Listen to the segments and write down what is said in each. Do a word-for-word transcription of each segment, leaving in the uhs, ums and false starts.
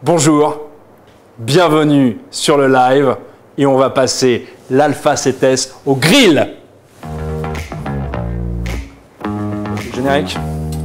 Bonjour, bienvenue sur le live et on va passer l'Alpha sept S au grill. Générique.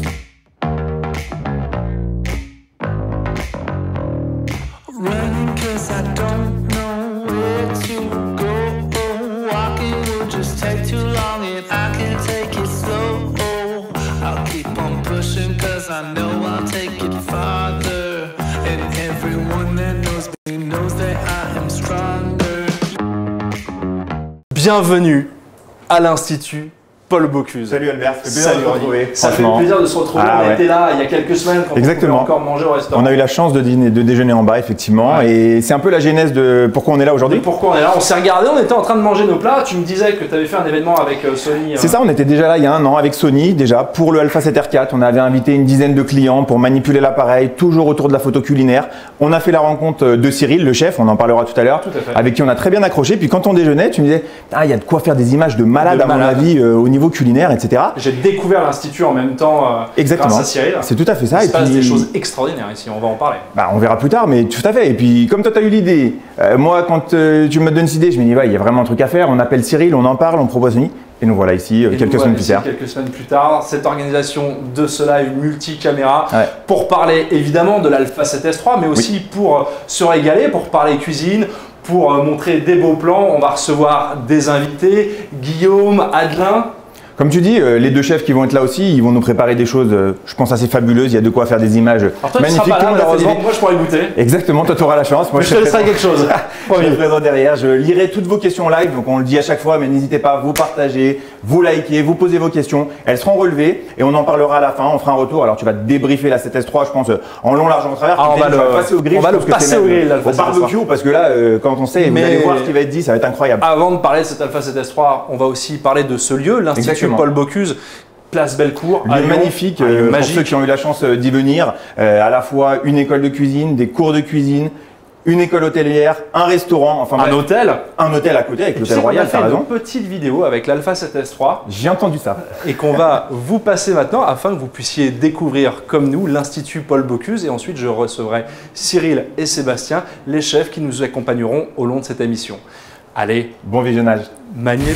Bienvenue à l'Institut Paul Bocuse. Salut Albert, ça fait plaisir de te retrouver. Ça fait plaisir de se retrouver. Ah, on a ouais. été là il y a quelques semaines quand Exactement. on pouvait encore manger au restaurant. On a eu la chance de, dîner, de déjeuner en bas effectivement, ouais. Et c'est un peu la genèse de pourquoi on est là aujourd'hui. Pourquoi on est là? On s'est regardé, on était en train de manger nos plats. Tu me disais que tu avais fait un événement avec Sony. C'est ça, on était déjà là il y a un an avec Sony déjà pour le Alpha sept R quatre. On avait invité une dizaine de clients pour manipuler l'appareil, toujours autour de la photo culinaire. On a fait la rencontre de Cyril, le chef, on en parlera tout à l'heure, avec qui on a très bien accroché. Puis quand on déjeunait, tu me disais, ah, il y a de quoi faire des images de malades de à malade. mon avis euh, au niveau culinaire, et cetera. J'ai découvert l'Institut en même temps euh, Exactement. grâce à Cyril. C'est tout à fait ça. Il se et passe puis... des choses extraordinaires ici, on va en parler. Bah, on verra plus tard, mais tout à fait. Et puis, comme toi, tu as eu l'idée, euh, moi, quand euh, tu me donnes cette idée, je me dis, ouais, il y a vraiment un truc à faire. On appelle Cyril, on en parle, on propose Sony. Et nous voilà ici, euh, quelques semaines plus tard. Quelques semaines plus tard, cette organisation de ce live multi-caméra ouais. pour parler évidemment de l'Alpha sept S trois, mais aussi oui. pour se régaler, pour parler cuisine, pour montrer des beaux plans. On va recevoir des invités, Guillaume, Adelin. Comme tu dis, euh, les deux chefs qui vont être là aussi, ils vont nous préparer des choses, euh, je pense, assez fabuleuses. Il y a de quoi faire des images Alors toi, magnifiques. Tu seras pas là, malheureusement, moi je pourrais goûter. Exactement, toi tu auras la chance. Moi, je, je te laisserai quelque chose. Je serai présent derrière. Je lirai toutes vos questions live, donc on le dit à chaque fois, mais n'hésitez pas à vous partager, vous liker, vous poser vos questions. Elles seront relevées et on en parlera à la fin. On fera un retour. Alors tu vas te débriefer la sept S trois, je pense, en long, large, en travers. Ah, on va le passer au grill. On va le passer au grill, au barbecue, parce que là, euh, quand on sait, mais vous allez voir ce qui va être dit, ça va être incroyable. Avant de parler de cet Alpha sept S trois, on va aussi parler de ce lieu, l'Institut Paul Bocuse. Place Bellecour, lieu magnifique, euh, pour ceux qui ont eu la chance d'y venir, euh, à la fois une école de cuisine, des cours de cuisine, une école hôtelière, un restaurant, enfin un bref, hôtel, un hôtel à côté avec l'hôtel Royal. On a fait une petite vidéo avec l'Alpha sept S trois. J'ai entendu ça. Et qu'on va vous passer maintenant afin que vous puissiez découvrir comme nous l'Institut Paul Bocuse. Et ensuite, je recevrai Cyril et Sébastien, les chefs qui nous accompagneront au long de cette émission. Allez, bon visionnage. Magnifique.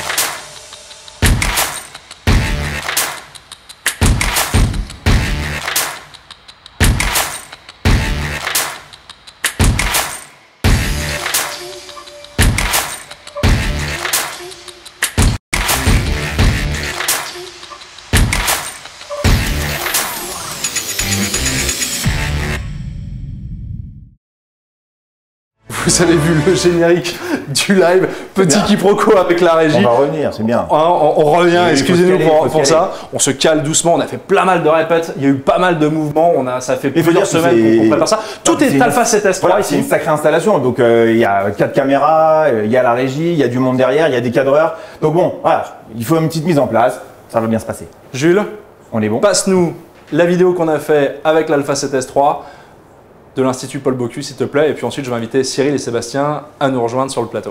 Vous avez vu le générique du live, petit quiproquo avec la régie. On va revenir, c'est bien. On, on, on revient, oui, excusez-nous pour, pour ça. Caler. On se cale doucement, on a fait plein mal de répètes, il y a eu pas mal de mouvements, on a, ça fait il plusieurs semaines qu'on prépare ça. Tout est, est Alpha sept S trois voilà, ici. C'est une sacrée installation, donc euh, il y a quatre caméras, il y a la régie, il y a du monde derrière, il y a des cadreurs. Donc bon, voilà, il faut une petite mise en place, ça va bien se passer. Jules, on est bon. Passe-nous la vidéo qu'on a fait avec l'Alpha sept S trois. De l'Institut Paul Bocuse, s'il te plaît. Et puis ensuite, je vais inviter Cyril et Sébastien à nous rejoindre sur le plateau.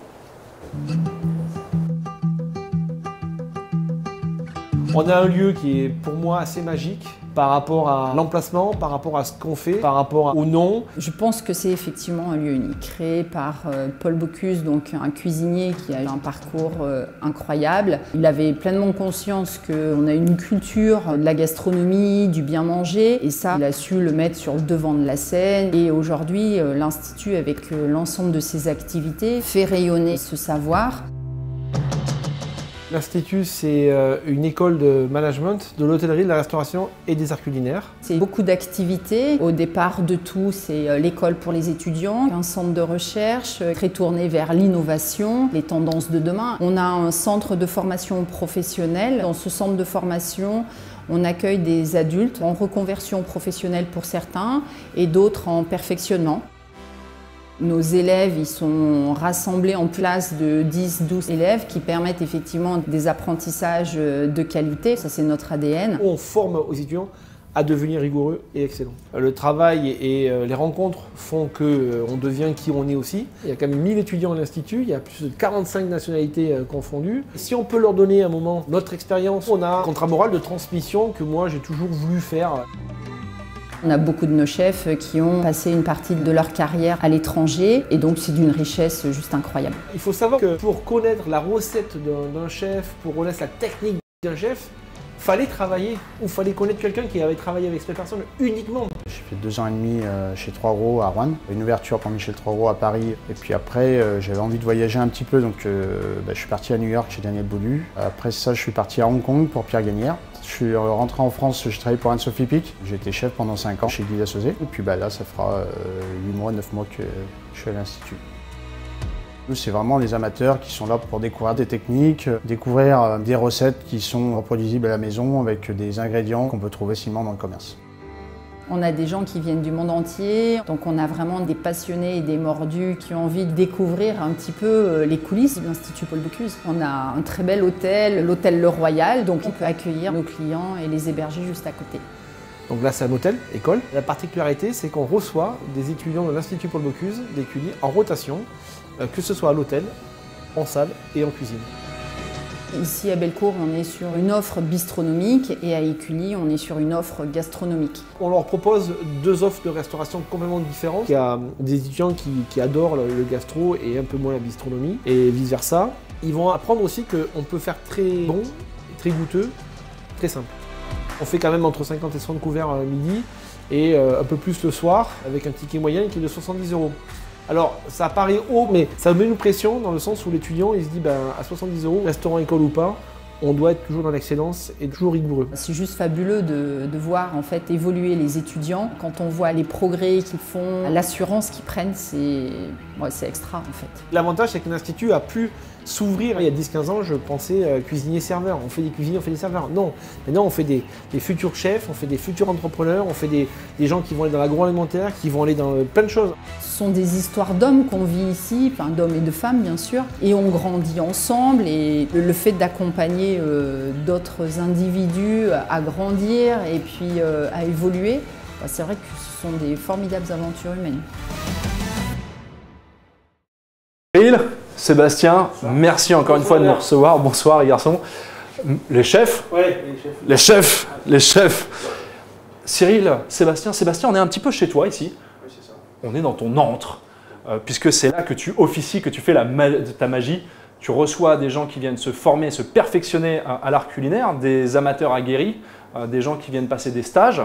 On a un lieu qui est pour moi assez magique par rapport à l'emplacement, par rapport à ce qu'on fait, par rapport au nom. Je pense que c'est effectivement un lieu unique, créé par euh, Paul Bocuse, donc un cuisinier qui a un parcours euh, incroyable. Il avait pleinement conscience qu'on a une culture de la gastronomie, du bien manger, et ça, il a su le mettre sur le devant de la scène. Et aujourd'hui, euh, l'Institut, avec euh, l'ensemble de ses activités, fait rayonner ce savoir. L'Institut, c'est une école de management de l'hôtellerie, de la restauration et des arts culinaires. C'est beaucoup d'activités. Au départ de tout, c'est l'école pour les étudiants, un centre de recherche très tourné vers l'innovation, les tendances de demain. On a un centre de formation professionnelle. Dans ce centre de formation, on accueille des adultes en reconversion professionnelle pour certains et d'autres en perfectionnement. Nos élèves, ils sont rassemblés en classe de dix à douze élèves qui permettent effectivement des apprentissages de qualité. Ça, c'est notre A D N. On forme aux étudiants à devenir rigoureux et excellents. Le travail et les rencontres font qu'on devient qui on est aussi. Il y a quand même mille étudiants à l'Institut, il y a plus de quarante-cinq nationalités confondues. Si on peut leur donner un moment notre expérience, on a un contrat moral de transmission que moi j'ai toujours voulu faire. On a beaucoup de nos chefs qui ont passé une partie de leur carrière à l'étranger et donc c'est d'une richesse juste incroyable. Il faut savoir que pour connaître la recette d'un chef, pour connaître la technique d'un chef, fallait travailler ou fallait connaître quelqu'un qui avait travaillé avec cette personne uniquement. J'ai fait deux ans et demi chez Trois Gros à Rouen, une ouverture pour Michel Trois Gros à Paris. Et puis après, j'avais envie de voyager un petit peu, donc euh, bah, je suis parti à New York chez Daniel Boulu. Après ça, je suis parti à Hong Kong pour Pierre Gagnère. Je suis rentré en France, j'ai travaillé pour Anne-Sophie Pic. J'ai été chef pendant cinq ans chez Guy Lassauzet. Et puis bah, là, ça fera euh, huit mois, neuf mois que je suis à l'Institut. Nous, c'est vraiment les amateurs qui sont là pour découvrir des techniques, découvrir des recettes qui sont reproduisibles à la maison avec des ingrédients qu'on peut trouver facilement dans le commerce. On a des gens qui viennent du monde entier, donc on a vraiment des passionnés et des mordus qui ont envie de découvrir un petit peu les coulisses de l'Institut Paul Bocuse. On a un très bel hôtel, l'hôtel Le Royal, donc on peut accueillir nos clients et les héberger juste à côté. Donc là, c'est un hôtel, école. La particularité, c'est qu'on reçoit des étudiants de l'Institut Paul Bocuse, des cuisiniers, en rotation, que ce soit à l'hôtel, en salle et en cuisine. Ici à Bellecour, on est sur une offre bistronomique et à Écully, on est sur une offre gastronomique. On leur propose deux offres de restauration complètement différentes. Il y a des étudiants qui, qui adorent le, le gastro et un peu moins la bistronomie et vice versa. Ils vont apprendre aussi qu'on peut faire très bon, très goûteux, très simple. On fait quand même entre cinquante et soixante couverts à midi et euh, un peu plus le soir avec un ticket moyen qui est de soixante-dix euros. Alors, ça paraît haut, mais ça met une pression dans le sens où l'étudiant, il se dit, ben, à soixante-dix euros, restaurant, école ou pas, on doit être toujours dans l'excellence et toujours rigoureux. C'est juste fabuleux de, de voir en fait évoluer les étudiants. Quand on voit les progrès qu'ils font, l'assurance qu'ils prennent, c'est ouais, c'est extra en fait. L'avantage, c'est que l'Institut a pu s'ouvrir. Il y a dix quinze ans, je pensais euh, cuisinier-serveur. On fait des cuisiniers, on fait des serveurs. Non, maintenant on fait des, des futurs chefs, on fait des futurs entrepreneurs, on fait des, des gens qui vont aller dans l'agroalimentaire, qui vont aller dans euh, plein de choses. Ce sont des histoires d'hommes qu'on vit ici, enfin d'hommes et de femmes bien sûr, et on grandit ensemble et le fait d'accompagner euh, d'autres individus à grandir et puis euh, à évoluer, bah, c'est vrai que ce sont des formidables aventures humaines. Cyril, Sébastien, merci encore une fois de nous recevoir. Bonsoir les garçons. Les chefs Ouais, les chefs. Les chefs Les chefs Cyril, Sébastien, Sébastien, on est un petit peu chez toi ici. Oui, c'est ça. On est dans ton antre, euh, puisque c'est là que tu officies, que tu fais la ma ta magie. Tu reçois des gens qui viennent se former, se perfectionner à, à l'art culinaire, des amateurs aguerris, euh, des gens qui viennent passer des stages.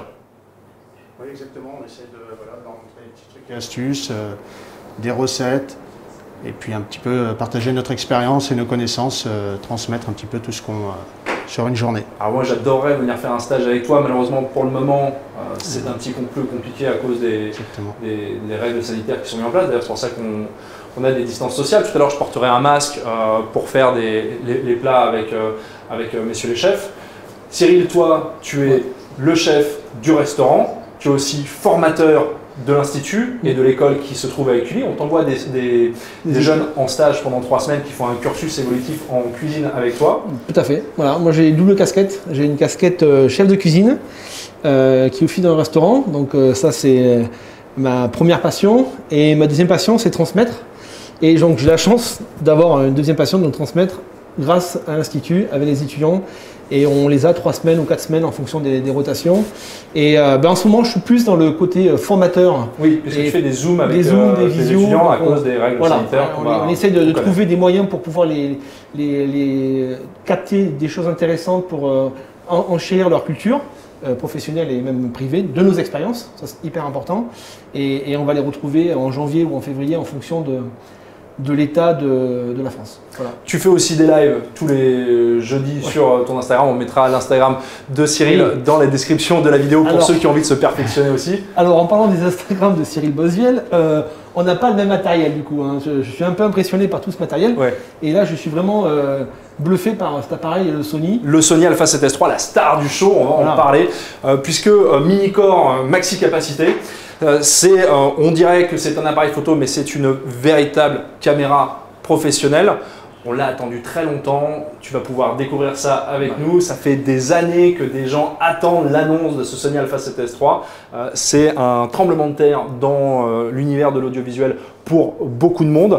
Oui, exactement. On essaie de voilà, montrer des petits trucs et astuces, euh, des recettes, et puis un petit peu partager notre expérience et nos connaissances, euh, transmettre un petit peu tout ce qu'on euh, sur une journée. Alors moi j'adorerais venir faire un stage avec toi, malheureusement pour le moment euh, c'est un petit peu compliqué à cause des, des, des règles sanitaires qui sont mises en place. D'ailleurs c'est pour ça qu'on on a des distances sociales. Tout à l'heure je porterai un masque euh, pour faire des, les, les plats avec, euh, avec euh, messieurs les chefs. Cyril, toi tu es le chef du restaurant, tu es aussi formateur de l'Institut et de l'école qui se trouve à Écully. On t'envoie des, des, des jeunes en stage pendant trois semaines qui font un cursus évolutif en cuisine avec toi. Tout à fait. Voilà, moi j'ai une double casquette. J'ai une casquette euh, chef de cuisine euh, qui officie dans un restaurant. Donc euh, ça c'est ma première passion. Et ma deuxième passion c'est transmettre. Et donc j'ai la chance d'avoir une deuxième passion de le transmettre grâce à l'Institut avec les étudiants. Et on les a trois semaines ou quatre semaines en fonction des, des rotations. Et euh, ben en ce moment, je suis plus dans le côté formateur. Oui, puisque tu fais des zooms avec des zooms, euh, des les visios, étudiants à on, cause des règles voilà, sanitaires. On, va, on essaie de, de trouver des moyens pour pouvoir les, les, les capter des choses intéressantes pour euh, en, enchérir leur culture euh, professionnelle et même privée de nos expériences. Ça, c'est hyper important. Et, et on va les retrouver en janvier ou en février en fonction de de l'état de, de la France. Voilà. Tu fais aussi des lives tous les jeudis ouais. sur ton Instagram. On mettra l'Instagram de Cyril oui. dans la description de la vidéo pour alors, ceux qui ont envie de se perfectionner aussi. Alors en parlant des Instagrams de Cyril Bosviel, euh, on n'a pas le même matériel du coup. Hein. Je, je suis un peu impressionné par tout ce matériel. Ouais. Et là je suis vraiment euh, bluffé par cet appareil, le Sony. Le Sony Alpha sept S trois, la star du show, on va voilà. en parler. Euh, puisque euh, mini-core, euh, maxi capacité. Euh, c'est, euh, on dirait que c'est un appareil photo, mais c'est une véritable caméra professionnelle. On l'a attendu très longtemps. Tu vas pouvoir découvrir ça avec ouais. nous. Ça fait des années que des gens attendent l'annonce de ce Sony Alpha sept S trois. Euh, c'est un tremblement de terre dans euh, l'univers de l'audiovisuel pour beaucoup de monde.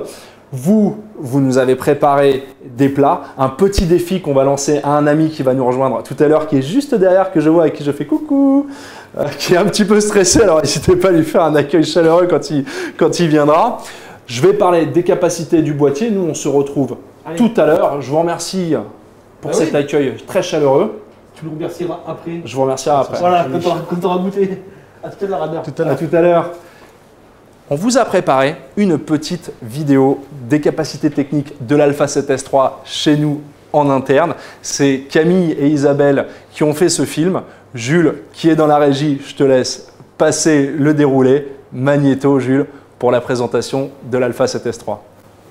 Vous, vous nous avez préparé des plats, un petit défi qu'on va lancer à un ami qui va nous rejoindre tout à l'heure, qui est juste derrière, que je vois et qui je fais coucou, euh, qui est un petit peu stressé, alors n'hésitez pas à lui faire un accueil chaleureux quand il, quand il viendra. Je vais parler des capacités du boîtier, nous on se retrouve Allez. tout à l'heure. Je vous remercie pour bah cet oui. accueil très chaleureux. Tu nous remercieras après. Je vous remercierai après. Voilà, quand tu auras goûté. À tout à l'heure, Robert. À tout à l'heure. On vous a préparé une petite vidéo des capacités techniques de l'Alpha sept S trois chez nous en interne. C'est Camille et Isabelle qui ont fait ce film. Jules, qui est dans la régie, je te laisse passer le déroulé. Magnéto, Jules, pour la présentation de l'Alpha sept S trois.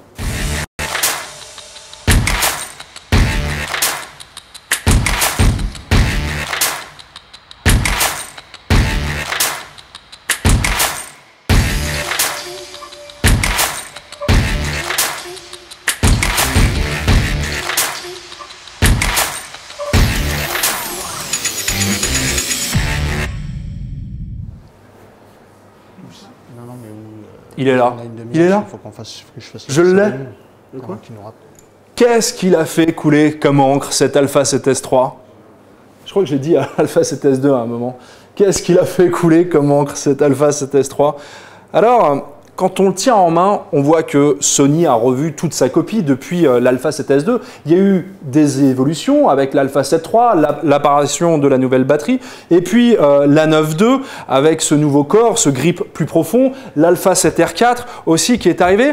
Il est là. Il est là. Faut qu'on fasse, que je fasse je l'ai. De quoi? Qu'est-ce qu'il a fait couler comme encre cet Alpha sept S trois? Je crois que j'ai dit Alpha sept S deux à un moment. Qu'est-ce qu'il a fait couler comme encre cet Alpha sept S trois? Alors, quand on le tient en main, on voit que Sony a revu toute sa copie depuis euh, l'Alpha sept S deux. Il y a eu des évolutions avec l'Alpha sept trois, l'apparition de la nouvelle batterie, et puis euh, la neuf deux avec ce nouveau corps, ce grip plus profond, l'Alpha sept R quatre aussi qui est arrivé.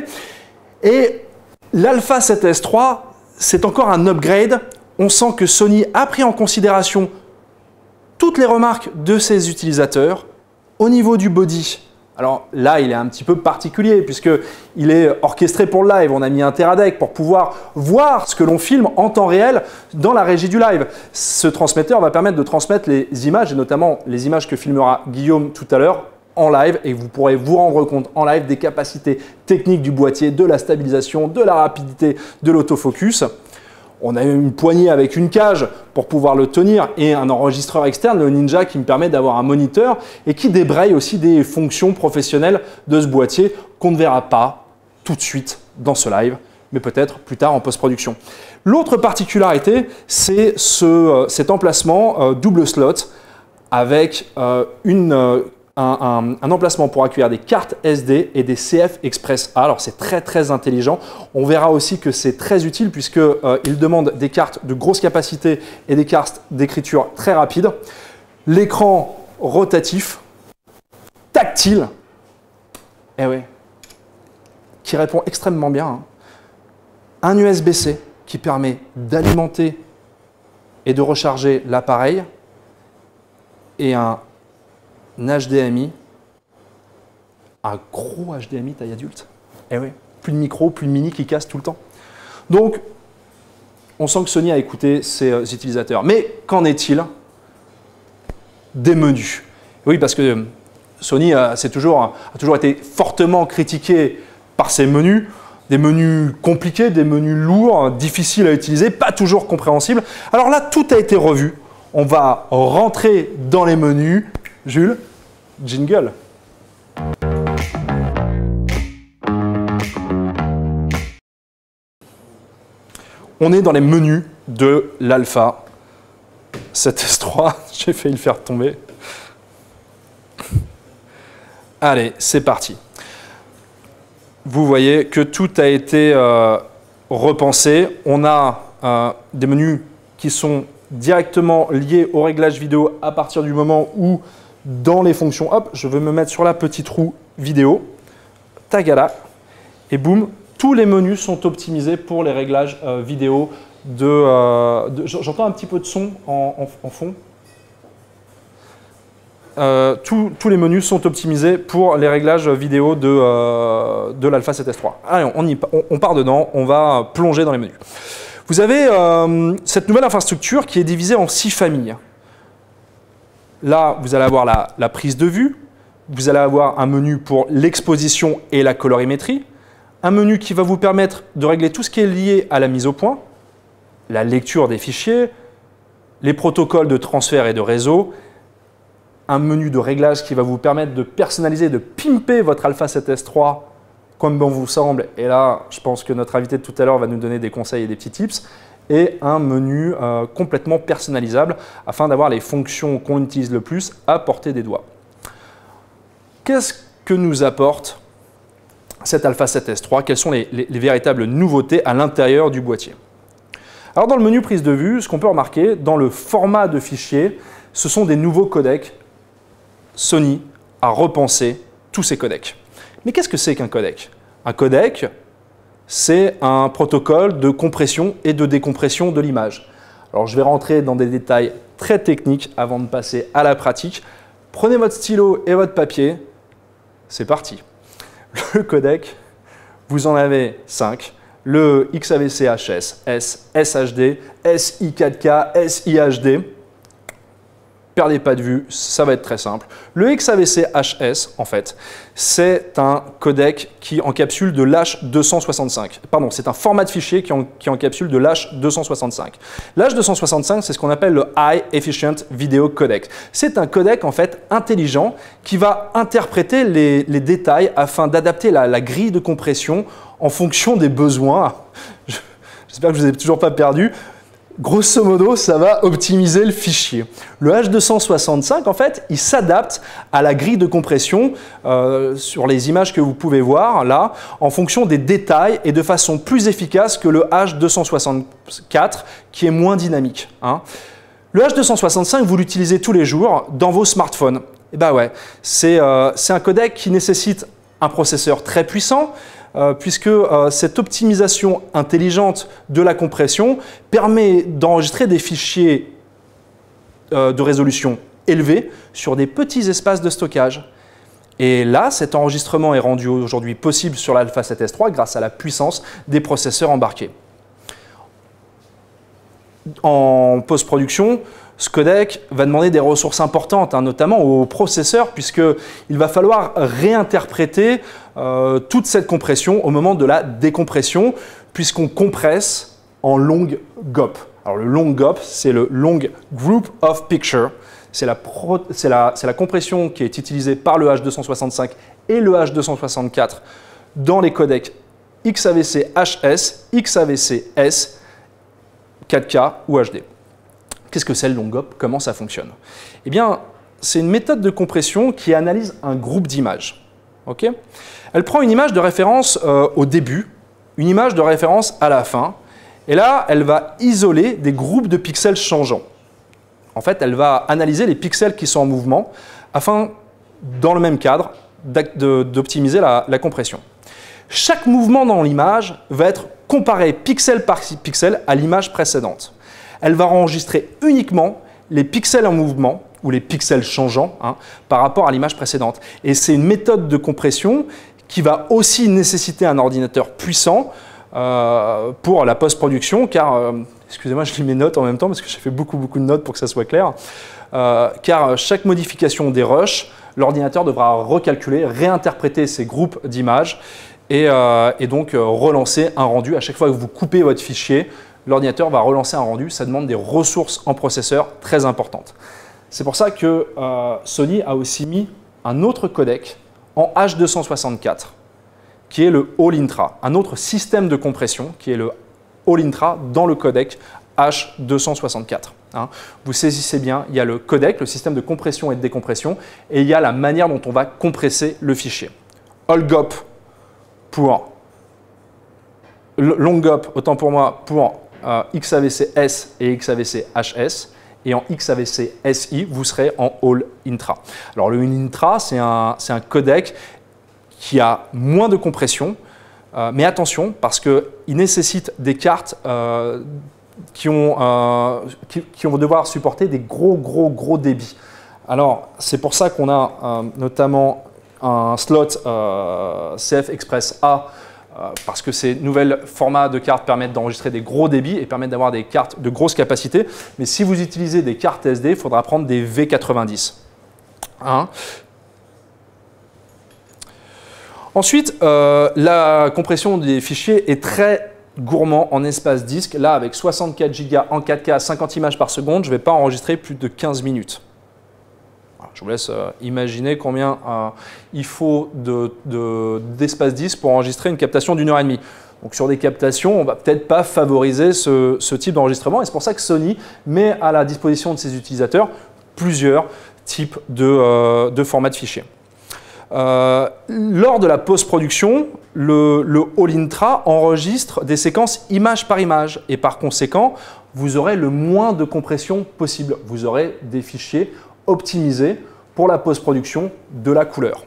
Et l'Alpha sept S trois, c'est encore un upgrade. On sent que Sony a pris en considération toutes les remarques de ses utilisateurs au niveau du body. Alors là, il est un petit peu particulier puisqu'il est orchestré pour le live. On a mis un Teradek pour pouvoir voir ce que l'on filme en temps réel dans la régie du live. Ce transmetteur va permettre de transmettre les images, et notamment les images que filmera Guillaume tout à l'heure, en live, et vous pourrez vous rendre compte en live des capacités techniques du boîtier, de la stabilisation, de la rapidité de l'autofocus. On a une poignée avec une cage pour pouvoir le tenir et un enregistreur externe, le Ninja, qui me permet d'avoir un moniteur et qui débraye aussi des fonctions professionnelles de ce boîtier qu'on ne verra pas tout de suite dans ce live, mais peut-être plus tard en post-production. L'autre particularité, c'est ce, cet emplacement euh, double slot avec euh, une... Euh, Un, un, un emplacement pour accueillir des cartes S D et des C F Express A. Alors c'est très très intelligent. On verra aussi que c'est très utile puisque euh, il demande des cartes de grosse capacité et des cartes d'écriture très rapides. L'écran rotatif, tactile, eh oui, qui répond extrêmement bien. Hein. Un U S B C qui permet d'alimenter et de recharger l'appareil et un Un H D M I, un gros H D M I taille adulte. Eh oui, plus de micro, plus de mini qui casse tout le temps. Donc, on sent que Sony a écouté ses euh, utilisateurs. Mais qu'en est-il des menus? Oui, parce que Sony euh, toujours, a toujours été fortement critiqué par ses menus. Des menus compliqués, des menus lourds, difficiles à utiliser, pas toujours compréhensibles. Alors là, tout a été revu. On va rentrer dans les menus. Jules, jingle. On est dans les menus de l'Alpha sept S trois. J'ai failli le faire tomber. Allez, c'est parti. Vous voyez que tout a été euh, repensé. On a euh, des menus qui sont directement liés au réglage vidéo à partir du moment où dans les fonctions, hop, je veux me mettre sur la petite roue vidéo, tagala, et boum, tous les menus sont optimisés pour les réglages euh, vidéo de... Euh, de J'entends un petit peu de son en, en, en fond. Euh, tous, tous les menus sont optimisés pour les réglages vidéo de, euh, de l'Alpha sept S trois. Allez, on, y, on, on part dedans, on va plonger dans les menus. Vous avez euh, cette nouvelle infrastructure qui est divisée en six familles. Là, vous allez avoir la, la prise de vue, vous allez avoir un menu pour l'exposition et la colorimétrie, un menu qui va vous permettre de régler tout ce qui est lié à la mise au point, la lecture des fichiers, les protocoles de transfert et de réseau, un menu de réglage qui va vous permettre de personnaliser, de pimper votre Alpha sept S trois comme bon vous semble, et là je pense que notre invité de tout à l'heure va nous donner des conseils et des petits tips, et un menu euh, complètement personnalisable afin d'avoir les fonctions qu'on utilise le plus à portée des doigts. Qu'est-ce que nous apporte cet Alpha sept S trois? Quelles sont les, les, les véritables nouveautés à l'intérieur du boîtier? Alors dans le menu prise de vue, ce qu'on peut remarquer, dans le format de fichier, ce sont des nouveaux codecs. Sony a repensé tous ces codecs. Mais qu'est-ce que c'est qu'un codec? Un codec, c'est un protocole de compression et de décompression de l'image. Alors je vais rentrer dans des détails très techniques avant de passer à la pratique. Prenez votre stylo et votre papier, c'est parti. Le codec, vous en avez cinq. Le X A V C H S, S, S H D, S I quatre K, S I H D. Perdez pas de vue, ça va être très simple. Le X A V C H S, en fait, c'est un codec qui encapsule de l'H deux cent soixante-cinq. Pardon, c'est un format de fichier qui, en, qui encapsule de l'H deux cent soixante-cinq. L'H deux cent soixante-cinq, c'est ce qu'on appelle le High Efficient Video Codec. C'est un codec, en fait, intelligent qui va interpréter les, les détails afin d'adapter la, la grille de compression en fonction des besoins. J'espère que je ne vous ai toujours pas perdu. Grosso modo, ça va optimiser le fichier. Le H deux cent soixante-cinq, en fait, il s'adapte à la grille de compression euh, sur les images que vous pouvez voir là, en fonction des détails et de façon plus efficace que le H deux cent soixante-quatre, qui est moins dynamique. Hein. Le H deux cent soixante-cinq, vous l'utilisez tous les jours dans vos smartphones. Et ben ouais, c'est euh, c'est un codec qui nécessite un processeur très puissant, Euh, puisque euh, cette optimisation intelligente de la compression permet d'enregistrer des fichiers euh, de résolution élevée sur des petits espaces de stockage. Et là, cet enregistrement est rendu aujourd'hui possible sur l'Alpha sept S trois grâce à la puissance des processeurs embarqués. En post-production, ce codec va demander des ressources importantes, hein, notamment au processeur, puisqu'il va falloir réinterpréter euh, toute cette compression au moment de la décompression, puisqu'on compresse en long G O P. Alors le long G O P, c'est le Long Group of Picture. C'est la, la, la compression qui est utilisée par le H deux cent soixante-cinq et le H deux cent soixante-quatre dans les codecs X A V C H S, X A V C S, quatre K ou H D. Qu'est-ce que c'est le long G O P? Comment ça fonctionne? Eh bien, c'est une méthode de compression qui analyse un groupe d'images. Okay? Elle prend une image de référence euh, au début, une image de référence à la fin, et là, elle va isoler des groupes de pixels changeants. En fait, elle va analyser les pixels qui sont en mouvement afin, dans le même cadre, d'optimiser la, la compression. Chaque mouvement dans l'image va être comparé pixel par pixel à l'image précédente. Elle va enregistrer uniquement les pixels en mouvement ou les pixels changeants hein, par rapport à l'image précédente. Et c'est une méthode de compression qui va aussi nécessiter un ordinateur puissant euh, pour la post-production, car, euh, excusez-moi, je lis mes notes en même temps parce que j'ai fait beaucoup, beaucoup de notes pour que ça soit clair, euh, car chaque modification des rushs, l'ordinateur devra recalculer, réinterpréter ces groupes d'images et, euh, et donc euh, relancer un rendu. À chaque fois que vous coupez votre fichier, l'ordinateur va relancer un rendu, ça demande des ressources en processeur très importantes. C'est pour ça que euh, Sony a aussi mis un autre codec en H deux cent soixante-quatre, qui est le All-Intra, un autre système de compression qui est le All-Intra dans le codec H deux cent soixante-quatre. Hein. Vous saisissez bien, il y a le codec, le système de compression et de décompression, et il y a la manière dont on va compresser le fichier. All G O P pour Long G O P, autant pour moi, pour Euh, X A V C S et X A V C H S, et en X A V C S I, vous serez en All Intra. Alors le All Intra, c'est un, c'est un codec qui a moins de compression, euh, mais attention, parce qu'il nécessite des cartes euh, qui, ont, euh, qui, qui vont devoir supporter des gros, gros, gros débits. Alors c'est pour ça qu'on a euh, notamment un slot euh, C F Express A, parce que ces nouveaux formats de cartes permettent d'enregistrer des gros débits et permettent d'avoir des cartes de grosse capacité. Mais si vous utilisez des cartes S D, il faudra prendre des V quatre-vingt-dix. Hein. Ensuite, euh, la compression des fichiers est très gourmand en espace disque. Là, avec soixante-quatre gigas en quatre K, cinquante images par seconde, je ne vais pas enregistrer plus de quinze minutes. Voilà, je vous laisse euh, imaginer combien euh, il faut de, de, d'espace disque pour enregistrer une captation d'une heure et demie. Donc sur des captations, on ne va peut-être pas favoriser ce, ce type d'enregistrement, et c'est pour ça que Sony met à la disposition de ses utilisateurs plusieurs types de, euh, de formats de fichiers. Euh, lors de la post-production, le, le All-Intra enregistre des séquences image par image, et par conséquent, vous aurez le moins de compression possible. Vous aurez des fichiers optimisés pour la post-production de la couleur.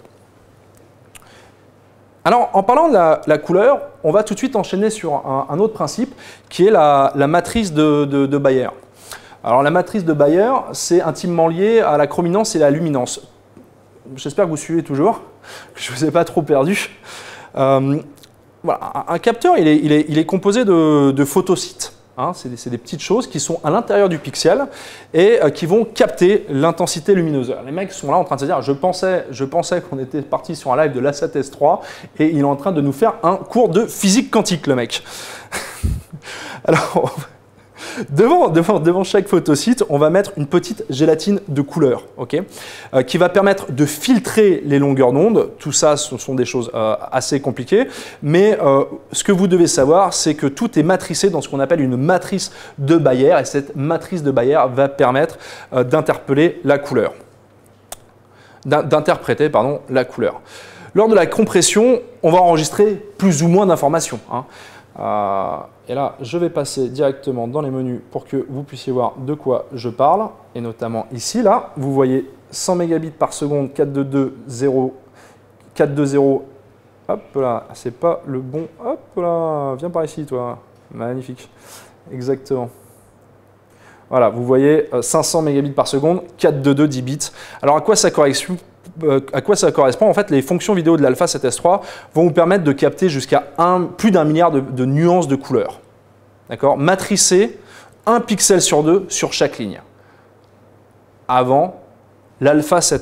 Alors, en parlant de la, la couleur, on va tout de suite enchaîner sur un, un autre principe qui est la, la matrice de, de, de Bayer. Alors, la matrice de Bayer, c'est intimement lié à la chrominance et la luminance. J'espère que vous suivez toujours, que je ne vous ai pas trop perdu. Euh, voilà, un, un capteur, il est, il est, il est composé de, de photosites. Hein, c'est des, des petites choses qui sont à l'intérieur du pixel et euh, qui vont capter l'intensité lumineuse. Les mecs sont là en train de se dire, je pensais, je pensais qu'on était parti sur un live de l'A S A T S trois et il est en train de nous faire un cours de physique quantique, le mec. Alors, devant, devant, devant chaque photosite, on va mettre une petite gélatine de couleur, okay, euh, qui va permettre de filtrer les longueurs d'onde. Tout ça, ce sont des choses euh, assez compliquées, mais euh, ce que vous devez savoir, c'est que tout est matricé dans ce qu'on appelle une matrice de Bayer, et cette matrice de Bayer va permettre euh, d'interpeller la couleur, d'interpréter pardon, la couleur. Lors de la compression, on va enregistrer plus ou moins d'informations, hein. Euh, et là, je vais passer directement dans les menus pour que vous puissiez voir de quoi je parle. Et notamment ici, là, vous voyez cent mégabits par seconde, quatre cent vingt-deux zéro, quatre cent vingt zéro. Hop là, c'est pas le bon. Hop là, viens par ici, toi. Magnifique. Exactement. Voilà, vous voyez cinq cents mégabits par seconde, quatre cent vingt-deux dix bits. Alors, à quoi ça correspond ? À quoi ça correspond? En fait, les fonctions vidéo de l'Alpha sept S trois vont vous permettre de capter jusqu'à plus d'un milliard de, de nuances de couleurs. D'accord? Matricer un pixel sur deux sur chaque ligne. Avant, l'Alpha sept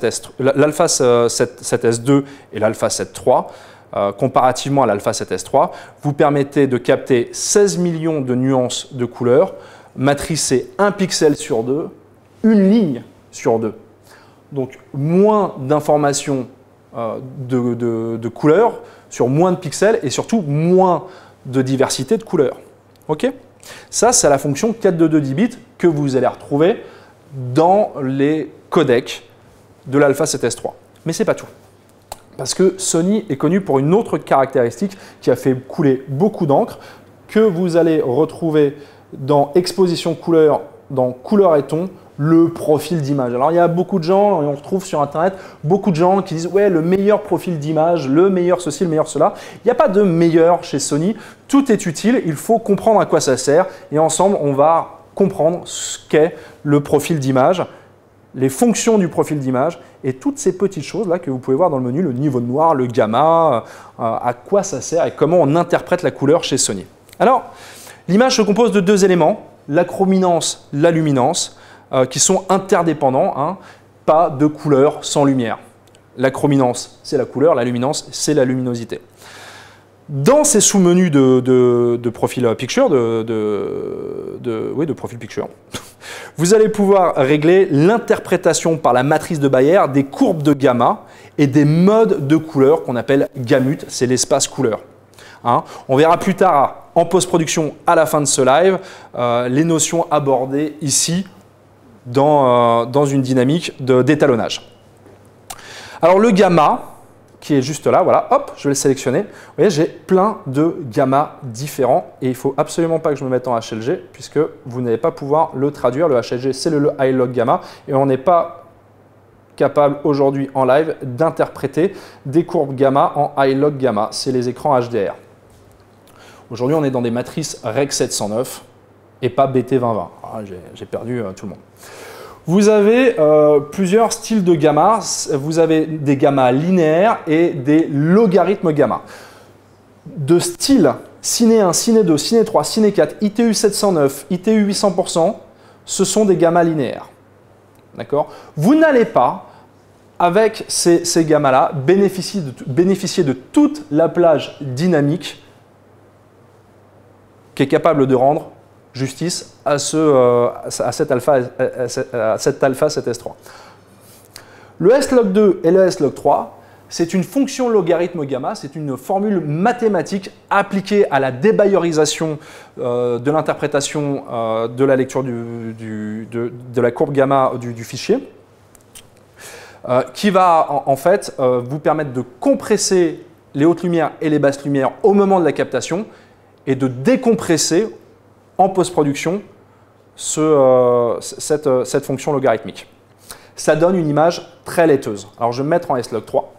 S deux et l'Alpha sept trois, euh, comparativement à l'Alpha sept S trois, vous permettez de capter seize millions de nuances de couleurs, matricer un pixel sur deux, une ligne sur deux. Donc, moins d'informations euh, de, de, de couleurs sur moins de pixels et surtout moins de diversité de couleurs. OK? Ça, c'est la fonction quatre cent vingt-deux dix bits que vous allez retrouver dans les codecs de l'Alpha sept S trois. Mais ce n'est pas tout. Parce que Sony est connu pour une autre caractéristique qui a fait couler beaucoup d'encre, que vous allez retrouver dans Exposition couleur, dans Couleur et ton, le profil d'image. Alors, il y a beaucoup de gens, et on retrouve sur Internet, beaucoup de gens qui disent « ouais, le meilleur profil d'image, le meilleur ceci, le meilleur cela ». Il n'y a pas de meilleur chez Sony. Tout est utile, il faut comprendre à quoi ça sert. Et ensemble, on va comprendre ce qu'est le profil d'image, les fonctions du profil d'image et toutes ces petites choses-là que vous pouvez voir dans le menu, le niveau de noir, le gamma, euh, à quoi ça sert et comment on interprète la couleur chez Sony. Alors, l'image se compose de deux éléments, la chrominance, la luminance, Euh, qui sont interdépendants, hein, pas de couleur sans lumière. La chrominance, c'est la couleur, la luminance, c'est la luminosité. Dans ces sous-menus de, de, de profil picture, de, de, de, oui, de profil picture, vous allez pouvoir régler l'interprétation par la matrice de Bayer des courbes de gamma et des modes de couleur qu'on appelle gamut, c'est l'espace couleur. Hein. On verra plus tard en post-production à la fin de ce live euh, les notions abordées ici Dans, euh, dans une dynamique d'étalonnage. Alors le gamma, qui est juste là, voilà, hop, je vais le sélectionner. Vous voyez, j'ai plein de gamma différents et il ne faut absolument pas que je me mette en H L G puisque vous n'allez pas pouvoir le traduire. Le H L G, c'est le, le high log gamma et on n'est pas capable aujourd'hui en live d'interpréter des courbes gamma en high log gamma. C'est les écrans H D R. Aujourd'hui, on est dans des matrices Rec sept cent neuf. Et pas B T vingt vingt. Ah, j'ai perdu euh, tout le monde. Vous avez euh, plusieurs styles de gamma. Vous avez des gammas linéaires et des logarithmes gamma. De style Ciné un, Ciné deux, Ciné trois, Ciné quatre, I T U sept cent neuf, I T U huit cents pour cent, ce sont des gammas linéaires. D'accord ? Vous n'allez pas, avec ces, ces gammas-là, bénéficier de, bénéficier de toute la plage dynamique qui est capable de rendre justice à, ce, euh, à, cet alpha, à cet alpha sept S trois. Le S log deux et le S log trois, c'est une fonction logarithme gamma, c'est une formule mathématique appliquée à la débayerisation euh, de l'interprétation euh, de la lecture du, du, de, de la courbe gamma du, du fichier, euh, qui va en, en fait euh, vous permettre de compresser les hautes lumières et les basses lumières au moment de la captation et de décompresser en post-production ce, euh, cette, euh, cette fonction logarithmique. Ça donne une image très laiteuse. Alors je vais me mettre en S log trois.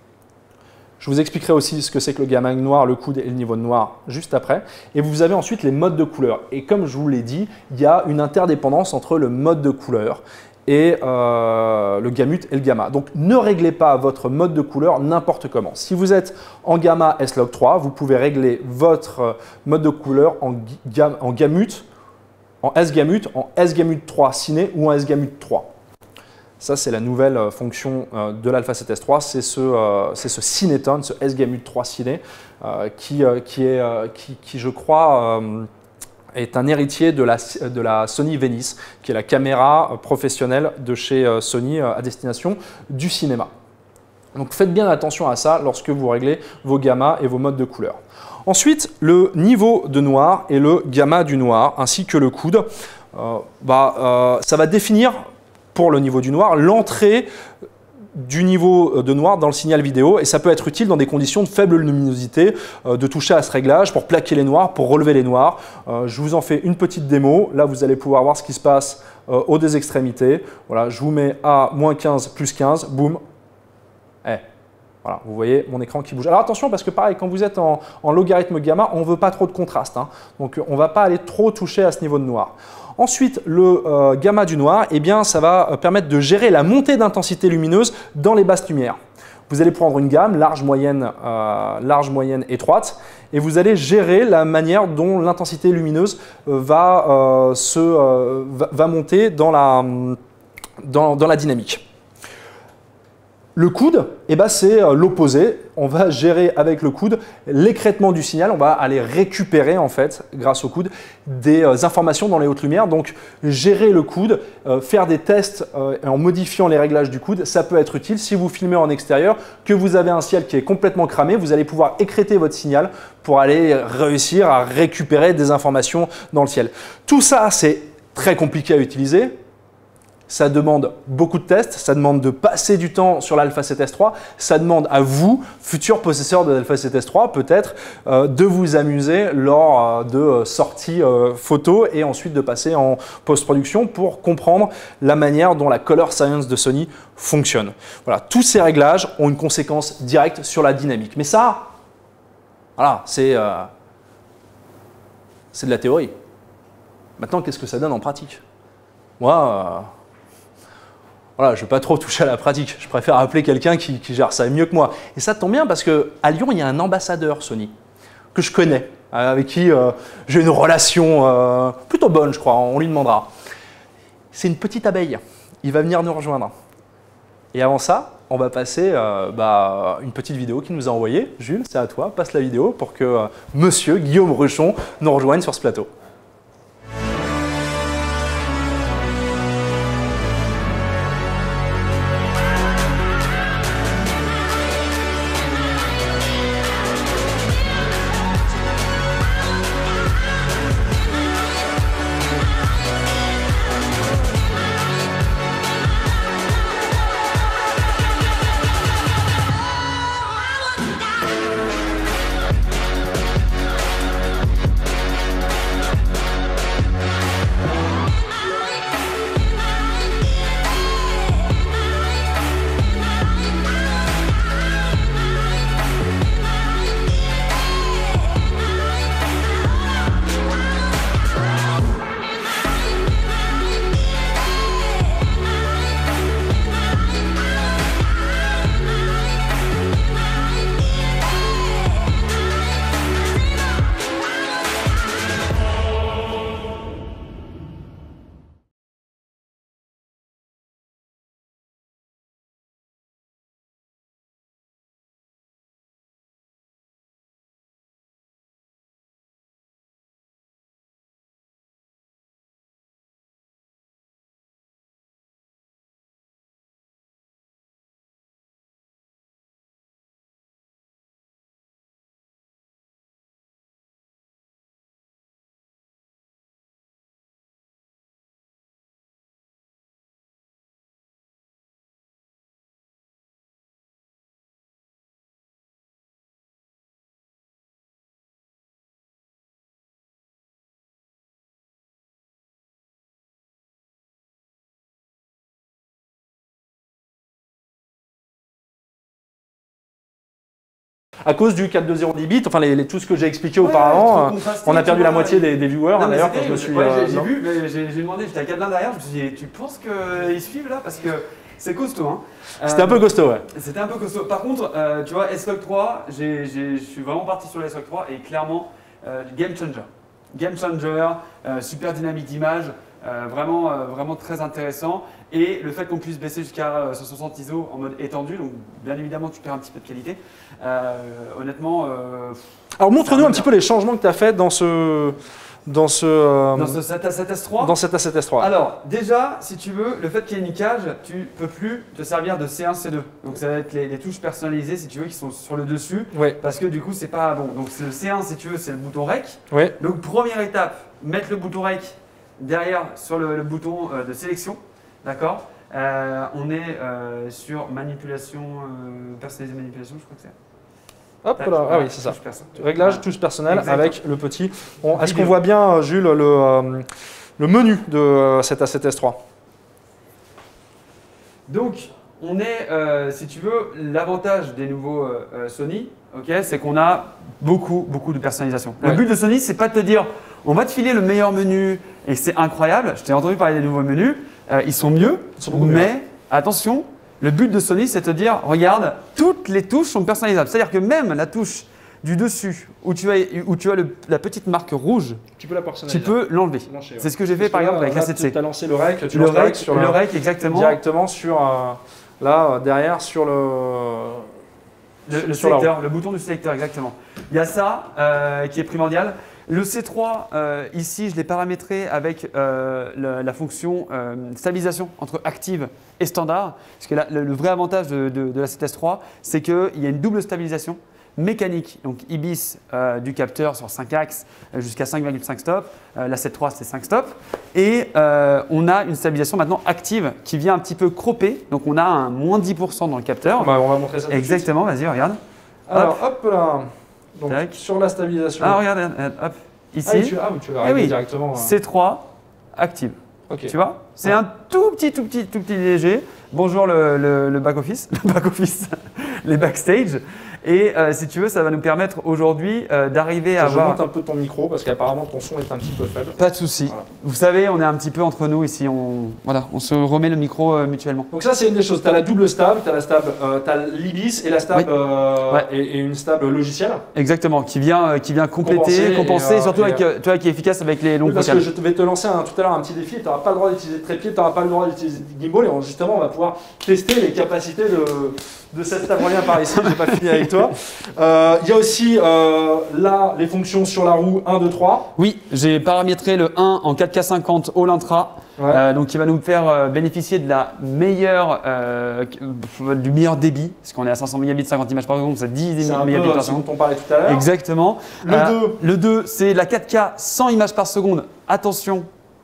Je vous expliquerai aussi ce que c'est que le gamma noir, le coude et le niveau de noir juste après. Et vous avez ensuite les modes de couleur. Et comme je vous l'ai dit, il y a une interdépendance entre le mode de couleur et euh, le gamut et le gamma. Donc ne réglez pas votre mode de couleur n'importe comment. Si vous êtes en gamma S log trois, vous pouvez régler votre mode de couleur en, gam en gamut, en S gamut, en S gamut trois ciné ou en S gamut trois. Ça, c'est la nouvelle fonction de l'Alpha sept S trois, c'est ce, euh, ce cinétone, ce S gamut trois ciné, euh, qui, euh, qui, est, euh, qui, qui, je crois, euh, est un héritier de la, de la Sony Venice, qui est la caméra professionnelle de chez Sony à destination du cinéma. Donc faites bien attention à ça lorsque vous réglez vos gammas et vos modes de couleur. Ensuite, le niveau de noir et le gamma du noir, ainsi que le coude, euh, bah, euh, ça va définir pour le niveau du noir l'entrée du niveau de noir dans le signal vidéo, et ça peut être utile dans des conditions de faible luminosité euh, de toucher à ce réglage pour plaquer les noirs, pour relever les noirs. Euh, je vous en fais une petite démo. Là, vous allez pouvoir voir ce qui se passe euh, aux deux extrémités. Voilà, je vous mets à moins quinze, plus quinze, boum. Eh, voilà, vous voyez mon écran qui bouge. Alors attention, parce que pareil, quand vous êtes en, en logarithme gamma, on ne veut pas trop de contraste, hein. Donc on ne va pas aller trop toucher à ce niveau de noir. Ensuite, le euh, gamma du noir, eh bien, ça va permettre de gérer la montée d'intensité lumineuse dans les basses lumières. Vous allez prendre une gamme large, moyenne, euh, large, moyenne, étroite, et vous allez gérer la manière dont l'intensité lumineuse euh, va, euh, se, euh, va, va monter dans la, dans, dans la dynamique. Le coude, eh ben, c'est l'opposé. On va gérer avec le coude l'écrêtement du signal. On va aller récupérer, en fait, grâce au coude, des euh, informations dans les hautes lumières. Donc, gérer le coude, euh, faire des tests euh, en modifiant les réglages du coude, ça peut être utile. Si vous filmez en extérieur, que vous avez un ciel qui est complètement cramé, vous allez pouvoir écrêter votre signal pour aller réussir à récupérer des informations dans le ciel. Tout ça, c'est très compliqué à utiliser. Ça demande beaucoup de tests, ça demande de passer du temps sur l'Alpha sept S trois, ça demande à vous, futurs possesseurs de l'Alpha sept S trois, peut-être, euh, de vous amuser lors euh, de sorties euh, photos et ensuite de passer en post-production pour comprendre la manière dont la Color Science de Sony fonctionne. Voilà, tous ces réglages ont une conséquence directe sur la dynamique. Mais ça, voilà, c'est euh, c'est de la théorie. Maintenant, qu'est-ce que ça donne en pratique? Moi, euh, voilà, je ne vais pas trop toucher à la pratique. Je préfère appeler quelqu'un qui, qui gère ça mieux que moi. Et ça tombe bien parce qu'à Lyon, il y a un ambassadeur Sony que je connais, avec qui euh, j'ai une relation euh, plutôt bonne, je crois. On lui demandera. C'est une petite abeille. Il va venir nous rejoindre. Et avant ça, on va passer euh, bah, une petite vidéo qu'il nous a envoyée. Jules, c'est à toi. Passe la vidéo pour que euh, monsieur Guillaume Ruchon nous rejoigne sur ce plateau. À cause du quatre deux zéro dix bits, enfin les, les, tout ce que j'ai expliqué ouais, auparavant, euh, on a perdu la moitié des, des viewers hein, d'ailleurs quand je me suis. Ouais, euh, j'ai vu, mais j'ai demandé, j'étais à Cadelin derrière, je me suis dit, tu penses qu'ils suivent là? Parce que c'est costaud. Hein. C'était euh, un peu costaud, ouais. C'était un peu costaud. Par contre, euh, tu vois, S-Log trois, je suis vraiment parti sur le S-Log trois et clairement, euh, game changer. Game changer, euh, super dynamique d'image, euh, vraiment, euh, vraiment très intéressant. Et le fait qu'on puisse baisser jusqu'à cent soixante I S O en mode étendu, donc bien évidemment tu perds un petit peu de qualité. Euh, honnêtement. Euh, Alors montre-nous un petit peu les changements que tu as fait dans ce. Dans ce, euh, dans ce sept A sept S trois. Dans cet A sept S trois. Alors, déjà, si tu veux, le fait qu'il y ait une cage, tu ne peux plus te servir de C un, C deux. Donc, ça va être les, les touches personnalisées, si tu veux, qui sont sur le dessus. Ouais. Parce que du coup, c'est pas bon. Donc, le C un, si tu veux, c'est le bouton rec. Ouais. Donc, première étape, mettre le bouton rec derrière sur le, le bouton euh, de sélection. D'accord euh, On est euh, sur manipulation, euh, personnalisée manipulation, je crois que c'est. Hop là, ah oui, c'est ça. Réglage, voilà. touche personnelle Exactement. avec le petit. Est-ce qu'on voit bien, Jules, le, euh, le menu de cet A sept S trois? Donc, on est, euh, si tu veux, l'avantage des nouveaux euh, Sony, okay, c'est qu'on a beaucoup, beaucoup de personnalisation. Ouais. Le but de Sony, c'est pas de te dire, on va te filer le meilleur menu et c'est incroyable. Je t'ai entendu parler des nouveaux menus, euh, ils sont mieux, ils sont mais mieux. Attention. Le but de Sony, c'est de te dire, regarde, toutes les touches sont personnalisables. C'est-à-dire que même la touche du dessus, où tu as, où tu as le, la petite marque rouge, tu peux la personnaliser. Tu peux l'enlever. Ouais. C'est ce que j'ai fait par exemple avec la sept C. Tu as lancé le rec, tu le lances rec, sur le le rec, exactement. Directement sur, euh, là, derrière, sur le… Le, le, sur sélecteur, le bouton du sélecteur, exactement. Il y a ça euh, qui est primordial. Le C trois, euh, ici, je l'ai paramétré avec euh, la, la fonction euh, stabilisation entre active et standard. Parce que la, le, le vrai avantage de, de, de la sept S trois, c'est qu'il y a une double stabilisation mécanique. Donc I B I S euh, du capteur sur cinq axes jusqu'à cinq virgule cinq stops. Euh, la sept trois, c'est cinq stops. Et euh, on a une stabilisation maintenant active qui vient un petit peu cropper. Donc on a un moins dix pour cent dans le capteur. Bah, on va montrer ça tout exactement, vas-y, regarde. Alors, hop, hop là. Donc, tac. Sur la stabilisation. Ah, regarde, regarde hop. Ici. Ah, tu, ah, tu vas régler oui. directement. Hein. C trois, active. Okay. Tu vois, c'est ouais. un tout petit, tout petit, tout petit léger. Bonjour le, le, le back-office, le back-office, les backstage. Et euh, si tu veux, ça va nous permettre aujourd'hui euh, d'arriver à je avoir… monte un peu ton micro parce qu'apparemment ton son est un petit peu faible. Pas de souci. Voilà. Vous savez, on est un petit peu entre nous ici. On, voilà, on se remet le micro euh, mutuellement. Donc ça, c'est une des choses. Tu as la double stab, tu as la stab, euh, tu as l'I B I S et la stab oui. euh, ouais. et, et une stab logicielle. Exactement, qui vient, euh, qui vient compléter, compenser, compenser, et, euh, surtout et, avec, euh, toi, qui est efficace avec les longs oui, parce vocales. Que je vais te lancer un, tout à l'heure un petit défi. Tu n'auras pas le droit d'utiliser de trépied, tu n'auras pas le droit d'utiliser de gimbal. Et justement, on va pouvoir tester les capacités de, de cette stab. Reviens par ici, je n'ai pas fini avec toi. Euh, Il y a aussi euh, là les fonctions sur la roue un, deux, trois. Oui, j'ai paramétré le un en quatre K cinquante All Intra, ouais. euh, donc qui va nous faire euh, bénéficier de la meilleure, euh, du meilleur débit, parce qu'on est à cinq cents mégabits, cinquante images par seconde, c'est dix mégabits par seconde. C'est on parlait tout à l'heure. Exactement. Le euh, deux. Le deux, c'est la quatre K cent images par seconde. Attention.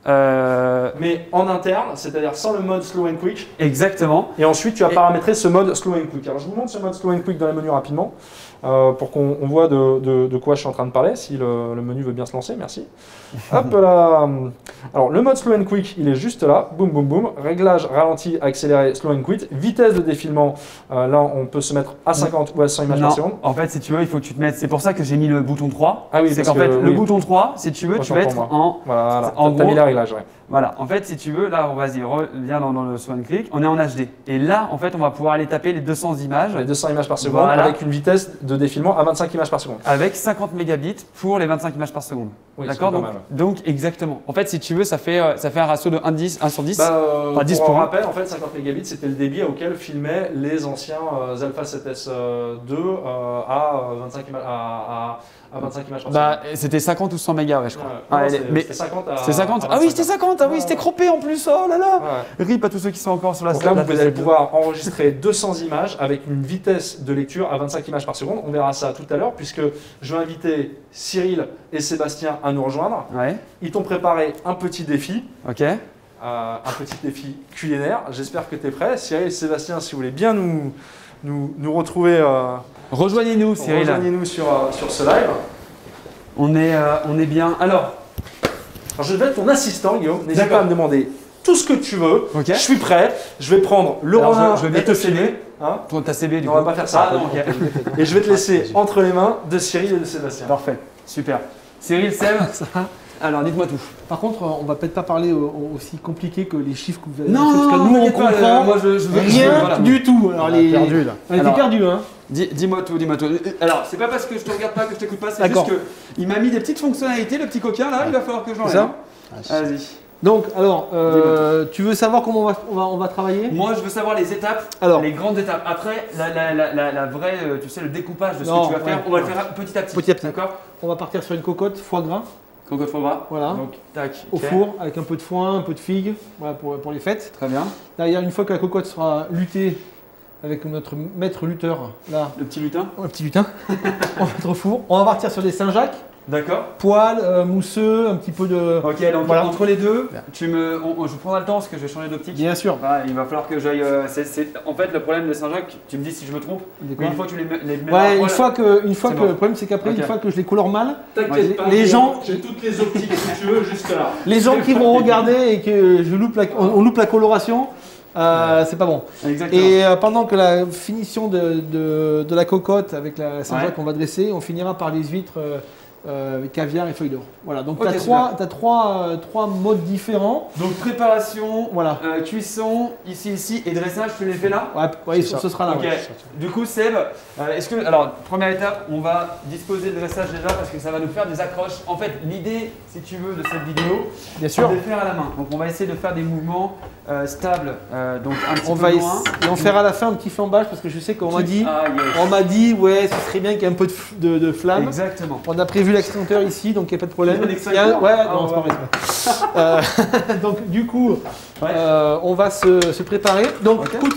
Euh... Mais en interne, c'est-à-dire sans le mode slow and quick. Exactement. Et ensuite, tu as Et... paramétré ce mode slow and quick. Alors, je vous montre ce mode slow and quick dans les menus rapidement. Euh, pour qu'on voit de, de, de quoi je suis en train de parler, si le, le menu veut bien se lancer, merci. Hop là. Alors le mode slow and quick, il est juste là, boum boum boum, réglage ralenti, accéléré, slow and quick, vitesse de défilement, euh, là on peut se mettre à cinquante ou à cent images non, par seconde. En fait si tu veux, il faut que tu te mettes, c'est pour ça que j'ai mis le bouton trois, ah oui, c'est qu'en fait que, le oui. bouton trois, si tu veux, tu vas être en… Voilà, en t'as mis les réglages, ouais. Voilà, en fait si tu veux, là vas-y, reviens dans, dans le slow and quick, on est en H D. Et là en fait on va pouvoir aller taper les deux cents images. Les deux cents images par seconde, voilà. Avec une vitesse de défilement à vingt-cinq images par seconde. Avec cinquante mégabits pour les vingt-cinq images par seconde. Oui, d'accord, donc, donc exactement. En fait, si tu veux, ça fait, ça fait un ratio de un, dix, un sur dix. Bah, euh, enfin, dix pour pour un rappel, en fait, cinquante mégabits, c'était le débit auquel filmaient les anciens euh, Alpha sept S deux euh, à, vingt-cinq images, à, à, à vingt-cinq images par bah, seconde. C'était cinquante ou cent mégas, ouais, je crois. Ouais, ouais, non, mais c'était cinquante. À, c'était cinquante. Ah oui, c'était cinquante. Ah oui, c'était croppé en plus. Oh là là. Ouais. Rip à tous ceux qui sont encore sur la donc là, vous allez pouvoir enregistrer deux cents images avec une vitesse de lecture à vingt-cinq images par seconde. On verra ça tout à l'heure, puisque je vais inviter Cyril et Sébastien à nous rejoindre. Ouais. Ils t'ont préparé un petit défi. Ok. Euh, un petit défi culinaire. J'espère que tu es prêt. Cyril et Sébastien, si vous voulez bien nous, nous, nous retrouver. Euh, rejoignez-nous, Cyril. Rejoignez-nous sur, euh, sur ce live. On est, euh, on est bien. Alors, Alors je vais être ton assistant, Guillaume. N'hésite pas à me demander tout ce que tu veux. Okay. Je suis prêt. Je vais prendre le Alors, renard je, je vais bien te filmer. Hein Ta C B du Non, coup. on va pas faire ça. Ah, non, ok. Et je vais te laisser entre les mains de Cyril et de Sébastien. Parfait, super. Cyril, Seb, alors dites-moi tout. Par contre, on va peut-être pas parler au- aussi compliqué que les chiffres que vous avez Non, fait, parce que non, nous on t'inquiète pas, comprend euh, moi, je- je veux- rien je veux- voilà. du tout. Alors On a les perdu, là. on était Alors, perdus, hein. Dis- Dis-moi tout, dis-moi tout. Alors, c'est pas parce que je te regarde pas que je t'écoute pas, c'est D'accord. juste qu'il m'a mis des petites fonctionnalités, le petit coquin là, il va falloir que je C'est l'enlève. ça Vas-y. Donc, alors, euh, tu veux savoir comment on va, on va, on va travailler? Moi, je veux savoir les étapes, Alors. les grandes étapes. Après, la, la, la, la, la vraie, euh, tu sais, le découpage de ce Non, que tu vas faire, ouais. on va le faire petit à petit. Petit à petit. D'accord. On va partir sur une cocotte foie gras Cocotte foie gras. Voilà. Donc, tac. au ok. four avec un peu de foin, un peu de figue, voilà, pour, pour les fêtes. Très bien. Derrière, une fois que la cocotte sera luttée avec notre maître lutteur, là, Le petit lutin. un petit lutin, on va mettre au four. On va partir sur des Saint-Jacques, D'accord. poils, euh, mousseux, un petit peu de. Ok, donc Voilà. entre les deux, tu me, on- on- je prendrai le temps parce que je vais changer d'optique. Bien sûr. Voilà, il va falloir que j'aille. euh, c'est- c'est- En fait, le problème des Saint-Jacques, tu me dis si je me trompe, Des mais quoi une fois que tu les mets, les mets dans Ouais, la une poêle- fois que, une fois C'est que bon. le problème c'est qu'après, Ok. une fois que je les colore mal, T'inquiète pas, les j'ai- gens- j'ai toutes les optiques si tu veux, juste là. les gens qui vont regarder et que je loupe la, on, on loupe la coloration, euh, c'est pas bon. Exactement. Et euh, pendant que la finition de, de, de la cocotte avec la Saint-Jacques Ouais. qu'on va dresser, on finira par les huîtres euh, euh, avec caviar et feuilles d'or. Voilà, donc Ok, tu as, super. trois, t'as trois, euh, trois modes différents. Donc préparation, Voilà. euh, cuisson, ici, ici, et dressage, tu les fais là. Ouais, ouais, C'est ce, ça. ce sera là. Ok. ouais. Du coup, Seb, euh, est-ce que, alors, première étape, on va disposer le dressage déjà parce que ça va nous faire des accroches. En fait, l'idée, si tu veux, de cette vidéo, Bien c'est sûr. de les faire à la main. Donc, on va essayer de faire des mouvements euh, stables, euh, donc un petit On peu va loin. essa- et on fera à la fin un petit flambage parce que je sais qu'on m'a dit, Ah, yes. on m'a dit, ouais, ce serait bien qu'il y ait un peu de, f- de, de flamme. Exactement. On a prévu l'extincteur ici, donc il n'y a pas de problème. Il y a un extincteur Il y a- ouais, Ah, non, ouais. c'est pas vrai. c'est pas vrai. Euh, donc du coup, Ouais. euh, on va se, se préparer. Donc Ok. écoute,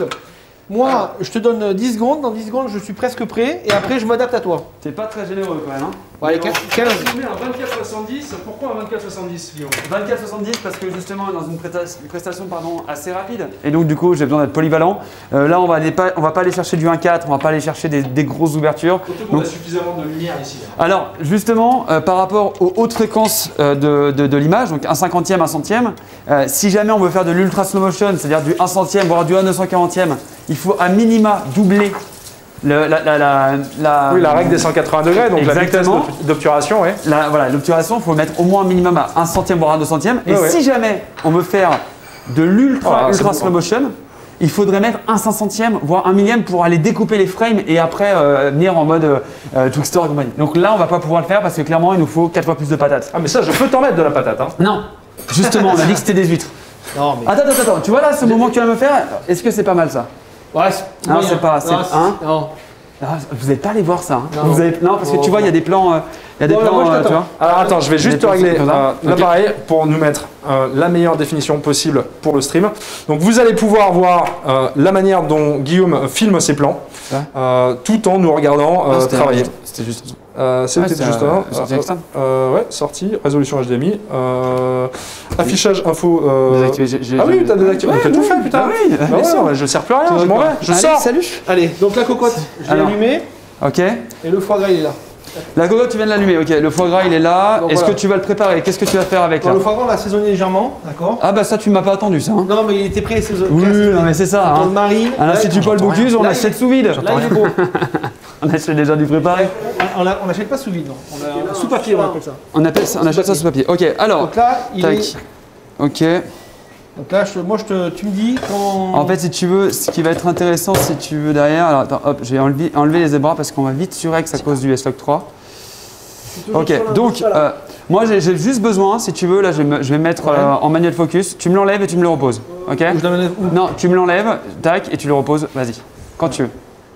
moi je te donne dix secondes, dans dix secondes je suis presque prêt et après je m'adapte à toi. T'es pas très généreux quand même, hein. Ouais, allez, Alors, quinze. on met un vingt-quatre soixante-dix. Pourquoi un vingt-quatre soixante-dix, Guillaume? vingt-quatre soixante-dix parce que justement dans une presta- une prestation pardon, assez rapide. Et donc du coup j'ai besoin d'être polyvalent. Euh, là on va, aller pas, on va pas aller chercher du un quatre, on va pas aller chercher des, des grosses ouvertures. Surtout qu'on Donc- a suffisamment de lumière ici. Alors justement euh, par rapport aux hautes fréquences euh, de, de- de l'image, donc un cinquantième, un centième, euh, si jamais on veut faire de l'ultra slow motion, c'est-à-dire du un centième voire du un neuf cent quarantième, il faut à minima doubler le- la, la, la, la- Oui, la règle des cent quatre-vingts degrés, donc la vitesse Exactement. d'ob- d'obturation, ouais. La- voilà, l'obturation, il faut mettre au moins un minimum à un centième voire un deux centième. Et Ouais, ouais. si jamais on veut faire de l'ultra Ah, c'est ultra bon. slow motion, il faudrait mettre un cinq centième voire un millième pour aller découper les frames et après euh, venir en mode euh, euh, Twixtor et compagnie. Donc là, on va pas pouvoir le faire parce que clairement, il nous faut quatre fois plus de patates. Ah, mais ça, je peux t'en mettre de la patate, hein. Non, justement, on a dit que c'était des huîtres. Non mais. Attends, attends, attends, tu vois là, ce moment que tu viens de me faire, est-ce que c'est pas mal ça? Ouais, c'est- Non, moyen. c'est pas- c'est- Non, hein non. Ah, vous n'êtes pas allé voir ça. Hein. Non. Vous avez- non, parce que Non. tu vois, il y a des plans, euh, il y a des Bon, plans, moi, je euh, tu t'attends. vois. Alors attends, je vais juste te Des régler comme ça. euh, Ok. l'appareil pour nous mettre euh, la meilleure définition possible pour le stream. Donc vous allez pouvoir voir euh, la manière dont Guillaume filme ses plans, Ah. euh, tout en nous regardant euh, Ah, c'était- travailler. C'était juste. Euh, C'était Ah, c'est juste un- un. sortie euh, externe euh, ouais, sortie, résolution H D M I, euh, affichage info. euh, Désactivé, j'ai- j'ai- Ah oui, j'ai- t'as désactivé. Ouais, t'as tout oui. fait, putain. Ah oui, Bah bien ouais, sûr. ouais, je sers plus à rien, Tu je vois m'en quoi. vais, je Allez, sors. salut. Allez, donc la cocotte, je l'ai Alors. allumée Ok. et le foie gras il est là. La cocotte, tu viens de l'allumer. Ok. Le foie gras, il est là. Donc Est-ce voilà. que tu vas le préparer? Qu'est-ce que tu vas faire avec Bon, là? le foie gras on l'a assaisonné légèrement, d'accord. Ah bah ça, tu m'as pas attendu ça. Hein. Non mais il était prêt assaisonné. Oui, non mais c'est ça. On le Hein. marine. À l'Institut Paul Bocuse, on Là, achète il- sous vide. Là il est beau. On achète déjà du préparé. On l'a- on n'achète pas sous vide, non. On a sous papier, on appelle ça. On appelle ça, on achète ça sous papier. Ok. Alors. Donc là, il Tac. est. Ok. Donc là, je- moi, je te, tu me dis quand. En fait, si tu veux, ce qui va être intéressant, si tu veux derrière, alors attends, hop, j'ai enlevé, enlevé les zébras parce qu'on va vite sur X à cause du S-Log trois. Ok, donc euh, moi j'ai j'ai juste besoin, si tu veux, là je vais me, je vais me mettre euh, en manuel focus, tu me l'enlèves et tu me le reposes. Ok? Ou je l'amène où? Non, tu me l'enlèves, tac, et tu le reposes, vas-y, quand tu veux.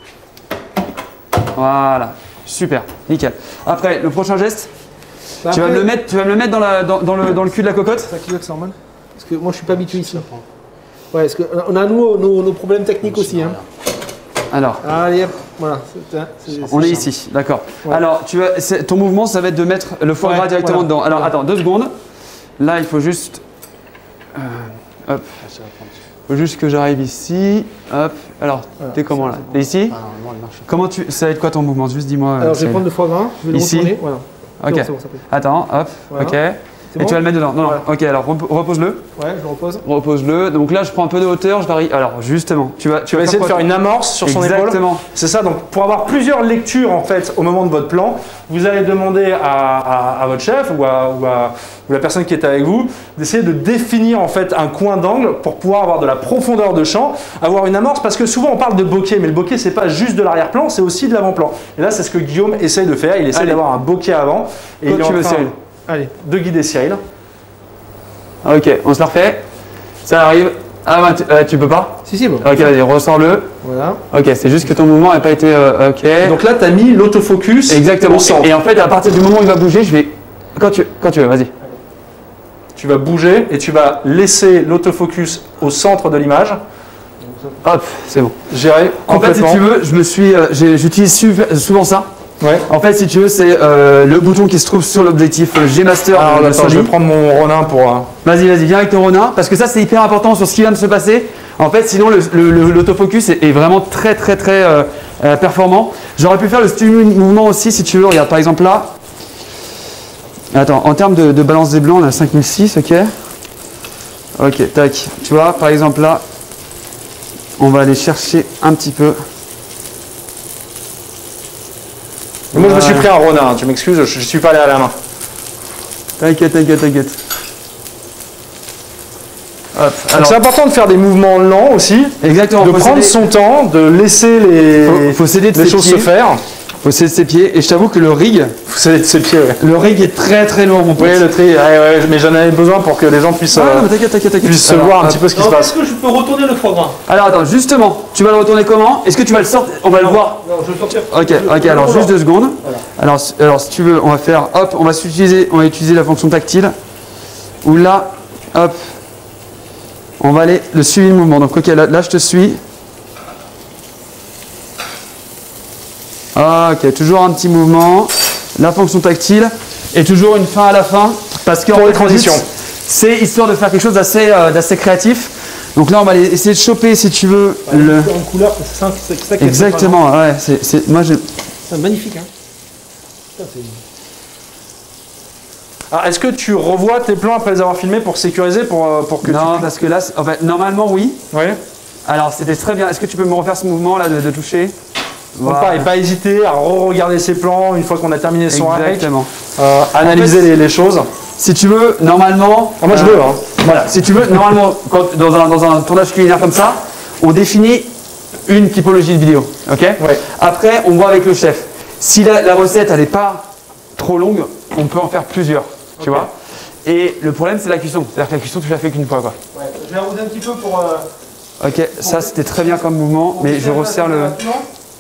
Voilà, super, nickel. Après, le prochain geste, Bah, tu, vas après, me le mettre, tu vas me le mettre dans, la, dans, dans le, dans le cul de la cocotte. C'est à qui que c'est normal? Parce que moi, je suis pas habitué ici. Ouais, parce qu'on a nous nos, nos problèmes techniques aussi. Hein. Alors, Allez, hop, voilà. c'est- c'est- on c'est est ça. ici, d'accord. Ouais. Alors, tu vas, c'est- ton mouvement, ça va être de mettre le foie Ouais, gras directement voilà. dedans. Alors, Voilà. attends, deux secondes. Là, il faut juste. euh, hop. Il faut juste que j'arrive ici. Hop. Alors, Voilà, t'es comment ça, là? c'est bon. T'es ici? Ah, normalement, elle marche. Comment tu. Ça va être quoi ton mouvement? Juste dis-moi. euh, Alors, je vais Cyril. prendre le foie gras, je vais le Ici. retourner. Voilà. Ok. Non, c'est bon, ça peut. Attends, hop. Voilà. Ok. Et bon tu vas le mettre dedans. Non, Voilà. non. Ok, alors rep- repose-le. Ouais, je le repose. Repose-le. Donc là, je prends un peu de hauteur, je varie. Alors, justement, tu vas, Tu vas essayer de quoi, faire toi une amorce sur son épaule. Exactement. C'est ça, donc pour avoir plusieurs lectures en fait au moment de votre plan, vous allez demander à, à- à votre chef ou à, ou à- ou la personne qui est avec vous d'essayer de définir en fait un coin d'angle pour pouvoir avoir de la profondeur de champ, avoir une amorce, parce que souvent on parle de bokeh, mais le bokeh c'est pas juste de l'arrière-plan, c'est aussi de l'avant-plan. Et là c'est ce que Guillaume essaye de faire, il essaie Allez. d'avoir un bokeh avant et Quand il est tu en veux, train Cyril. Allez. de guider Cyril. Ok, on se la refait. Ça arrive. Ah, bah, tu, euh, tu peux pas. Si, si, bon. Ok, vas-y, ressors-le. Voilà. Ok, c'est juste que ton mouvement n'a pas été. euh, ok. Donc là tu as mis l'autofocus Exactement. au centre. Et en fait, à partir du moment où il va bouger, je vais. Quand tu, quand tu veux, vas-y. Tu vas bouger et tu vas laisser l'autofocus au centre de l'image, Hop, c'est bon. gérer En fait, si complètement. tu veux, je me suis, euh, j'ai- j'utilise su- souvent ça. Ouais. En fait, si tu veux, c'est euh, le bouton qui se trouve sur l'objectif euh, G-Master. Alors, de attends, Sony. je vais prendre mon Ronin pour. euh, Vas-y, vas-y, viens avec ton Ronin, parce que ça, c'est hyper important sur ce qui vient de se passer. En fait, sinon, le- le- le- l'autofocus est, est vraiment très, très, très euh, euh, performant. J'aurais pu faire le stimuli mouvement aussi, si tu veux. Regarde, par exemple là. Attends, en termes de, de balance des blancs, on a cinq mille six, ok. Ok, tac. Tu vois, par exemple là, on va aller chercher un petit peu. Moi, je me suis Voilà. pris un Ronin, tu m'excuses, je ne suis pas allé à la main. T'inquiète, t'inquiète, t'inquiète. Hop, Donc, alors, c'est important de faire des mouvements lents aussi, exactement. de faut prendre céder- son temps, de laisser les, Faut- faut céder de les ses choses pieds. se faire. faut céder de ses pieds. Et je t'avoue que le rig, Faut céder de ses pieds, ouais. le rig est très très lourd, mon pote. Oui, le tri, ouais, ouais, mais j'en avais besoin pour que les gens puissent, Ah, euh, non, mais t'inquiète, t'inquiète, t'inquiète. puissent se Alors, voir un hop. petit peu ce qui se Alors, passe. est-ce que je peux retourner le foie gras? Alors attends, justement, tu vas le retourner comment? Est-ce que tu vas le sortir? On va le voir. Non, je vais sortir. Ok, ok, alors juste deux secondes. Alors, si- alors si tu veux, on va faire, hop, on va utiliser, on va utiliser la fonction tactile. Où là, hop, on va aller le suivi de mouvement. Donc ok, là, là je te suis. Ok, toujours un petit mouvement. La fonction tactile et toujours une fin à la fin parce que Pour en les fait, le but, transitions. c'est histoire de faire quelque chose d'assez euh, d'assez créatif. Donc là, on va aller essayer de choper, si tu veux, le. En couleur, c'est ça, c'est ça qui est Exactement, ouais. C'est, c'est, moi, je. C'est magnifique, hein. Putain, c'est- Alors, est-ce que tu revois tes plans après les avoir filmés pour sécuriser, pour, euh, pour que Non, parce que là, c'est- en fait, normalement, oui. tu... Ouais. Alors, c'était très bien. Est-ce que tu peux me refaire ce mouvement là de, de toucher? Donc, Voilà. pareil, pas hésiter à re-regarder ses plans une fois qu'on a terminé son rec, Exactement. euh, analyser En fait, les, les choses. Si tu veux, normalement. Ah, moi, je euh, veux, hein. Voilà, si tu veux, normalement, quand, dans, un, dans un tournage culinaire comme ça, on définit une typologie de vidéo. Ok. Ouais. Après, on voit avec le chef. Si la, la recette, elle n'est pas trop longue, on peut en faire plusieurs. Tu Ok. vois. Et le problème, c'est la cuisson. C'est-à-dire que la cuisson, tu la fais qu'une fois, quoi. Ouais. Je vais arroser un petit peu pour. euh, Ok, ça, c'était très bien comme mouvement, pour mais bien je resserre le. maintenant.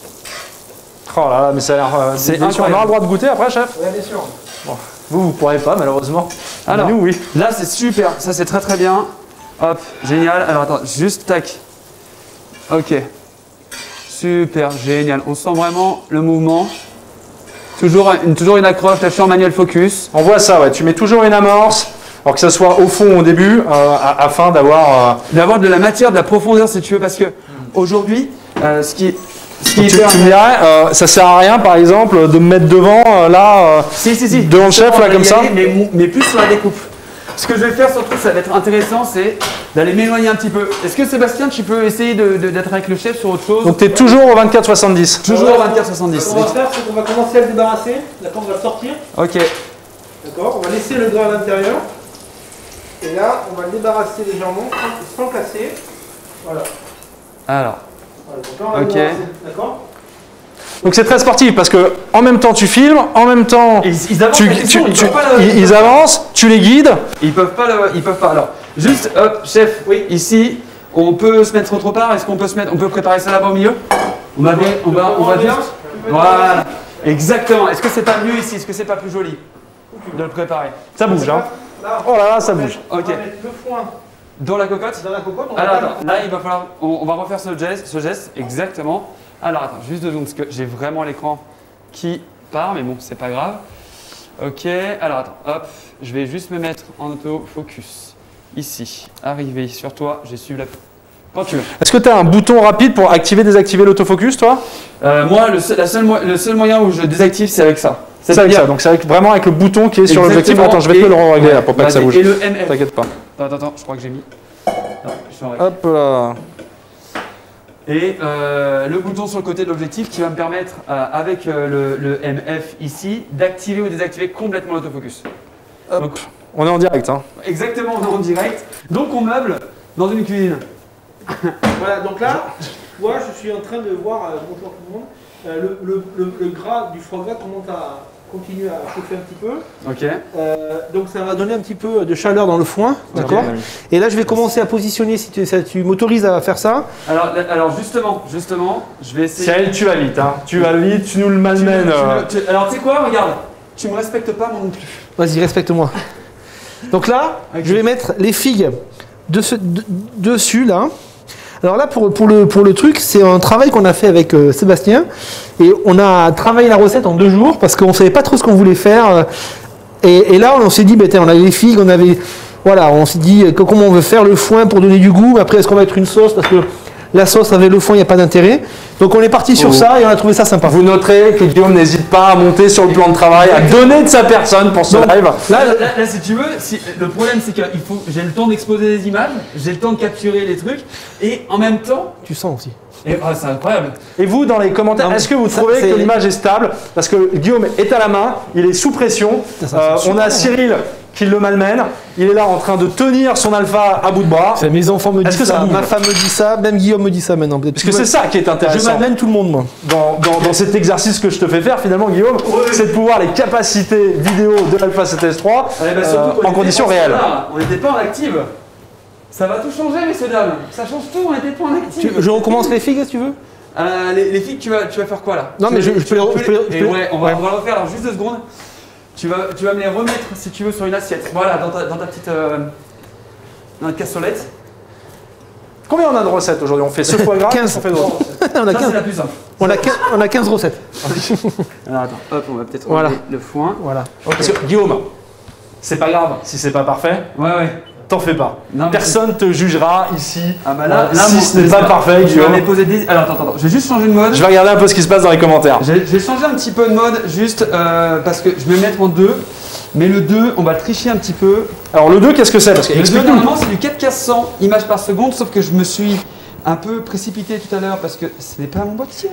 Oh là là, mais ça a l'air. euh, C'est délicieux. On incroyable. aura le droit de goûter après, chef? Ouais, bien sûr. Vous, vous pourrez pas, malheureusement. Alors, Mais nous, oui. là, c'est super. Ça, c'est très très bien. Hop, génial. Alors, attends, juste tac. Ok. Super, génial. On sent vraiment le mouvement. Toujours une, toujours une accroche, lâché en manuel focus. On voit ça, ouais. Tu mets toujours une amorce, alors que ça soit au fond ou au début, euh, a- afin d'avoir. euh, D'avoir de la matière, de la profondeur, si tu veux, parce que aujourd'hui, euh, ce qui, ce qui est tu, hyper- tu me dirais, euh, ça sert à rien, par exemple, de me mettre devant, euh, là, euh, Si, si, si. devant le chef, Justement, là, on va comme y ça. aller, mais, mou- mais plus sur la découpe. Ce que je vais faire surtout, ça va être intéressant, c'est d'aller m'éloigner un petit peu. Est-ce que Sébastien, tu peux essayer de- de- d'être avec le chef sur autre chose? Donc tu es toujours au vingt-quatre soixante-dix. Toujours Ouais, vingt-quatre soixante-dix. Ce qu'on va faire, c'est qu'on va commencer à le débarrasser. D'accord, on va le sortir. Ok. D'accord, on va laisser le gras à l'intérieur. Et là, on va le débarrasser légèrement, sans, sans casser. Voilà. Alors, Voilà, donc là, on va le Ok. débarrasser. D'accord. Donc c'est très sportif parce que en même temps tu filmes, en même temps ils, ils avancent tu, la tu- question, ils tu- peuvent pas le- ils, ils avancent, tu les guides. Ils peuvent pas le, ils peuvent pas. Alors, juste, hop, chef, oui, ici, on peut se mettre autre part. Est-ce qu'on peut se mettre, on peut préparer ça là-bas au milieu? On va, on va, on va juste. Voilà. Exactement. Est-ce que c'est pas mieux ici? Est-ce que c'est pas plus joli de le préparer? Ça bouge, hein. Là, Oh là là, ça bouge. on va Ok. mettre le foin Dans la cocotte? dans la cocotte. On va Alors pas- attends, là il va falloir, on, on va refaire ce geste, ce geste, exactement. Alors attends, juste deux secondes parce que j'ai vraiment l'écran qui part, mais bon, c'est pas grave. Ok, alors attends, hop, je vais juste me mettre en auto-focus. Ici, arriver sur toi, j'ai suivi la. Quand tu veux. Est-ce que tu as un bouton rapide pour activer, désactiver l'autofocus, toi? Euh, moi, le seul, la seule mo- le seul moyen où je désactive, c'est avec ça. C'est avec ça, donc c'est avec, vraiment avec le bouton qui est sur l'objectif. Attends, je vais te le régler ouais, là pour pas que ça bouge. Et le M F. T'inquiète pas. Attends, attends, je crois que j'ai mis. Non, je suis en règle. Hop là. Et euh, le bouton sur le côté de l'objectif qui va me permettre, euh, avec euh, le, le M F ici, d'activer ou désactiver complètement l'autofocus. Donc, on est en direct. Hein. Exactement, on est en direct. Donc on meuble dans une cuisine. Voilà, donc là, tu vois, je suis en train de voir, euh, bonjour tout le monde, euh, le, le, le, le gras du foie gras commence à continuer à chauffer un petit peu. Ok. Euh, donc ça va donner un petit peu de chaleur dans le foin, d'accord. Okay. Et là, je vais commencer à positionner, si tu, ça, tu m'autorises à faire ça. Alors, alors justement, justement, je vais essayer… Cyril, tu vas vite, hein. Tu vas vite, tu nous le malmènes. Euh... Tu, tu, alors tu sais quoi, regarde, tu me respectes pas moi non plus. Vas-y, respecte-moi. Donc là, okay. Je vais mettre les figues de ce, de, dessus, là. Alors là, pour, pour, le, pour le truc, c'est un travail qu'on a fait avec euh, Sébastien. Et on a travaillé la recette en deux jours parce qu'on ne savait pas trop ce qu'on voulait faire. Et, et là, on s'est dit, bah, on avait les figues, on avait… Voilà, on s'est dit que, comment on veut faire le foin pour donner du goût. Après, est-ce qu'on va mettre une sauce parce que la sauce avec le foin, il n'y a pas d'intérêt. Donc on est parti sur oh. ça et on a trouvé ça sympa. Vous noterez que Guillaume n'hésite pas à monter sur le plan de travail, à donner de sa personne pour ce Donc, live. Là, là, là, là, si tu veux, si, le problème c'est que j'ai le temps d'exposer des images, j'ai le temps de capturer les trucs et en même temps… Tu sens aussi. Et oh, c'est incroyable. Et vous, dans les commentaires, est-ce que vous trouvez ça, que l'image est stable? Parce que Guillaume est à la main, il est sous pression. Ça, euh, on a Cyril qui le malmène. Il est là en train de tenir son alpha à bout de bras. Mes enfants me disent que ça, ça ma femme me dit ça, même Guillaume me dit ça maintenant. Parce que c'est ça qui est intéressant. Je malmène tout le monde, moi. Dans, dans, dans cet exercice que je te fais faire, finalement, Guillaume, oui. c'est de pouvoir les capacités vidéo de l'Alpha sept S trois ah, bah, euh, en conditions réelles. On n'était pas en active. Ça va tout changer, messieurs, dames. Ça change tout, on n'était pas en active. Tu, je recommence les figues, si tu veux. Euh, les, les figues, tu vas, tu vas faire quoi là? Non, mais je, je peux les refaire. Ouais, on va, ouais. on va le refaire. Alors, juste deux secondes. Tu vas, tu vas me les remettre, si tu veux, sur une assiette. Voilà, dans ta, dans ta petite euh, dans ta cassolette. Combien on a de recettes aujourd'hui? On fait ce foie gras, quinze. On fait d'autres. on a Ça, quinze. c'est la plus simple. On a, quinze, on a quinze recettes. Alors, attends, hop, on va peut-être voilà. enlever le foin. Voilà. Okay. Parce que, Guillaume, c'est pas grave si c'est pas parfait. Ouais, ouais. T'en fais pas. Non, Personne te jugera ici. Ah bah là, euh, là si bon, ce n'est pas parfait, Guillaume. Posé des... Alors attends, attends, je vais juste changer de mode. Je vais regarder un peu ce qui se passe dans les commentaires. Je vais changer un petit peu de mode, juste euh, parce que je vais me mettre en deux. Mais le deux, on va le tricher un petit peu. Alors le deux, qu'est-ce que c'est? Parce que le deux, normalement, c'est du quatre K cent images par seconde, sauf que je me suis un peu précipité tout à l'heure parce que ce n'est pas mon boîtier.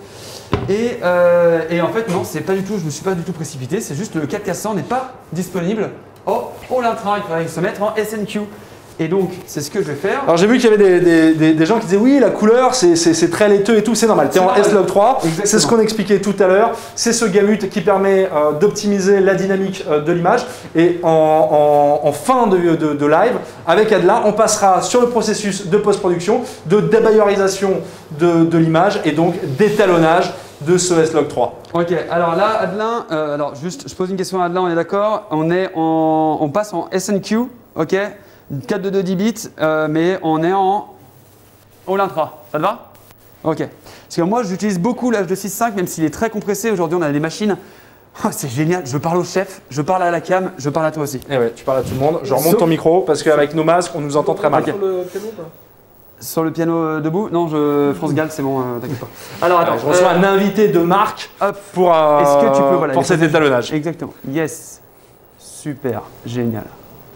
Et, euh, et en fait, non, c'est pas du tout, je me suis pas du tout précipité, c'est juste le quatre K cent n'est pas disponible. Oh, pour l'intra, il faudrait se mettre en S N Q. Et donc, c'est ce que je vais faire. Alors j'ai vu qu'il y avait des, des, des, des gens qui disaient oui, la couleur, c'est très laiteux et tout, c'est normal. Tu es en S log trois, c'est ce qu'on expliquait tout à l'heure. C'est ce gamut qui permet euh, d'optimiser la dynamique euh, de l'image. Et en, en, en fin de, de, de live, avec Adelin, on passera sur le processus de post-production, de débayerisation de, de l'image et donc d'étalonnage de ce S log trois. Ok, alors là, Adelin, euh, alors juste, je pose une question à Adelin, on est d'accord? On est en, on passe en S N Q, ok? quatre deux deux dix bits, euh, mais on est en All Intra. Ça te va? Ok. Parce que moi, j'utilise beaucoup l'H deux six cinq, même s'il est très compressé. Aujourd'hui, on a des machines. Oh, c'est génial. Je parle au chef, je parle à la cam, je parle à toi aussi. Et ouais, tu parles à tout le monde. Je remonte Sauf... ton micro parce qu'avec nos masques, on nous entend très mal. Okay. Sur le piano, pas Sur le piano euh, debout? Non, je... France Gall, c'est bon, euh, t'inquiète pas. Alors attends, ouais, je reçois euh... un invité de marque Hop. pour, euh, Est-ce que tu peux, voilà, pour cet étalonnage. Exactement. Yes. Super. Génial.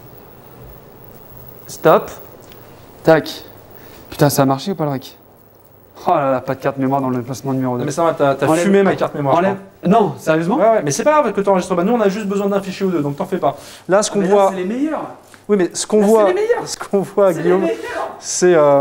Stop. Tac. Putain, ça a marché ou pas le rec? Oh là là, pas de carte mémoire dans le placement numéro deux. Mais ça va, t'as fumé ma carte mémoire. Enlève. Non, sérieusement? Ouais, ouais, mais c'est pas grave que tu enregistres pas. Nous, on a juste besoin d'un fichier ou deux, donc t'en fais pas. Là, ce qu'on ah, voit. C'est les meilleurs. Oui, mais ce qu'on voit. Ce qu'on voit, Guillaume, c'est. Euh...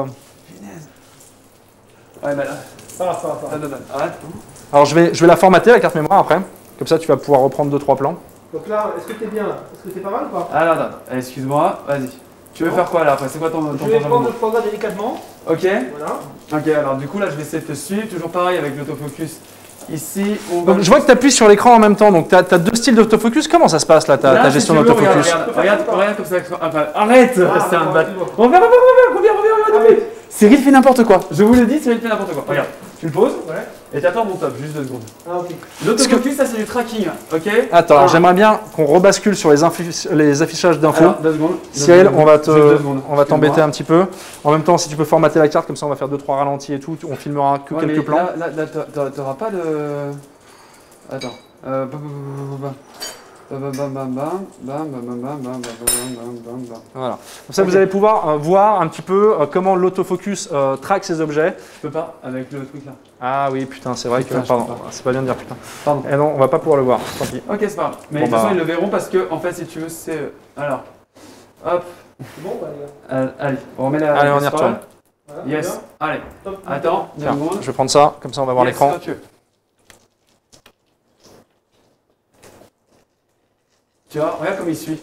Ouais, bah là. Ça va, ça va, ça va. Arrête. Alors, je vais, je vais la formater, la carte mémoire après. Comme ça, tu vas pouvoir reprendre deux trois plans. Donc là, est-ce que t'es bien là? Est-ce que t'es pas mal ou pas? Alors, attends, attends. Excuse-moi, vas-y. Tu veux faire quoi là après? C'est quoi ton, ton Je vais prendre le foie gras délicatement. Ok. Voilà. Ok, alors du coup là je vais essayer de te suivre, toujours pareil avec l'autofocus. Ici, on va... Donc, je vois que tu appuies sur l'écran en même temps, donc tu as, as deux styles d'autofocus. Comment ça se passe là, ta, là, ta gestion si d'autofocus? Regarde, regarde, regarde, regarde comme ça. Enfin, arrête ah, c'est un bat. On va, on va, on va, on va, on va, on va. Cyril fait n'importe quoi. Je vous le dis, Cyril fait n'importe quoi. Regarde, tu le poses. Ouais. Et t'attends mon top, juste deux secondes. Ah, ok. L'autofocus, ça c'est du tracking, ok? Attends, ah. j'aimerais bien qu'on rebascule sur les, les affichages d'infos. Deux secondes. Cyril, on va te, on va t'embêter un petit peu. En même temps, si tu peux formater la carte, comme ça on va faire deux trois ralentis et tout, on filmera que ouais, quelques plans. Là, là, là t'auras pas de... Attends, Euh, bam, bam, bam, bam, bam, bam, bam, bam, bam, bam, bam, bam, bam, bam. Voilà. Comme ça, okay. Vous allez pouvoir euh, voir un petit peu euh, comment l'autofocus euh, traque ces objets. Je peux pas avec le truc là. Ah oui, putain, c'est vrai putain, que. Pardon, c'est pas bien de dire putain. Pardon. Et non, on va pas pouvoir le voir. Tant pis. Ok, c'est pas grave. Mais bon, de toute façon, bah... ils le verront parce que, en fait, si tu veux, c'est. Alors. Hop. C'est bon, bah, les gars. Euh, allez, on remet la. Allez, on y retourne. Voilà, yes. Allez. Top. Attends, tiens, je vais prendre ça, comme ça on va voir yes, l'écran. Tu vois, regarde comme il suit.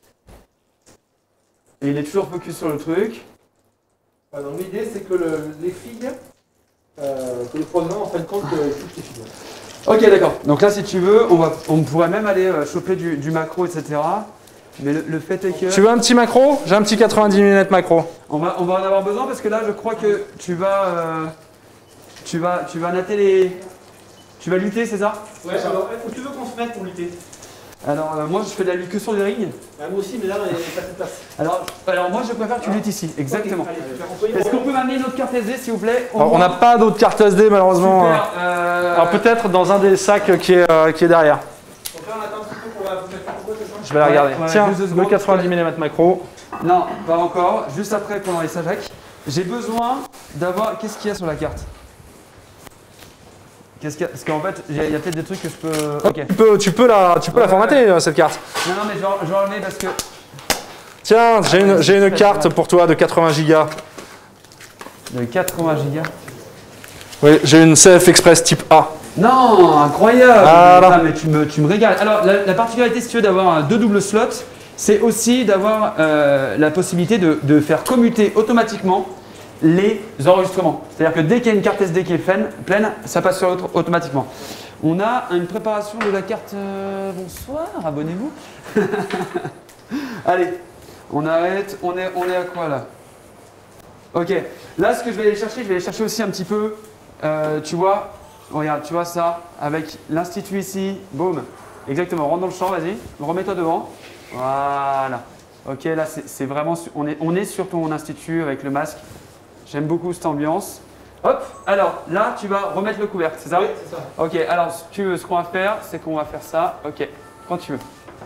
Et il est toujours focus sur le truc. Ah, donc l'idée c'est que le, les filles, euh, que le programme en fin de compte euh, toutes les filles. Ok, d'accord. Donc là, si tu veux, on, va, on pourrait même aller euh, choper du, du macro, et cetera. Mais le, le fait est que... Tu veux un petit macro? J'ai un petit quatre-vingt-dix millimètres macro. On va, on va en avoir besoin parce que là, je crois que tu vas... Euh, tu vas, tu vas natter les... Tu vas lutter, c'est ça? Ouais, alors, où tu veux qu'on se mette pour lutter? Alors, euh, moi, je fais de la lutte que sur les rings. Ah, moi aussi, mais là, il n'y a pas de place. Alors, alors, moi, je préfère que tu luttes ici, exactement. Okay, est-ce qu'on peut m'amener une autre carte S D, s'il vous plaît? Alors, on n'a pas d'autre carte S D, malheureusement. Super, euh... Alors, peut-être dans un des sacs qui est, euh, qui est derrière. Donc là, on attend un petit peu pour la vous mettre en c'est ça? Je vais la regarder. Ouais, ouais, tiens, le le quatre-vingt-dix millimètres macro. Non, pas encore. Juste après, pendant les sajacs. J'ai besoin d'avoir... Qu'est-ce qu'il y a sur la carte? Qu'est-ce qu'il y a? Parce qu'en fait, il y a, a peut-être des trucs que je peux... Ok. Tu peux, tu peux la, tu peux ouais, la formater, ouais. Cette carte. Non, non, mais je vais, je vais enlever parce que... Tiens, j'ai ah, une, j'ai une carte ouais. pour toi de quatre-vingts gigas. De quatre-vingts gigas? Oui, j'ai une C F Express type A. Non, incroyable! Ah, ah, mais tu me, tu me régales. Alors, la, la particularité, si tu veux, d'avoir deux doubles slots, c'est aussi d'avoir euh, la possibilité de, de faire commuter automatiquement les enregistrements. C'est-à-dire que dès qu'il y a une carte S D qui est pleine, pleine ça passe sur l'autre automatiquement. On a une préparation de la carte... Euh, bonsoir, abonnez-vous. Allez, on arrête. On est, on est à quoi là? Ok. Là, ce que je vais aller chercher, je vais aller chercher aussi un petit peu, euh, tu vois, regarde, tu vois ça, avec l'institut ici, boum. Exactement, rentre dans le champ, vas-y, remets-toi devant. Voilà. Ok, là, c'est vraiment, on est, on est sur ton institut avec le masque. J'aime beaucoup cette ambiance. Hop, alors là, tu vas remettre le couvercle, c'est ça? Oui, c'est ça. Ok, alors si tu veux, ce qu'on va faire, c'est qu'on va faire ça. Ok, quand tu veux.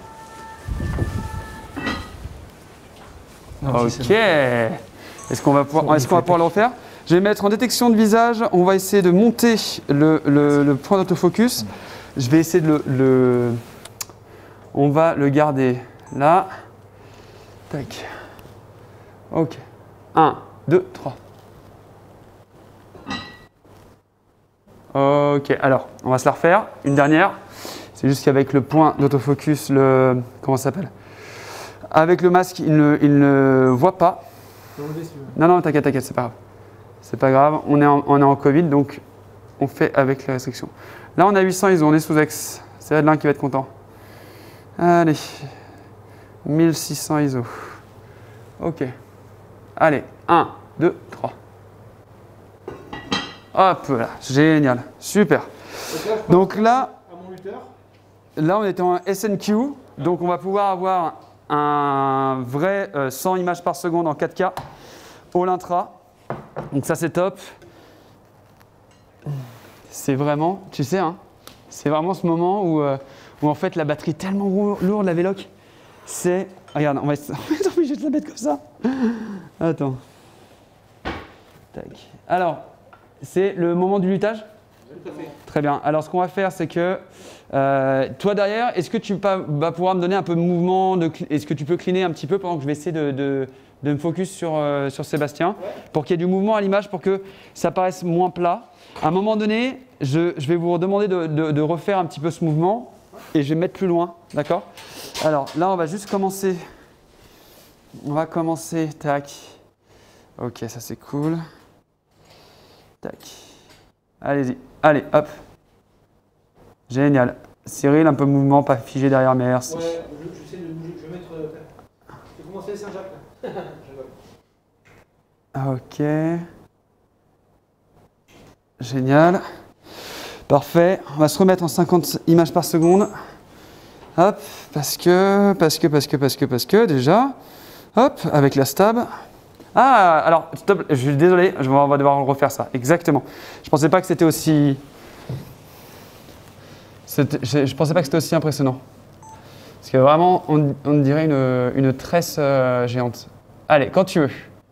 Non, ok. Est-ce qu'on va pouvoir, est-ce qu'on va pouvoir le refaire? Je vais mettre en détection de visage. On va essayer de monter le, le, le point d'autofocus. Je vais essayer de le, le... On va le garder là. Tac. Ok. un, deux, trois. Ok, alors, on va se la refaire. Une dernière. C'est juste qu'avec le point d'autofocus, le... Comment ça s'appelle? Avec le masque, il ne, il ne voit pas. Non, non, t'inquiète, t'inquiète, c'est pas grave. C'est pas grave, on est, en, on est en Covid, donc on fait avec les restrictions. Là, on a huit cents I S O, on est sous ex. C'est Adelin qui va être content. Allez, mille six cents I S O. Ok. Allez, un, deux, trois. Hop là, génial, super. Donc là, là on était en S N Q, donc on va pouvoir avoir un vrai euh, cent images par seconde en quatre K au l'intra. Donc ça c'est top. C'est vraiment, tu sais, hein, c'est vraiment ce moment où, euh, où en fait la batterie est tellement lourde, la Véloc. C'est, regarde, on va être obligé de la mettre comme ça. Attends. Tac. Alors, c'est le moment du lutage? Tout à fait. Très bien. Alors, ce qu'on va faire, c'est que euh, toi derrière, est-ce que tu vas pouvoir me donner un peu de mouvement de, est-ce que tu peux cleaner un petit peu pendant que je vais essayer de, de, de me focus sur, euh, sur Sébastien, ouais, pour qu'il y ait du mouvement à l'image, pour que ça paraisse moins plat. À un moment donné, je, je vais vous demander de, de, de refaire un petit peu ce mouvement et je vais me mettre plus loin. D'accord? Alors là, on va juste commencer. On va commencer. Tac. Ok, ça c'est cool. Tac. Allez-y. Allez, hop. Génial. Cyril, un peu de mouvement, pas figé derrière, merci. Ouais, je, je sais de bouger. Je vais mettre. Euh, je vais commencer Saint-Jacques là. Ok. Génial. Parfait. On va se remettre en cinquante images par seconde. Hop. Parce que, parce que, parce que, parce que, parce que, déjà. Hop, avec la stab. Ah, alors, stop, je suis désolé, je vais devoir refaire ça. Exactement. Je ne pensais pas que c'était aussi... Je ne pensais pas que c'était aussi impressionnant. Parce que vraiment, on, on dirait une, une tresse euh, géante. Allez, quand tu veux.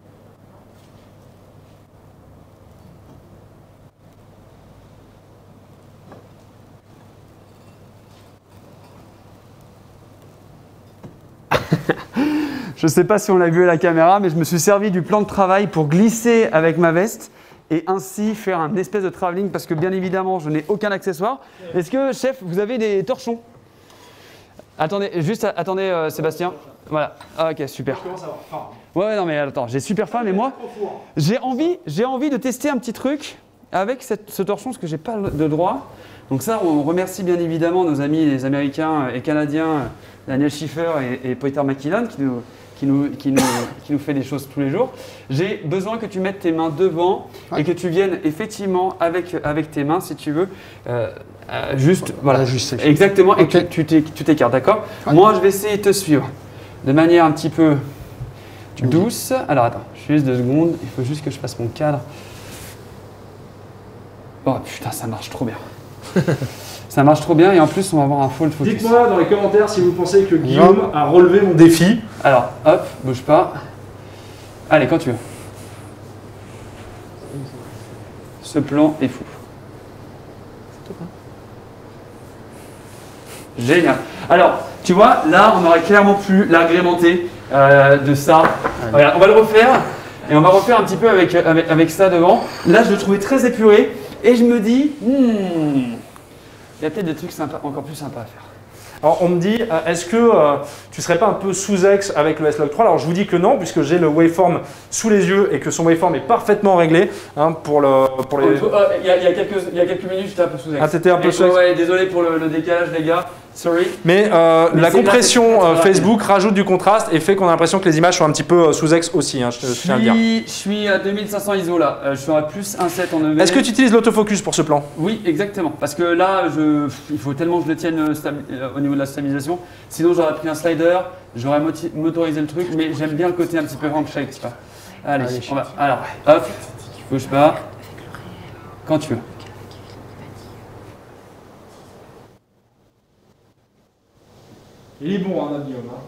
Je ne sais pas si on l'a vu à la caméra, mais je me suis servi du plan de travail pour glisser avec ma veste et ainsi faire un espèce de travelling parce que bien évidemment, je n'ai aucun accessoire. Est-ce que, chef, vous avez des torchons? Attendez, juste attendez euh, Sébastien. Voilà, ah, ok, super. Je commence à avoir faim. Ouais, ouais, non mais attends, j'ai super faim, mais moi, j'ai envie, j'ai envie de tester un petit truc avec cette, ce torchon parce que j'ai pas de droit. Donc ça, on remercie bien évidemment nos amis les Américains et Canadiens, Daniel Schiffer et, et Peter McKinnon qui nous, qui, nous, qui, nous, qui nous fait des choses tous les jours. J'ai besoin que tu mettes tes mains devant ouais. et que tu viennes effectivement avec, avec tes mains, si tu veux, euh, euh, juste, voilà, juste exactement, okay. Et que tu t'écartes, d'accord ouais. Moi, je vais essayer de te suivre de manière un petit peu douce. Alors attends, juste deux secondes, il faut juste que je fasse mon cadre. Oh putain, ça marche trop bien. Ça marche trop bien et en plus on va avoir un full focus. Dites-moi dans les commentaires si vous pensez que Guillaume non. a relevé mon défi. Alors hop, bouge pas. Allez, quand tu veux. Ce plan est fou. Génial. Alors, tu vois, là on aurait clairement pu l'agrémenter euh, de ça. Regarde, on va le refaire et on va refaire un petit peu avec, avec, avec ça devant. Là je le trouvais très épuré. Et je me dis, hmm, il y a peut-être des trucs sympas, encore plus sympas à faire. Alors on me dit, euh, est-ce que euh, tu ne serais pas un peu sous-ex avec le S-Log trois? Alors je vous dis que non, puisque j'ai le waveform sous les yeux et que son waveform est parfaitement réglé hein, pour, le, pour les… Il oh, euh, y, y, a quelques, y a quelques minutes, j'étais un peu sous-ex. Ah, t'étais un peu sous-ex. Ouais, désolé pour le, le décalage les gars, sorry. Mais, euh, Mais la compression là, euh, Facebook rajoute du contraste et fait qu'on a l'impression que les images sont un petit peu sous-ex aussi, hein, je, je tiens à le dire. Je suis à deux mille cinq cents I S O là, euh, je suis à plus un virgule sept en E V. Est-ce que tu utilises l'autofocus pour ce plan? Oui, exactement, parce que là, je, il faut tellement que je le tienne euh, au niveau de la stabilisation. Sinon, j'aurais pris un slider, j'aurais motorisé le truc, mais j'aime bien le côté un petit peu handshake. Tu vois. Allez, Allez on va. Alors, hop, bouge pas. Quand tu veux. Il est bon, hein, Guillaume. Hein.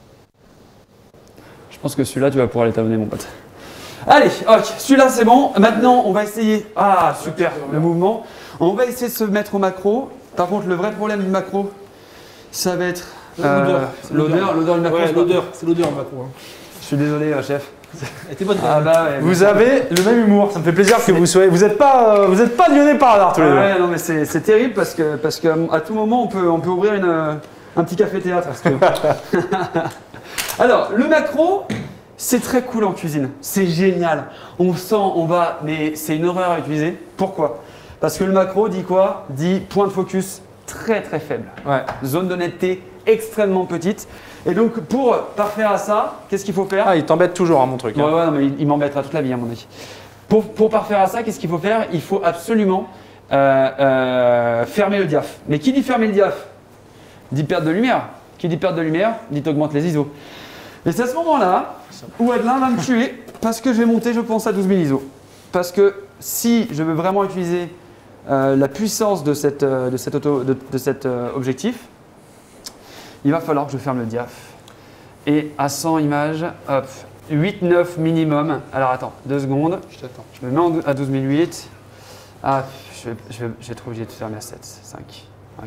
Je pense que celui-là, tu vas pouvoir l'étalonner, mon pote. Allez, ok, celui-là, c'est bon. Maintenant, on va essayer. Ah, super, le mouvement. On va essayer de se mettre au macro. Par contre, le vrai problème du macro, ça va être l'odeur. L'odeur, l'odeur du macro. Ouais, l'odeur, c'est l'odeur du macro. Hein. Je suis désolé, euh, chef. T'es bonne. Ah bah ouais, vous avez le même humour. Ça me fait plaisir que vous soyez. Vous n'êtes pas, euh, vous êtes pas lyonnais par hasard tous les deux. Ouais, non mais c'est terrible parce que parce que à tout moment on peut on peut ouvrir une, un petit café théâtre. Parce que... Alors le macro. C'est très cool en cuisine, c'est génial. On sent, on va, mais c'est une horreur à utiliser. Pourquoi? Parce que le macro dit quoi? Dit point de focus très très faible. Ouais. Zone de netteté extrêmement petite. Et donc pour parfaire à ça, qu'est-ce qu'il faut faire? Ah, il t'embête toujours hein, mon truc. Ouais, hein. ouais, non, mais il, il m'embêtera toute la vie à mon avis. Pour, pour parfaire à ça, qu'est-ce qu'il faut faire? Il faut absolument euh, euh, fermer le diaph. Mais qui dit fermer le diaph? Dit perte de lumière. Qui dit perte de lumière? Dit augmente les I S O. Et c'est à ce moment-là où Adelin va me tuer parce que je vais monter, je pense, à douze mille I S O. Parce que si je veux vraiment utiliser euh, la puissance de, cette, euh, de cet, auto, de, de cet euh, objectif, il va falloir que je ferme le diaph. Et à cent images, hop, huit neuf minimum. Alors attends, deux secondes. Je t'attends. Je me mets à douze mille huit. Ah, je vais, je, vais, je vais être obligé de fermer à sept, cinq. Ok.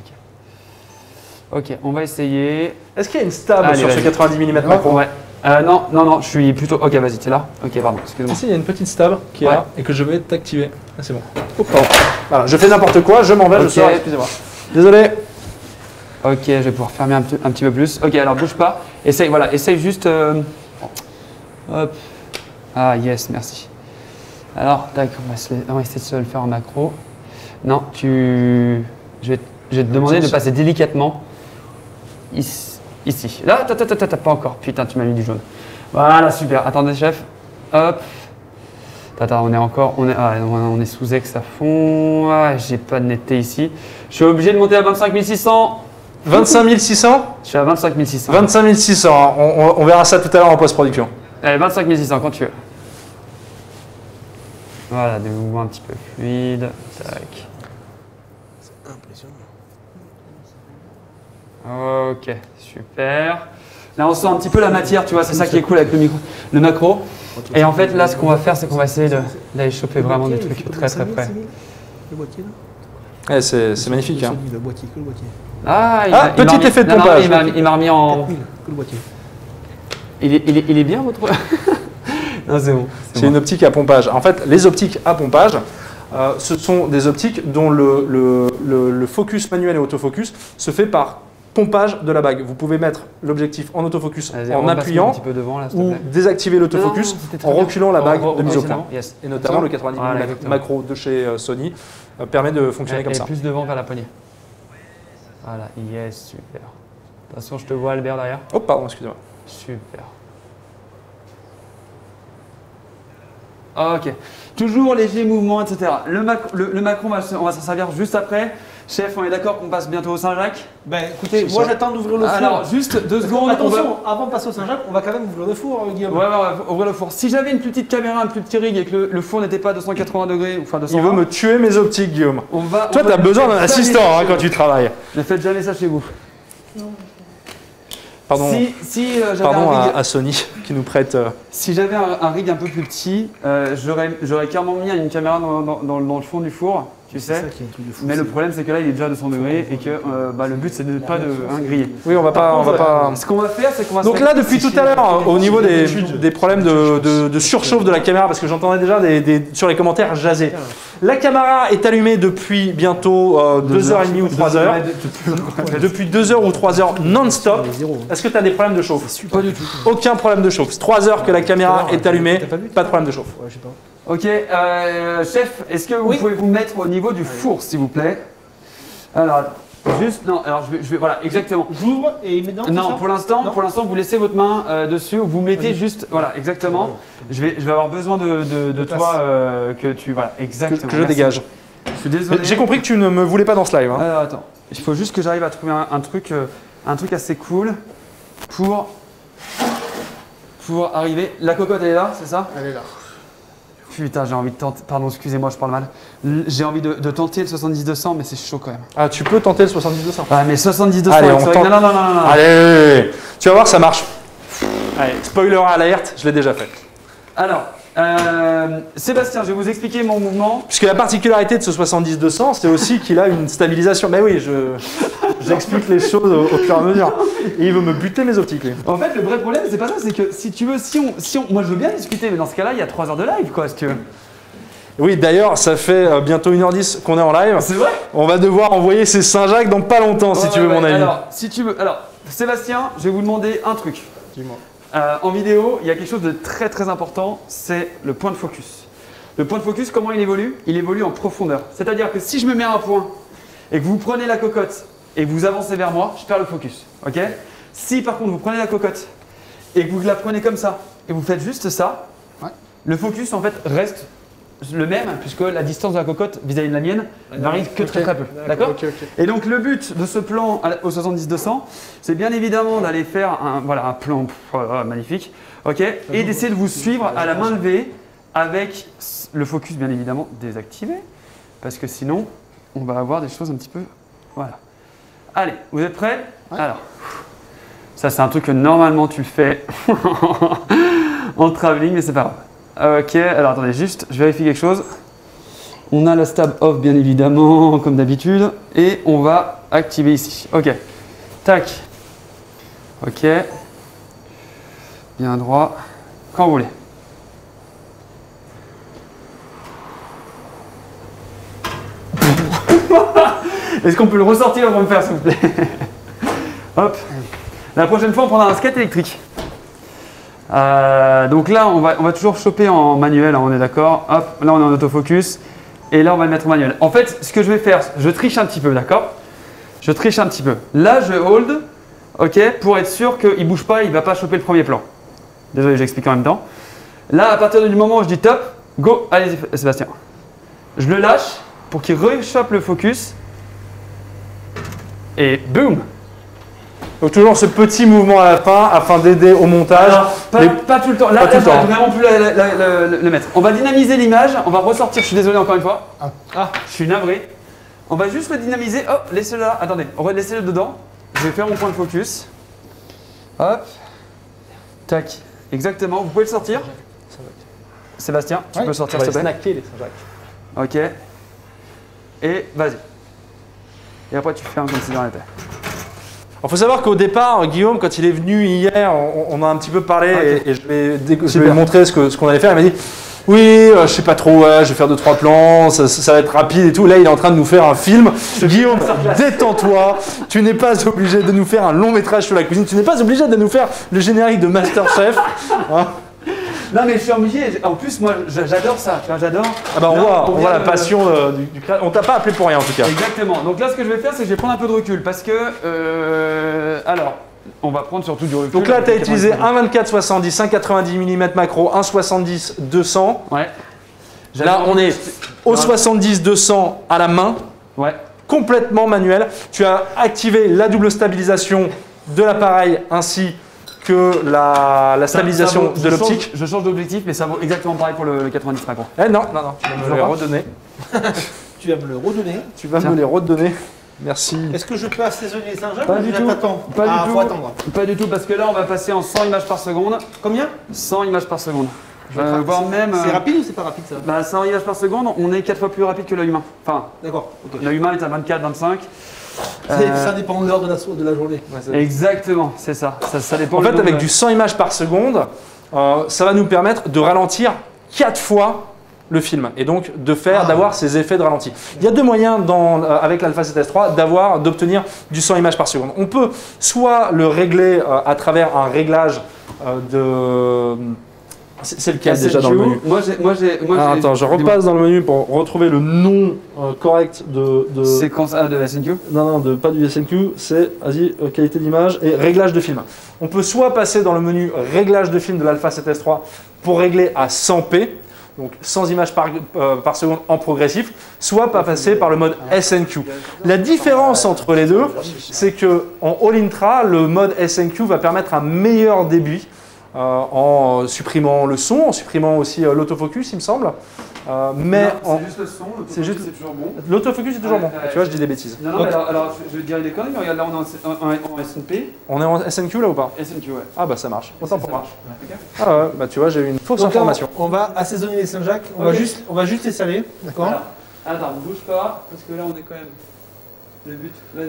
Ok, on va essayer. Est-ce qu'il y a une stable Allez, sur ce quatre-vingt-dix millimètres macro? Ouais. Euh, non, non, non, je suis plutôt. Ok, vas-y, t'es là? Ok, pardon, excuse-moi. Ici, il y a une petite stable qui est ouais. là et que je vais t'activer. Ah, c'est bon. Oh, voilà, je fais n'importe quoi, je m'en vais, okay. Je sors, excusez-moi. Désolé. Ok, je vais pouvoir fermer un, petit, un petit peu plus. Ok, alors bouge pas. Essaye, voilà, essaye juste. Euh... Hop. Ah, yes, merci. Alors, tac, on va, se... on va essayer de se le faire en macro. Non, tu. Je vais, je vais te demander de passer délicatement ici. Ici. Là, t'as, t'as, t'as, t'as, pas encore. Putain, tu m'as mis du jaune. Voilà, super. Attendez, chef. Hop. Attends, on est encore. On est, ah, on est sous ex à fond. Ah, j'ai pas de netteté ici. Je suis obligé de monter à vingt-cinq mille six cents. vingt-cinq mille six cents? Je suis à vingt-cinq mille six cents. vingt-cinq mille six cents. On, on, on verra ça tout à l'heure en post-production. Allez, vingt-cinq mille six cents quand tu veux. Voilà, des mouvements un petit peu fluides. Tac. C'est impressionnant. Ok, super. Là, on sent un petit peu la matière, tu vois, c'est ça qui est cool avec le, micro, le macro. Et en fait, là, ce qu'on va faire, c'est qu'on va essayer d'aller choper vraiment des trucs très très près. Le boîtier là. Ouais, c'est magnifique. Hein. Le boîtier, que le boîtier. Ah, il ah petit remis, effet de non, pompage. Non, il m'a remis en. quatre mille, que le boîtier. Il est, il est, il est bien votre. Non, c'est bon. C'est bon. une optique à pompage. En fait, les optiques à pompage, euh, ce sont des optiques dont le, le, le, le focus manuel et autofocus se fait par pompage de la bague. Vous pouvez mettre l'objectif en autofocus en appuyant un petit peu devant, là, ou désactiver l'autofocus en reculant la bague en, de mise au point. Yes. Et notamment le quatre-vingt-dix voilà, millimètres macro de chez euh, Sony euh, permet de fonctionner et, comme et ça. plus devant vers la poignée. Voilà, yes, super. Attention, je te vois Albert derrière. Oh pardon, excusez-moi. Super. Ok. Toujours léger mouvement, et cetera. Le, mac le, le macron, on va, on va s'en servir juste après. Chef, on est d'accord qu'on passe bientôt au Saint-Jacques? Ben écoutez, moi j'attends d'ouvrir le four. Alors, juste deux secondes. Attention, va... avant de passer au Saint-Jacques, on va quand même ouvrir le four, Guillaume. Ouais, ouais, on va ouvrir le four. Si j'avais une plus petite caméra, un plus petit rig et que le, le four n'était pas à deux cent quatre-vingts degrés, enfin deux cent vingt. Il veut me tuer mes optiques, Guillaume. On va, Toi, tu as besoin d'un assistant hein, quand tu travailles. Ne faites jamais ça chez vous. Non. Pardon, si, si, euh, pardon un rig, à, à Sony qui nous prête. Euh... Si j'avais un, un rig un peu plus petit, euh, j'aurais clairement mis une caméra dans, dans, dans, dans le fond du four, tu sais. Ça qui est un truc de fou, mais le problème c'est que là il est déjà à deux cents degrés et que euh, bah, le but c'est de ne pas de hein, griller. Oui, on va pas, on va pas. Ce qu'on va faire, c'est qu'on va. Donc là, depuis tout à l'heure, au niveau des, des problèmes de, de, de surchauffe de la caméra, parce que j'entendais déjà des, des, sur les commentaires jaser. La caméra est allumée depuis bientôt euh, deux heures trente ou trois heures. Depuis deux heures ou trois heures non-stop. Est-ce que tu as des problèmes de chauffe? Pas du tout. Aucun problème de chauffe. trois heures que la caméra est allumée, pas de problème de chauffe. Ouais, je sais pas. Ok, euh, chef, est-ce que vous oui. pouvez vous mettre au niveau du four, s'il vous plaît? Alors, juste, non, alors je vais, je vais voilà, exactement. J'ouvre et maintenant. Non, pour l'instant, pour l'instant, vous laissez votre main euh, dessus, vous mettez juste, voilà, exactement. Je vais, je vais avoir besoin de, de, de toi, euh, que tu, voilà, exactement. Que, que je dégage. Je suis désolé. J'ai compris que tu ne me voulais pas dans ce live. Hein. Alors attends, il faut juste que j'arrive à trouver un, un truc, euh, un truc assez cool pour, pour arriver. La cocotte, elle est là, c'est ça? Elle est là. Putain, j'ai envie de tenter. Pardon, excusez-moi, je parle mal. J'ai envie de, de tenter le soixante-dix deux cents, mais c'est chaud quand même. Ah, tu peux tenter le soixante-dix deux cents. Ah, mais soixante-dix deux cents, allez, on tente. Non, non, non, non, non. Allez, tu vas voir, ça marche. Allez, spoiler alerte, je l'ai déjà fait. Alors, euh, Sébastien, je vais vous expliquer mon mouvement. Puisque la particularité de ce soixante-dix deux cents, c'est aussi qu'il a une stabilisation. Mais oui, je j'explique les choses au, au fur et à mesure. Et il veut me buter mes optiques. Lui. En fait, le vrai problème, c'est pas ça, c'est que si tu veux, si on, si on, moi je veux bien discuter, mais dans ce cas-là, il y a trois heures de live, quoi, est-ce que. Oui, d'ailleurs, ça fait euh, bientôt une heure dix qu'on est en live. C'est vrai. On va devoir envoyer ces Saint-Jacques dans pas longtemps, ouais, si tu ouais, veux, ouais. mon ami. Alors, si tu veux, alors, Sébastien, je vais vous demander un truc. Dis-moi. Euh, en vidéo, il y a quelque chose de très très important, c'est le point de focus. Le point de focus, comment il évolue? Il évolue en profondeur. C'est-à-dire que si je me mets à un point et que vous prenez la cocotte et que vous avancez vers moi, je perds le focus. Ok? Si par contre vous prenez la cocotte et que vous la prenez comme ça et vous faites juste ça, ouais. Le focus en fait reste le même puisque la distance de la cocotte vis-à-vis de la mienne varie que très très peu. D'accord? Okay, okay. Et donc le but de ce plan au soixante-dix deux cents, c'est bien évidemment d'aller faire un, voilà, un plan pff, oh, magnifique, ok, et d'essayer de vous suivre à la main levée avec le focus bien évidemment désactivé parce que sinon on va avoir des choses un petit peu, voilà. Allez, vous êtes prêts? Ouais. Alors, ça c'est un truc que normalement tu fais en travelling, mais c'est pas grave. Ok, alors attendez, juste, je vérifie quelque chose. On a la stab off bien évidemment, comme d'habitude, et on va activer ici. Ok, tac. Ok, bien droit, quand vous voulez. Est-ce qu'on peut le ressortir pour me faire, s'il vous plaît? Hop. La prochaine fois, on prendra un skate électrique. Euh, donc là, on va, on va toujours choper en manuel, hein, on est d'accord. Hop, là, on est en autofocus. Et là, on va le mettre en manuel. En fait, ce que je vais faire, je triche un petit peu, d'accord? Je triche un petit peu. Là, je hold, ok, pour être sûr qu'il ne bouge pas, il ne va pas choper le premier plan. Désolé, j'explique en même temps. Là, à partir du moment où je dis top, go, allez-y, Sébastien. Je le lâche pour qu'il rechoppe le focus. Et boum! Donc toujours ce petit mouvement à la fin afin d'aider au montage. Alors, pas, mais... pas tout le temps. Là, là je ne vais vraiment plus la, la, la, la, le mettre. On va dynamiser l'image. On va ressortir. Je suis désolé encore une fois. Ah, je suis navré. On va juste le dynamiser. Oh, laissez-le là. Attendez, on va laisser le dedans. Je vais faire mon point de focus. Hop. Tac. Exactement. Vous pouvez le sortir. Sébastien, tu Ouais. peux sortir On va s'il te les plaît. snacker les Saint-Jacques. Ok. Et vas-y. Et après tu fais un comme si de rien n'était. Il faut savoir qu'au départ, Guillaume, quand il est venu hier, on, on a un petit peu parlé Okay. et, et je lui ai, dé- je lui ai Super. montré ce qu'on ce qu'on allait faire. Il m'a dit oui, euh, je sais pas trop, ouais, je vais faire deux trois plans, ça, ça- ça va être rapide et tout. Là, il est en train de nous faire un film. Guillaume, détends-toi. Tu n'es pas obligé de nous faire un long métrage sur la cuisine. Tu n'es pas obligé de nous faire le générique de Masterchef. Hein. Non mais je suis obligé. En plus moi j'a- j'adore ça. Tu vois, j'adore. Ah bah on Là, voit, on vient voit la de- passion euh, du, du créateur. On t'a pas appelé pour rien en tout cas. Exactement. Donc là ce que je vais faire c'est que je vais prendre un peu de recul parce que euh, alors on va prendre surtout du recul. Donc là, tu as Avec utilisé quatre-vingt-dix. un vingt-quatre soixante-dix, un quatre-vingt-dix millimètres macro, un soixante-dix deux cents. Ouais. Là, on est au soixante-dix deux cents à la main, Ouais. complètement manuel. Tu as activé la double stabilisation de l'appareil ainsi que la, la stabilisation Ça- ça vaut- de je l'optique. change- Je change d'objectif mais ça vaut exactement pareil pour le, le quatre-vingt-dix macro. Eh non, non, non, tu vas me les pas. redonner. Tu vas me le redonner. Tu vas Tiens. me les redonner. Merci. Est-ce que je peux assaisonner les Saint-Jacques Pas ou du je tout. t'attends Pas ah, du faut tout. attendre. Pas du tout parce que là on va passer en cent images par seconde. Combien cent images par seconde. Je Euh, craque. voire même. C'est euh, rapide ou c'est pas rapide ça Bah cent images par seconde, on est quatre fois plus rapide que l'œil humain. Enfin, D'accord. ok. l'œil humain est à vingt-quatre vingt-cinq. C'est- Euh, Ça dépend de l'heure de la, so- de la journée. Exactement, c'est ça. ça. Ça dépend En le fait, nombre avec de- du cent images par seconde, euh, ça va nous permettre de ralentir quatre fois le film et donc de faire, Ah. d'avoir ces effets de ralenti. Il y a deux moyens dans, euh, avec l'Alpha sept S trois d'avoir, d'obtenir du cent images par seconde. On peut soit le régler euh, à travers un réglage euh, de... C'est c'est lequel déjà dans le menu? Moi j'ai. Moi j'ai. Moi, Ah, j'ai- attends, je repasse dans le menu pour retrouver le nom euh, correct de... de... Séquence A de S N Q. Non, non, de, pas du S N Q, c'est, vas-y, euh, qualité d'image et réglage de film. On peut soit passer dans le menu réglage de film de l'Alpha sept S trois pour régler à cent p, donc cent images par, euh, par seconde en progressif, soit pas passer par le mode S N Q. La différence entre les deux, c'est que en All Intra, le mode S N Q va permettre un meilleur débit euh, en supprimant le son, en supprimant aussi euh, l'autofocus, il me semble. Euh, mais en- C'est juste le son, c'est juste- c'est toujours bon. l'autofocus est toujours bon. Ouais, ouais. Tu vois, je dis des bêtises. Non, non, mais alors, alors, je, je vais dire des conneries, mais regarde là on est en, en- en S N P. On est en S N Q là ou pas? S N Q, ouais. Ah bah ça marche, autant pour Ça moi. marche. Ok. Ah ouais, bah tu vois, j'ai eu une fausse Donc là, information. on va assaisonner les Saint-Jacques. On, va Ok. juste- on va juste les saler. D'accord. Alors, attends, bouge pas, parce que là on est quand même. Le but, vas-y.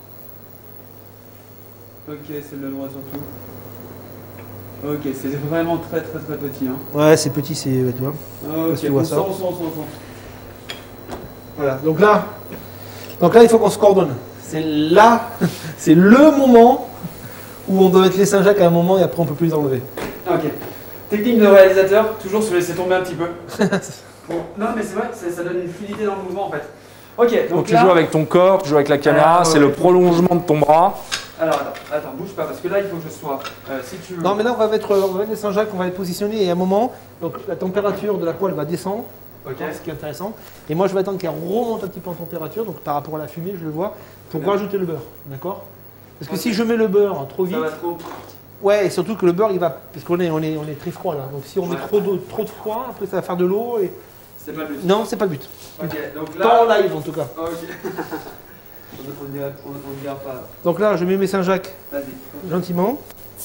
Ok, c'est le droit surtout. Ok, c'est vraiment très très très petit. Hein. Ouais, c'est petit, c'est. Tu vois. Ok, tu vois on ça. sent, on sent, on sent, on sent. Voilà. Donc là, donc là, il faut qu'on se coordonne. C'est là, c'est le moment où on doit mettre les Saint-Jacques à un moment et après on peut plus les enlever. Ok. Technique de réalisateur, toujours se laisser tomber un petit peu. Bon, non mais c'est vrai, ça, ça donne une fluidité dans le mouvement en fait. Ok, donc, Donc tu là, joues avec ton corps, tu joues avec la caméra, Ah, ouais, c'est ouais. le prolongement de ton bras. Alors attends, attends, bouge pas parce que là il faut que je sois. euh, si tu veux. Non, mais là, on va mettre, on va mettre les Saint-Jacques, on va les positionner et à un moment, donc la température de la poêle va descendre. Ok. Ce qui est intéressant. Et moi, je vais attendre qu'elle remonte un petit peu en température, donc par rapport à la fumée, je le vois, pour Bien. rajouter le beurre. D'accord? Parce que Ok. si je mets le beurre hein, trop vite, Ça va trop. ouais, et surtout que le beurre, il va, parce qu'on est, on est, on est très froid là. Donc si on met Ouais. trop d'eau, trop de froid, après ça va faire de l'eau et C'est pas le but. non, c'est pas le but. Ok, donc Pas en là. live en tout cas. Ok. on on dira, on, on dira pas. Donc là, je mets mes Saint-Jacques Vas-y. gentiment.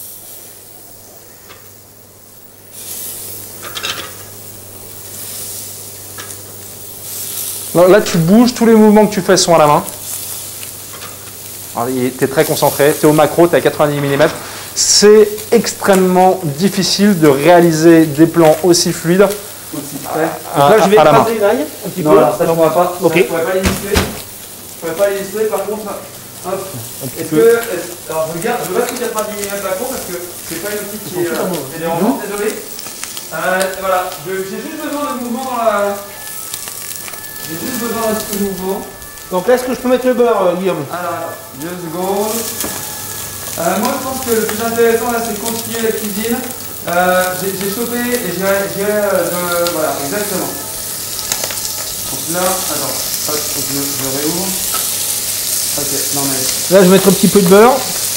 Alors là, tu bouges, tous les mouvements que tu fais sont à la main. Tu es très concentré, tu es au macro, tu es à quatre-vingt-dix millimètres. C'est extrêmement difficile de réaliser des plans aussi fluides Aussi près. à, Donc là, je vais à la main. écraser l'ail un petit Non, peu. alors ça je pourrais pas. Ok. Ça, je pourrais pas l'illustrer. Je pourrais pas l'illustrer. Par contre, hop. Est-ce que. est-ce- alors je regarde, je vais pas tout quatre-vingt-dix millimètres par contre parce que c'est pas une optique qui est. Ils sont Euh, est dérangeante, désolé. Euh, voilà, Je- j'ai juste besoin de mouvement dans la. J'ai juste besoin d'un petit peu de mouvement. Donc là, est-ce que je peux mettre le beurre, euh, Guillaume? Alors, alors, deux secondes. Euh, moi, je pense que le plus intéressant là, c'est de continuer la cuisine. Euh, j'ai j'ai chopé et j'ai. j'ai, euh, je- Voilà, exactement. Donc là, attends, hop, faut que je, je réouvre. Ok, non mais. Là, je vais mettre un petit peu de beurre.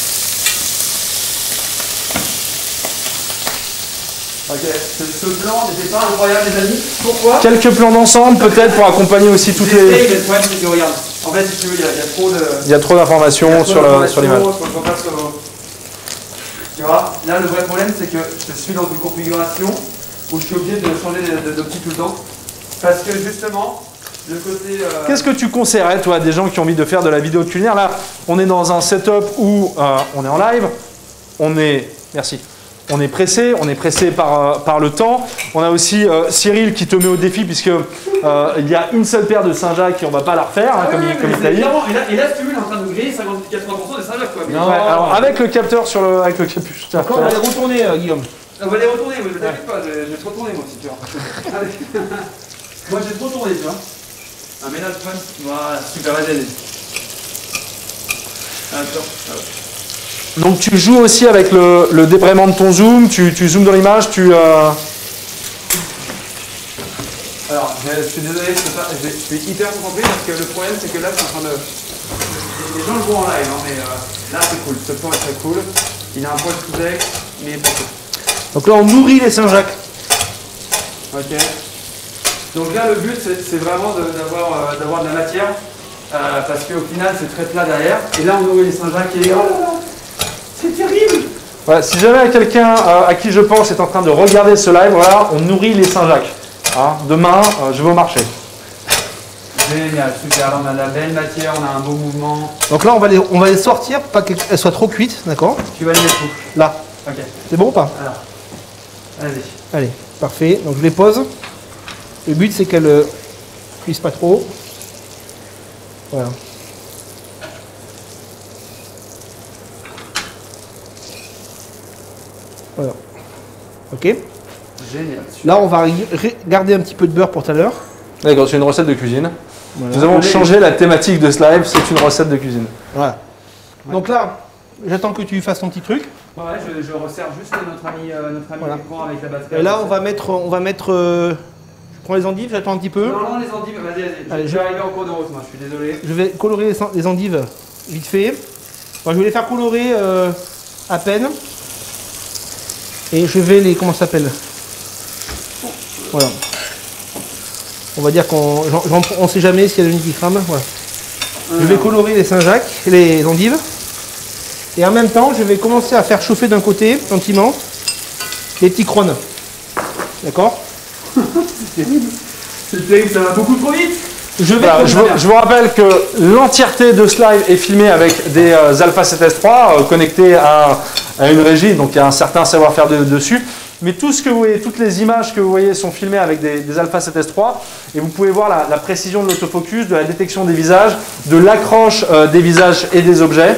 Ok, ce, ce blanc n'était pas incroyable, les amis. Pourquoi? Quelques plans d'ensemble, peut-être, pour accompagner aussi toutes J'essaye, les... mais le problème, c'est que regarde, en fait, si tu veux, il y, a- il y a trop de. Il y a trop d'informations sur le- sur l'image. faut qu'on fasse, euh, Tu vois, là le vrai problème c'est que je suis dans une configuration où je suis obligé de changer de- de- d'optique tout le temps. Parce que justement, le côté. euh, Qu'est-ce que tu conseillerais, toi, à des gens qui ont envie de faire de la vidéo de culinaire? Là, on est dans un setup où euh, on est en live, on est... Merci. On est pressé, on est pressé par, euh, par le temps. On a aussi euh, Cyril qui te met au défi puisque euh, il y a une seule paire de Saint-Jacques et on va pas la refaire, hein, Ah comme oui, il, comme mais il t'a c'est dit. clairement- Et là, et là, si tu veux, il est en train de nous griller cinquante à quatre-vingts pour cent des Saint-Jacques, quoi. Mais- Ouais, alors, avec le capteur sur le, avec le capuche. tiens. Encore, on va les retourner, euh, Guillaume. On va les retourner, mais t'inquiète pas, je je vais trop tourner moi si tu vois. Allez. Moi j'ai trop tourné, tu vois. Un ménage fun. Voilà, super, vas-y, allez. Attends, voilà. Donc tu joues aussi avec le, le débraiement de ton zoom, tu, tu zoomes dans l'image, tu... euh, Alors, je, je suis désolé, je, peux pas, je, je suis hyper concentré parce que le problème c'est que là, je suis en train de. Les gens le voient en live, hein, mais euh, là c'est cool. Ce plan est très cool. Il a un poil sous deck, mais il est pas cool. Donc là, on nourrit les Saint-Jacques. Ok. Donc là, le but c'est c'est vraiment de- d'avoir euh, d'avoir de la matière euh, parce qu'au final c'est très plat derrière. Et là, on nourrit les Saint-Jacques et. Oh là là, c'est terrible! Voilà, si jamais quelqu'un euh, à qui je pense est en train de regarder ce live, voilà, on nourrit les Saint-Jacques. Hein, demain, euh, je vais au marché. Génial, super. Là, on a de la belle matière, on a un beau mouvement. Donc là, on va les, on va les sortir pour pas qu'elles soient trop cuites, d'accord? Tu vas les mettre où? Là. Ok. C'est bon ou pas? Alors, vas-y. Allez, parfait. Donc je les pose. Le but, c'est qu'elles ne cuisent pas trop. Voilà. Voilà. Ok. Génial. Là, on va garder un petit peu de beurre pour tout à l'heure. D'accord, c'est une recette de cuisine. Voilà. Nous avons changé la thématique de ce live, c'est une recette de cuisine. Voilà. Donc là, j'attends que tu fasses ton petit truc. Ouais, je, je resserre juste notre ami, euh, notre ami Voilà. écran avec la batterie. Et là, on va mettre, on va mettre. euh, je prends les endives, j'attends un petit peu. Non, non, les endives, vas-y, vas-y. Allez, Je je- vais arriver en cours de route, moi, je suis désolé. Je vais colorer les, les endives vite fait. Enfin, je vais les faire colorer euh, à peine. Et je vais les. Comment ça s'appelle? Voilà. On va dire qu'on j'en- j'en- on sait jamais s'il y a de l'huile qui crame. Voilà. Je vais colorer les Saint-Jacques, les endives. Et en même temps, je vais commencer à faire chauffer d'un côté, gentiment, les petits crônes. D'accord? C'est terrible, ça va beaucoup trop vite. Je vais. Voilà, je, vous, je vous rappelle que l'entièreté de ce live est filmée avec des euh, Alpha sept S trois euh, connectés à, à une régie, donc il y a un certain savoir-faire de- dessus. Mais tout ce que vous voyez, toutes les images que vous voyez sont filmées avec des, des Alpha sept S trois et vous pouvez voir la, la précision de l'autofocus, de la détection des visages, de l'accroche euh, des visages et des objets,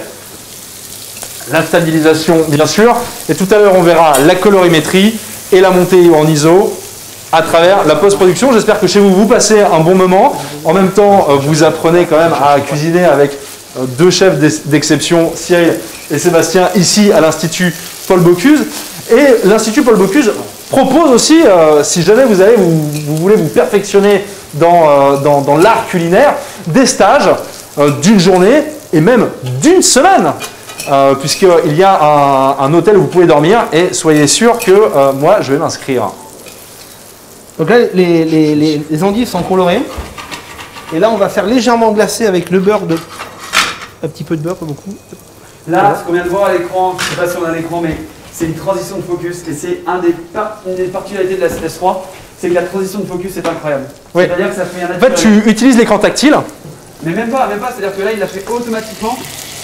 la stabilisation bien sûr, et tout à l'heure on verra la colorimétrie et la montée en I S O à travers la post-production. J'espère que chez vous, vous passez un bon moment. En même temps, euh, vous apprenez quand même à cuisiner avec euh, deux chefs d'ex- d'exception, Cyril et Sébastien, ici à l'Institut Paul Bocuse. Et l'Institut Paul Bocuse propose aussi, euh, si jamais vous, allez, vous, vous voulez vous perfectionner dans, euh, dans, dans l'art culinaire, des stages euh, d'une journée et même d'une semaine. Euh, puisqu'il y a un, un hôtel où vous pouvez dormir et soyez sûr que euh, moi je vais m'inscrire. Donc là, les, les, les, les endives sont colorées. Et là, on va faire légèrement glacer avec le beurre de. Un petit peu de beurre, pas beaucoup. Là, ce qu'on vient de voir à l'écran, je ne sais pas si on a l'écran, mais c'est une transition de focus. Et c'est un des par- une des particularités de la sept S trois, c'est que la transition de focus est incroyable. Oui. C'est-à-dire que ça fait un En fait, naturel. tu utilises l'écran tactile. Mais même pas, même pas, c'est-à-dire que là, il l'a fait automatiquement.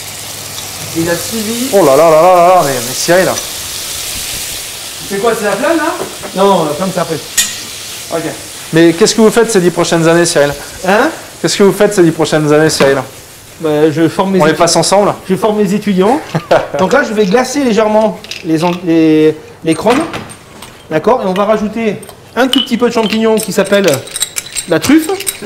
Il a suivi. Oh là là là là là, mais, mais Cyril. C'est quoi, c'est la flamme là? Non, la flamme, c'est après. Ok. Mais qu'est-ce que vous faites ces dix prochaines années, Cyril? Hein? Qu'est-ce que vous faites ces dix prochaines années, Cyril? Bah, je forme mes On les étu- passe ensemble? je forme mes étudiants. Donc là, je vais glacer légèrement les, en- les, les crônes. D'accord? Et on va rajouter un tout petit peu de champignons qui s'appelle la truffe.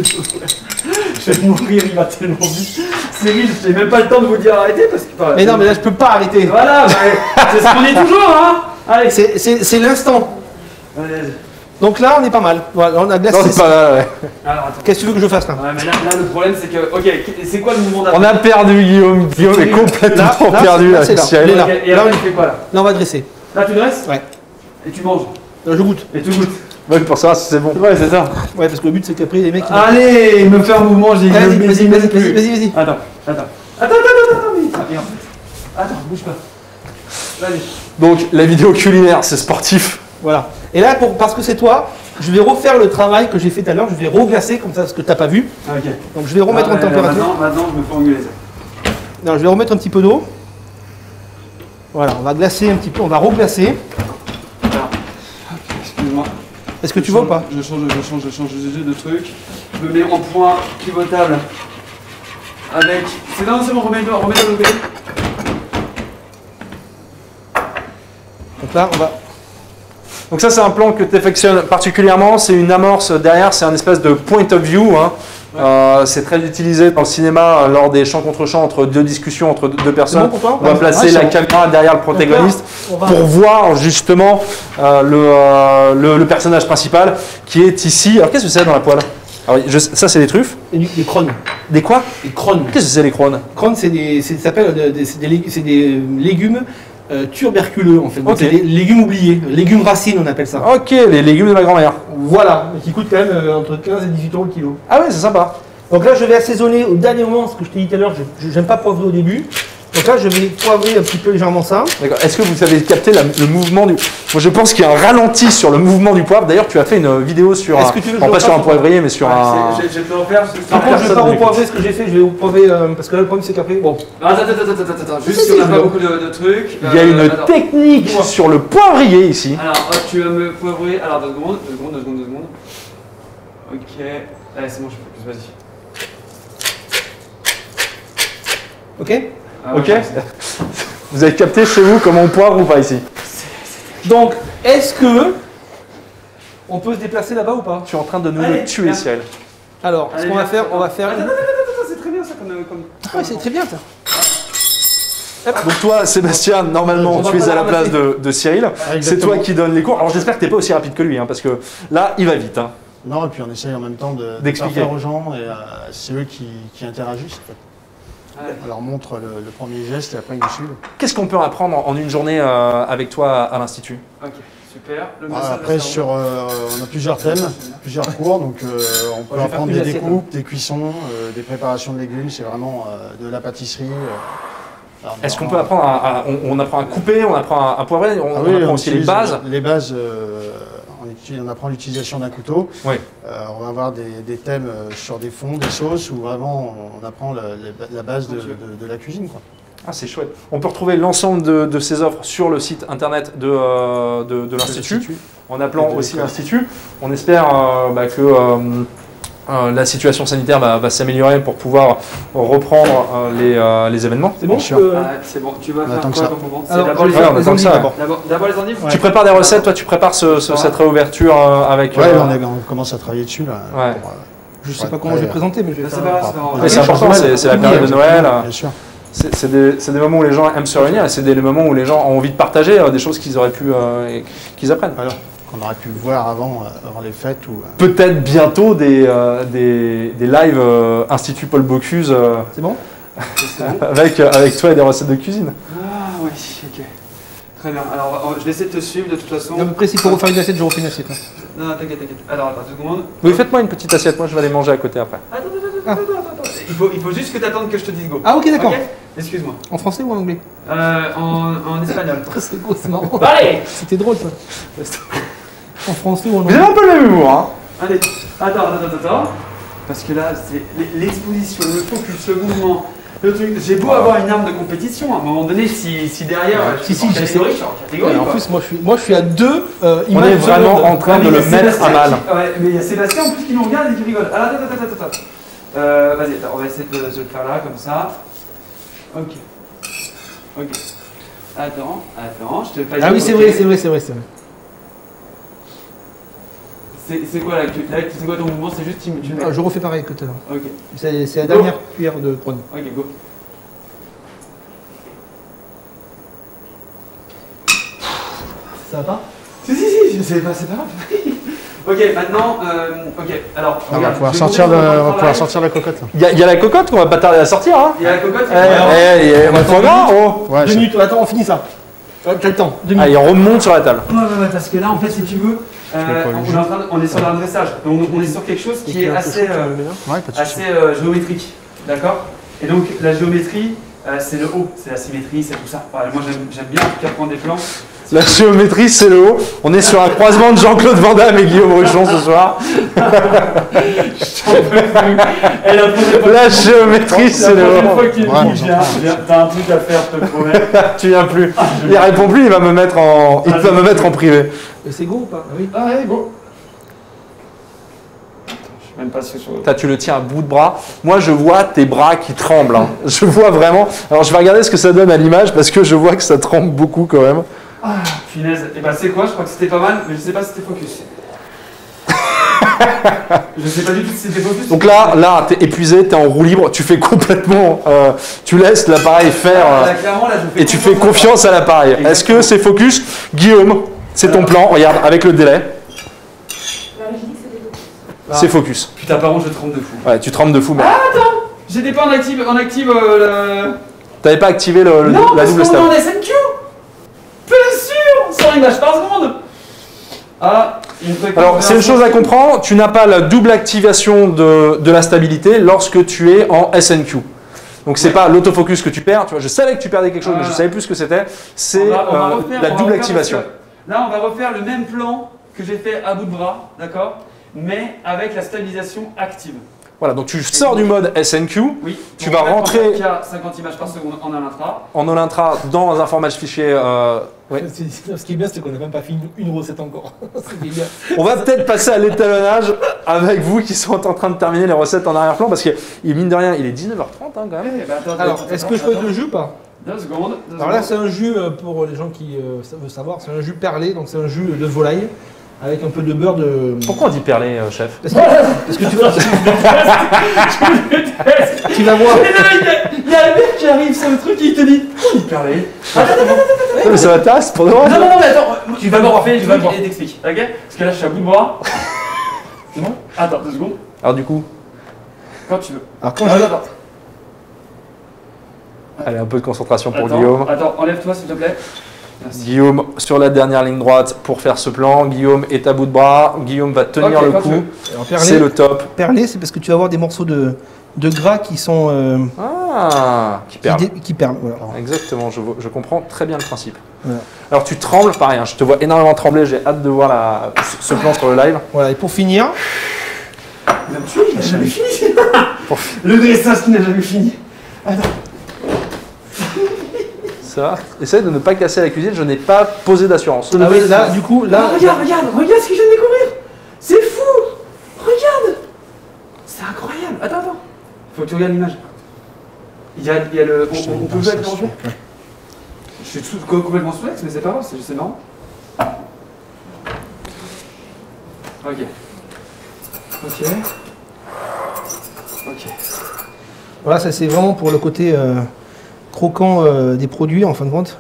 Je vais mourir, il va tellement vite. Cyril, je n'ai même pas le temps de vous dire arrêtez parce que. enfin, Mais non, mais là, je peux pas arrêter. Voilà, bah, c'est ce qu'on dit toujours, hein. Allez. C'est- C'est c'est l'instant. Allez, allez. Donc là, on est pas mal. Voilà, on a glacé. Non, c'est pas mal, ouais. Alors attends. Qu'est-ce que tu veux que je fasse là? Ouais, mais là, là, le problème c'est que. Ok, c'est quoi le mouvement d'après? On a perdu Guillaume. Guillaume est complètement Là, là, perdu là, avec c'est là. Cyril. Il est là. Ok, et Là, après, on- tu fais quoi là? Là, on va dresser. Là, tu dresses Ouais. et tu manges. Là, je goûte. Et tu goûtes. Ouais, pour savoir si c'est bon. Ouais, c'est ça. Ouais, parce que le but c'est qu'après les mecs. ils- Allez, il me fait un mouvement, j'ai Vas-y, il me- vas-y, il me vas-y, plus. vas-y, vas-y, vas-y. Attends, attends. Attends, attends, attends, attends, mais- ah, et en fait- Attends, bouge pas. Vas-y. Donc, la vidéo culinaire, c'est sportif. Voilà. Et là, pour, parce que c'est toi, je vais refaire le travail que j'ai fait tout à l'heure. Je vais reglacer comme ça, ce que t'as pas vu. Ah, ok. Donc je vais remettre Ah, en ouais, température. Maintenant, maintenant, je me fais engueuler ça. Non, je vais remettre un petit peu d'eau. Voilà, on va glacer un petit peu, on va reglacer. Alors, excuse-moi. Est-ce que Je tu vois ou change- pas? Je change, je change, je change de truc. Je me mets en point pivotable avec. C'est non, c'est bon, remets-le, remets-le de l'autre côté. Donc là, on va. Donc ça, c'est un plan que tu affectionnes particulièrement. C'est une amorce derrière, c'est un espèce de point of view. Hein. Euh, c'est très utilisé dans le cinéma euh, lors des champs contre champs entre deux discussions entre deux, deux personnes. bon pour toi? On va Ouais, placer ouais, c'est la bon. caméra derrière le protagoniste on va- pour voir justement euh, le, euh, le, le personnage principal qui est ici. Alors qu'est-ce que c'est dans la poêle? Alors, je- Ça, c'est des truffes. Et du- des crônes. Des quoi? Des crônes. Qu'est-ce que c'est les crônes? Crônes, c'est des, c'est- ça s'appelle des, des- c'est des lég- c'est des légumes euh, tuberculeux en fait. Donc, Ok. c'est des légumes oubliés, légumes racines on appelle ça. Ok, les légumes de ma grand-mère. Voilà, mais qui coûtent quand même euh, entre quinze et dix-huit euros le kilo. Ah ouais, c'est sympa. Donc là, je vais assaisonner au dernier moment, ce que je t'ai dit tout à l'heure, je n'aime pas poivrer au début. Donc là, je vais poivrer un petit peu légèrement ça. D'accord. Est-ce que vous avez capté la- le mouvement du... Moi, je pense qu'il y a un ralenti sur le mouvement du poivre. D'ailleurs, tu as fait une vidéo sur Est-ce un... que tu veux que bon, je pas le sur un fasse ou pas? poivrier, mais sur Ouais, un... c'est- je, je peux refaire. Je, Par contre, je ne vais pas personne repoivrer ce que j'ai fait, je vais repoivrer euh, parce que là, le problème, c'est qu'après, bon. Attends, attends, attends, attends, attends. Juste Si, si on si, n'a je pas vois. beaucoup de, de trucs. Il y a euh, une attends. technique Dis-moi. sur le poivrier ici. Alors, hop, tu vas me poivrer. Alors, deux secondes, deux secondes, deux secondes, deux secondes. Ok. Allez, c'est bon, je fais plus, vas-y. Ok. Ah, ouais, Ok. je sais. Vous avez capté chez vous comment on poivre ou pas ici? Donc, est-ce que on peut se déplacer là-bas ou pas? Tu es en train de nous Allez, le tuer, viens. Ciel. Alors, ce Allez, qu'on va viens, faire, on va attends. faire. Attends, une- attends, attends, attends, c'est très bien ça comme. comme... Ah ouais, c'est très bien ça. Donc toi, Sébastien, normalement, On va tu es pas à la le place de, de Cyril. C'est exactement. toi qui donnes les cours. Alors j'espère que tu n'es pas aussi rapide que lui, hein, parce que là, il va vite. Hein. Non, et puis on essaye en même temps de, de D'expliquer. faire faire aux gens, et euh, c'est eux qui, qui interagissent. En fait. Ouais. On leur montre le, le premier geste et après ils nous suivent. Qu'est-ce qu'on peut apprendre en en une journée euh, avec toi à l'Institut? Ok, super. Le Ah, massage après, de cerveau. sur, euh, on a plusieurs thèmes, plusieurs cours, donc euh, on peut Je vais faire apprendre plus des d'assiettes, découpes, des cuissons, euh, des préparations de légumes, c'est vraiment euh, de la pâtisserie. euh. Alors, Est-ce qu'on on- peut apprendre à, à- on, on apprend à couper, on apprend à, à poivrer, on, Ah on oui, apprend on aussi les utilise bases? Les bases, euh, on, utilise- on apprend l'utilisation d'un couteau. Oui. Euh, on va avoir des, des thèmes euh, sur des fonds, des sauces, où vraiment on apprend la, la- la base de, de- de la cuisine. Quoi. Ah, c'est chouette. On peut retrouver l'ensemble de, de ces offres sur le site internet de, euh, de, de l'Institut, en appelant Et de aussi l'école. l'Institut. On espère euh, bah, que euh, euh, la situation sanitaire va, va s'améliorer pour pouvoir reprendre euh, les, euh, les événements. C'est bon. Bien sûr. euh, Ah, c'est bon, tu vas On faire attend quoi que ça. comme moment? C'est Alors, d'abord je les vais faire on les attend que endives ça. d'abord. D'abord d'abord les endives. Tu prépares des recettes, toi tu prépares ce- ce- cette réouverture euh, avec... Ouais, euh, on, est- on commence à travailler dessus. Là, Ouais. pour, euh, Je sais Ouais, pas comment je vais ouais. présenter, mais je vais C'est faire. pas un- grave, c'est pas grave. Mais c'est important, c'est c'est la période de Noël. Bien sûr. C'est c'est des, c'est des moments où les gens aiment se réunir et c'est des moments où les gens ont envie de partager euh, des choses qu'ils auraient pu, euh, et qu'ils apprennent. Voilà. Qu'on aurait pu voir avant, euh, avant les fêtes. Ou, euh, Peut-être bientôt des, euh, des, des lives euh, Institut Paul Bocuse euh, C'est bon. C'est bon. avec, euh, avec toi et des recettes de cuisine. Ah oui, ok. Très bien. Alors, on- je vais essayer de te suivre de toute façon. À peu près, si pour refaire une assiette, je refais une assiette. hein. Non, non, t'inquiète, t'inquiète. Alors, attends deux secondes. Oui, faites-moi une petite assiette, moi je vais aller manger à côté après. Attends, attends, attends, attends, attends, attends. Il faut, il faut juste que tu attendes que je te dise go. Ah, ok, d'accord. Ok. Excuse-moi. En français ou en anglais? Euh, en, en espagnol. C'est gros, c'est marrant. Allez. C'était drôle ça. En français ou en Vous avez anglais? un peu le même humour, hein? Allez. Attends, attends, attends, attends. Parce que là, c'est l'exposition, le focus, le mouvement. Le truc. J'ai beau avoir une arme de compétition, à un moment donné, si, si derrière. Ouais. je suis Si, si, en je sais. catégorie, je suis en catégorie. Ouais, en quoi. plus, moi je suis, moi, je suis à deux euh, On images est vraiment secondes. en train Ah, mais de il y le a mettre à Sébastien mal. qui- Ouais, mais il y a Sébastien en plus qui nous regarde et qui rigole. Alors, attends, attends, attends, attends. Euh, Vas-y, attends, on va essayer de, de le faire là, comme ça. Ok. Ok. Attends, attends, je te fais. Ah oui, c'est vrai, c'est vrai, c'est vrai, c'est vrai. C'est c'est quoi là, tu- là c'est quoi ton mouvement? C'est juste tu, tu mets. Ah, je refais pareil que tout à l'heure. Ok, C'est c'est la Go. dernière cuillère de prône. ok, go. Ça va pas? Si, si, si, je sais pas, c'est pas grave. Ok, maintenant, euh, ok, alors. on va regarde, pouvoir je vais sortir, montrer le- comment on va travaille. pouvoir sortir la cocotte. Là. Il y, a- il y a la cocotte qu'on va pas tarder à sortir, hein? Il y a la cocotte. Eh, eh, eh, on va attendre pas voir, oh. Ouais, Deux c'est- minutes, attends, on finit ça. T'as le temps, deux minutes. Allez, on remonte sur la table. Ouais, ouais, ouais, parce que là, en fait, si tu veux, euh, on, est en train de- on est sur un dressage. Donc, on est sur quelque chose qui est assez, euh, Ouais, pas de souci. assez euh, géométrique. D'accord? Et donc, la géométrie, euh, c'est le haut, c'est la symétrie, c'est tout ça. Ouais, moi, j'aime j'aime bien en tout cas prendre des plans. La géométrie, c'est le haut. On est sur un croisement de Jean-Claude Van Damme et Guillaume Ruchon ce soir. Et la prochaine fois- La géométrie, c'est le La prochaine haut. fois qu'il Ouais, me dit, viens, viens, t'as un truc à faire, je te le promets. Tu viens plus. Il répond plus, il va me mettre en, il va me mettre en privé. Et c'est go ou pas? Ah oui. Ah ouais, go. Je suis même pas sûr sur le. T'as, tu le tiens à bout de bras. Moi, je vois tes bras qui tremblent. hein. Je vois vraiment. Alors, je vais regarder ce que ça donne à l'image parce que je vois que ça tremble beaucoup quand même. Ah, punaise. Et bah, c'est quoi? Je crois que c'était pas mal, mais je sais pas si c'était focus. Je sais pas du tout si c'était focus. Donc là, là, t'es épuisé, t'es en roue libre, tu fais complètement, euh, tu laisses l'appareil faire Ah, euh, là, clairement, là, je fais et tu fais confiance à l'appareil. Est-ce que c'est focus? Guillaume, c'est ton plan. Regarde, avec le délai. C'est focus. Putain, par contre, je tremble de fou. Ouais, tu trembles de fou. Mais Ah, attends! J'étais pas en active, en active euh, le. t'avais pas activé le, le- Non, la parce double qu'on est en stab. S N Q! Bien sûr! cent images par seconde! Ah, une fréquence Alors, c'est une chose à comprendre, tu n'as pas la double activation de, de la stabilité lorsque tu es en S N Q. Donc, c'est Ouais. pas l'autofocus que tu perds. Tu vois, je savais que tu perdais quelque chose, mais Voilà. je savais plus ce que c'était. C'est On va- on va euh, refaire- la on va double refaire activation. parce que Là, on va refaire le même plan que j'ai fait à bout de bras, d'accord? Mais avec la stabilisation active. Voilà, donc tu sors du mode S N Q. Oui. Tu Donc, vas en fait, en rentrer- fait, il y a cinquante images par seconde en un intra. En Olintra dans un format de fichier. euh, ouais. C'est- c'est- Ce qui est bien, c'est qu'on n'a même pas fait une, une recette encore. C'est bien. On va peut-être passer à l'étalonnage avec vous qui sont en train de terminer les recettes en arrière-plan parce que mine de rien, il est dix-neuf heures trente hein, quand même. Eh ben, attends, Alors, attends, est-ce attends, que je peux attends. être le jus ou pas? Deux secondes. deux Alors là, secondes. c'est un jus euh, pour les gens qui euh, veulent savoir. C'est un jus perlé, donc c'est un jus de volaille avec un peu de beurre de. Pourquoi on dit perlé, euh, chef? Parce que, parce que tu vas. Tu vas voir. Il y a- il y a un mec qui arrive sur le truc et il te dit oh, il parlait. Attends, attends, attends, Non, mais ça va tasse pour de vrai. non, non, non, mais attends, tu vas me voir, refaire tu le vas truc voir. et t'expliques, ok? Parce que là, je suis à bout de bras. C'est bon? Attends, deux secondes. Alors du coup, Quand tu veux. Alors quand Attends, je. attends. allez, un peu de concentration pour Attends, Guillaume. Attends, enlève-toi s'il te plaît. Merci. Guillaume sur la dernière ligne droite pour faire ce plan. Guillaume est à bout de bras. Guillaume va tenir Ok, le quand tu coup. veux. Alors, C'est perlé, le top. perlé, c'est parce que tu vas avoir des morceaux de, de gras qui sont. euh, Ah, qui qui, perd. dé- qui perlent. Voilà. Exactement, je, vois- je comprends très bien le principe. Voilà. Alors tu trembles, pareil, hein, je te vois énormément trembler, j'ai hâte de voir la, ce ce plan sur le live. Voilà, et pour finir, Même tu il n'a jamais fini. Le dressage qui n'a jamais fini. Ça, essaye de ne pas casser la cuisine, je n'ai pas posé d'assurance. ah oui, là, du coup, là. Ah, regarde, regarde, regarde ce que je viens de découvrir. C'est fou. Regarde. C'est incroyable. Attends, attends. Faut que tu regardes l'image. Il y a, il y a le. On, on- on peut jouer avec le rangement. Je suis tout, complètement sous l'ex, mais c'est pas grave, c'est c'est marrant. Ok. Ok. Ok. Voilà, ça c'est vraiment pour le côté euh, croquant euh, des produits en fin de compte.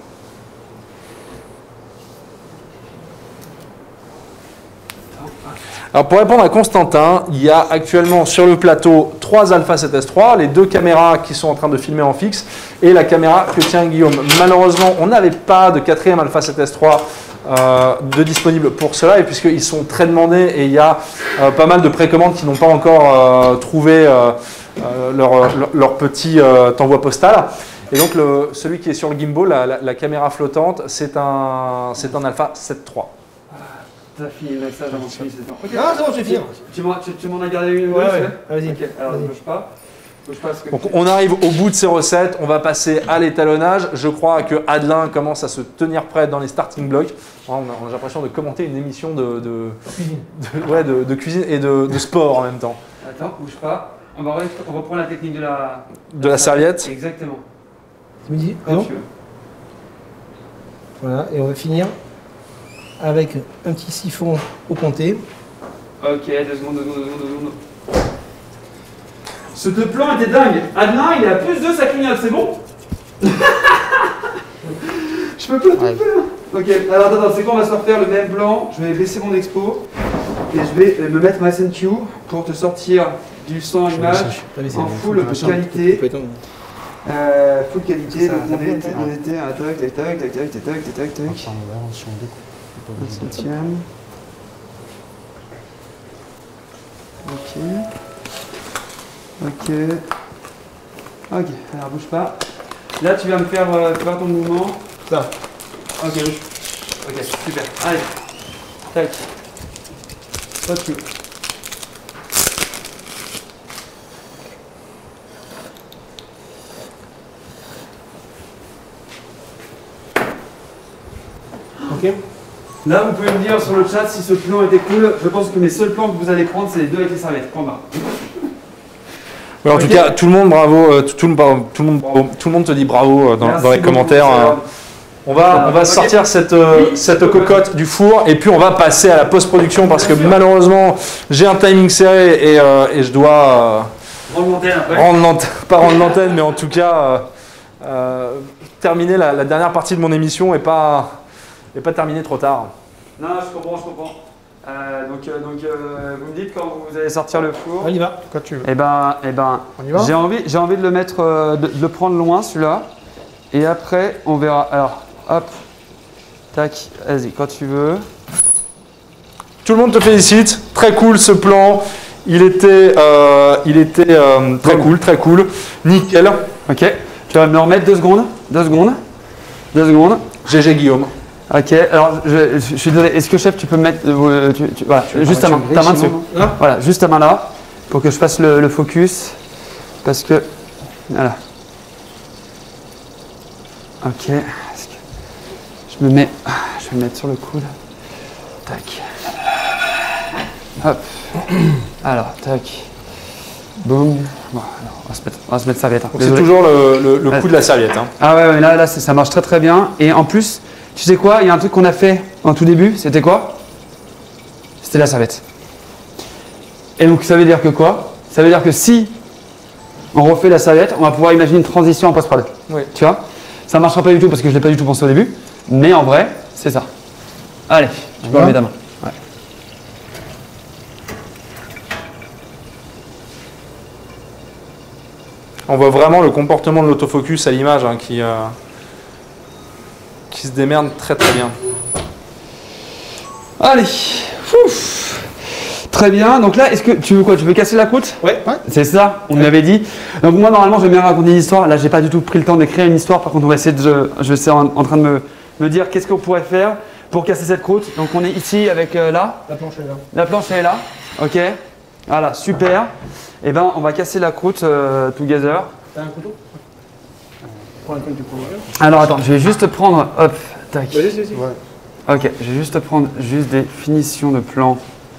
Alors pour répondre à Constantin, il y a actuellement sur le plateau trois Alpha sept S trois, les deux caméras qui sont en train de filmer en fixe et la caméra que tient Guillaume. Malheureusement, on n'avait pas de quatrième Alpha sept S trois euh, de disponible pour cela et puisqu'ils sont très demandés et il y a euh, pas mal de précommandes qui n'ont pas encore euh, trouvé euh, euh, leur, leur, leur petit euh, envoi postal. Et donc le, celui qui est sur le gimbal, la, la, la caméra flottante, c'est un, c'est un Alpha sept trois. T'as fini le message avant que je finisse. Ok. Ah, c'est bon, c'est fini. Tu m'en tu, tu m'en as gardé une ou Ouais, deux, ouais. c'est Vas-y. Ok, alors Vas-y. ne bouge pas. Bouge pas parce que Donc tu- on arrive au bout de ces recettes, on va passer à l'étalonnage. Je crois que Adelin commence à se tenir prêt dans les starting blocks. On a, on a l'impression de commenter une émission de, de, de- ouais, de- de cuisine et de, de sport en même temps. Attends, bouge pas. On va re- on reprend la technique de la. De la serviette. Exactement. Tu me dis, ah Quand bon tu veux. Voilà, et on va finir avec un petit siphon au comté. Ok, deux secondes, deux secondes, deux secondes, deux secondes. Ce deux plan était dingue. Adelin, il est à plus deux, ça clignote, c'est bon? Je peux pas tout Ouais. faire. Ok, alors attends, attends, c'est quoi? On va se refaire le même plan. Je vais baisser mon expo et je vais me mettre ma S N Q pour te sortir du cent images T'as laissé en le- full machin. qualité. Peut être- Euh, full qualité, Ça, donc ça on peut était, être, on ouais. était à tac, tac, tac, tac, tac, tac, tac, tac, tac. Enfin, on verra si on découpe. Un centième. Ok. Ok. Ok, alors bouge pas. Là tu vas me faire euh, faire ton mouvement. Ça. Ok, oui. Ok, super. Allez. Tac. Pas de cul. Ok. Là, vous pouvez me dire sur le chat si ce plan était cool. Je pense que mes seuls plans que vous allez prendre, c'est les deux avec les serviettes. Point barre. Ouais, en Ok. tout cas, tout le monde bravo, euh, tout, tout le, monde- tout, le monde, bravo, tout le monde te dit bravo euh, dans, Merci dans les beaucoup, commentaires. c'est euh. vrai. On va, on va Ok. sortir cette, euh, Oui. cette cocotte du four et puis on va passer à la post-production parce que malheureusement j'ai un timing serré et, euh, et je dois Rends l'antenne euh, après. rendre l'antenne, pas rendre l'antenne mais en tout cas euh, euh, terminer la, la dernière partie de mon émission et pas, et pas terminer trop tard. Non, je comprends, je comprends. Euh, donc, euh, donc euh, vous me dites quand vous allez sortir le four. On y va. Quand tu veux. Eh ben, eh ben, On y va j'ai envie, j'ai envie de le mettre, euh, de, de le prendre loin celui-là. Et après, on verra. Alors, hop, tac, vas-y, quand tu veux. Tout le monde te félicite, très cool ce plan, il était, euh, il était euh, très cool, très cool, nickel. Ok, tu vas me le remettre deux secondes, deux secondes, deux secondes. G G Guillaume. Ok, alors je, je- je suis désolé, est-ce que chef, tu peux me mettre, euh, tu- tu- voilà, juste ta main, ta main dessus. Là. Voilà, juste ta main là, pour que je fasse le, le focus, parce que, voilà. Ok, est-ce que je me mets, je vais me mettre sur le coude, tac, hop, alors, tac, boum, bon, alors, on va se mettre, on va se mettre serviette, hein. Donc c'est Désolé. toujours le, le- le Ouais. coup de la serviette. Hein. Ah ouais, ouais, là, là c'est- ça marche très très bien. Et en plus, tu sais quoi, il y a un truc qu'on a fait en tout début, c'était quoi? C'était la serviette. Et donc ça veut dire que quoi? Ça veut dire que si on refait la serviette, on va pouvoir imaginer une transition en post-prod. Oui. Tu vois? Ça marchera pas du tout parce que je l'ai pas du tout pensé au début, mais en vrai, c'est ça. Allez, tu peux va enlever ta main. Ouais. On voit vraiment le comportement de l'autofocus à l'image hein, qui, euh, qui se démerde très très bien. Allez, Ouf. Très bien. Donc là, est-ce que tu veux quoi? Tu veux casser la croûte? Ouais. Ouais. C'est ça, on l'avait dit. Donc moi normalement j'aime bien raconter une histoire. Là j'ai pas du tout pris le temps d'écrire une histoire. Par contre on va essayer de, je suis en, en train de me, me dire qu'est-ce qu'on pourrait faire pour casser cette croûte. Donc on est ici avec euh, là, La planche est là. la planche elle est là. Ok. Voilà, super. Et ben on va casser la croûte euh, together. T'as un couteau? Prends un coin du couteau. Alors attends, je vais juste prendre, hop, tac. Vas-y, vas-y. Ouais. Ok, je vais juste prendre juste des finitions de plan.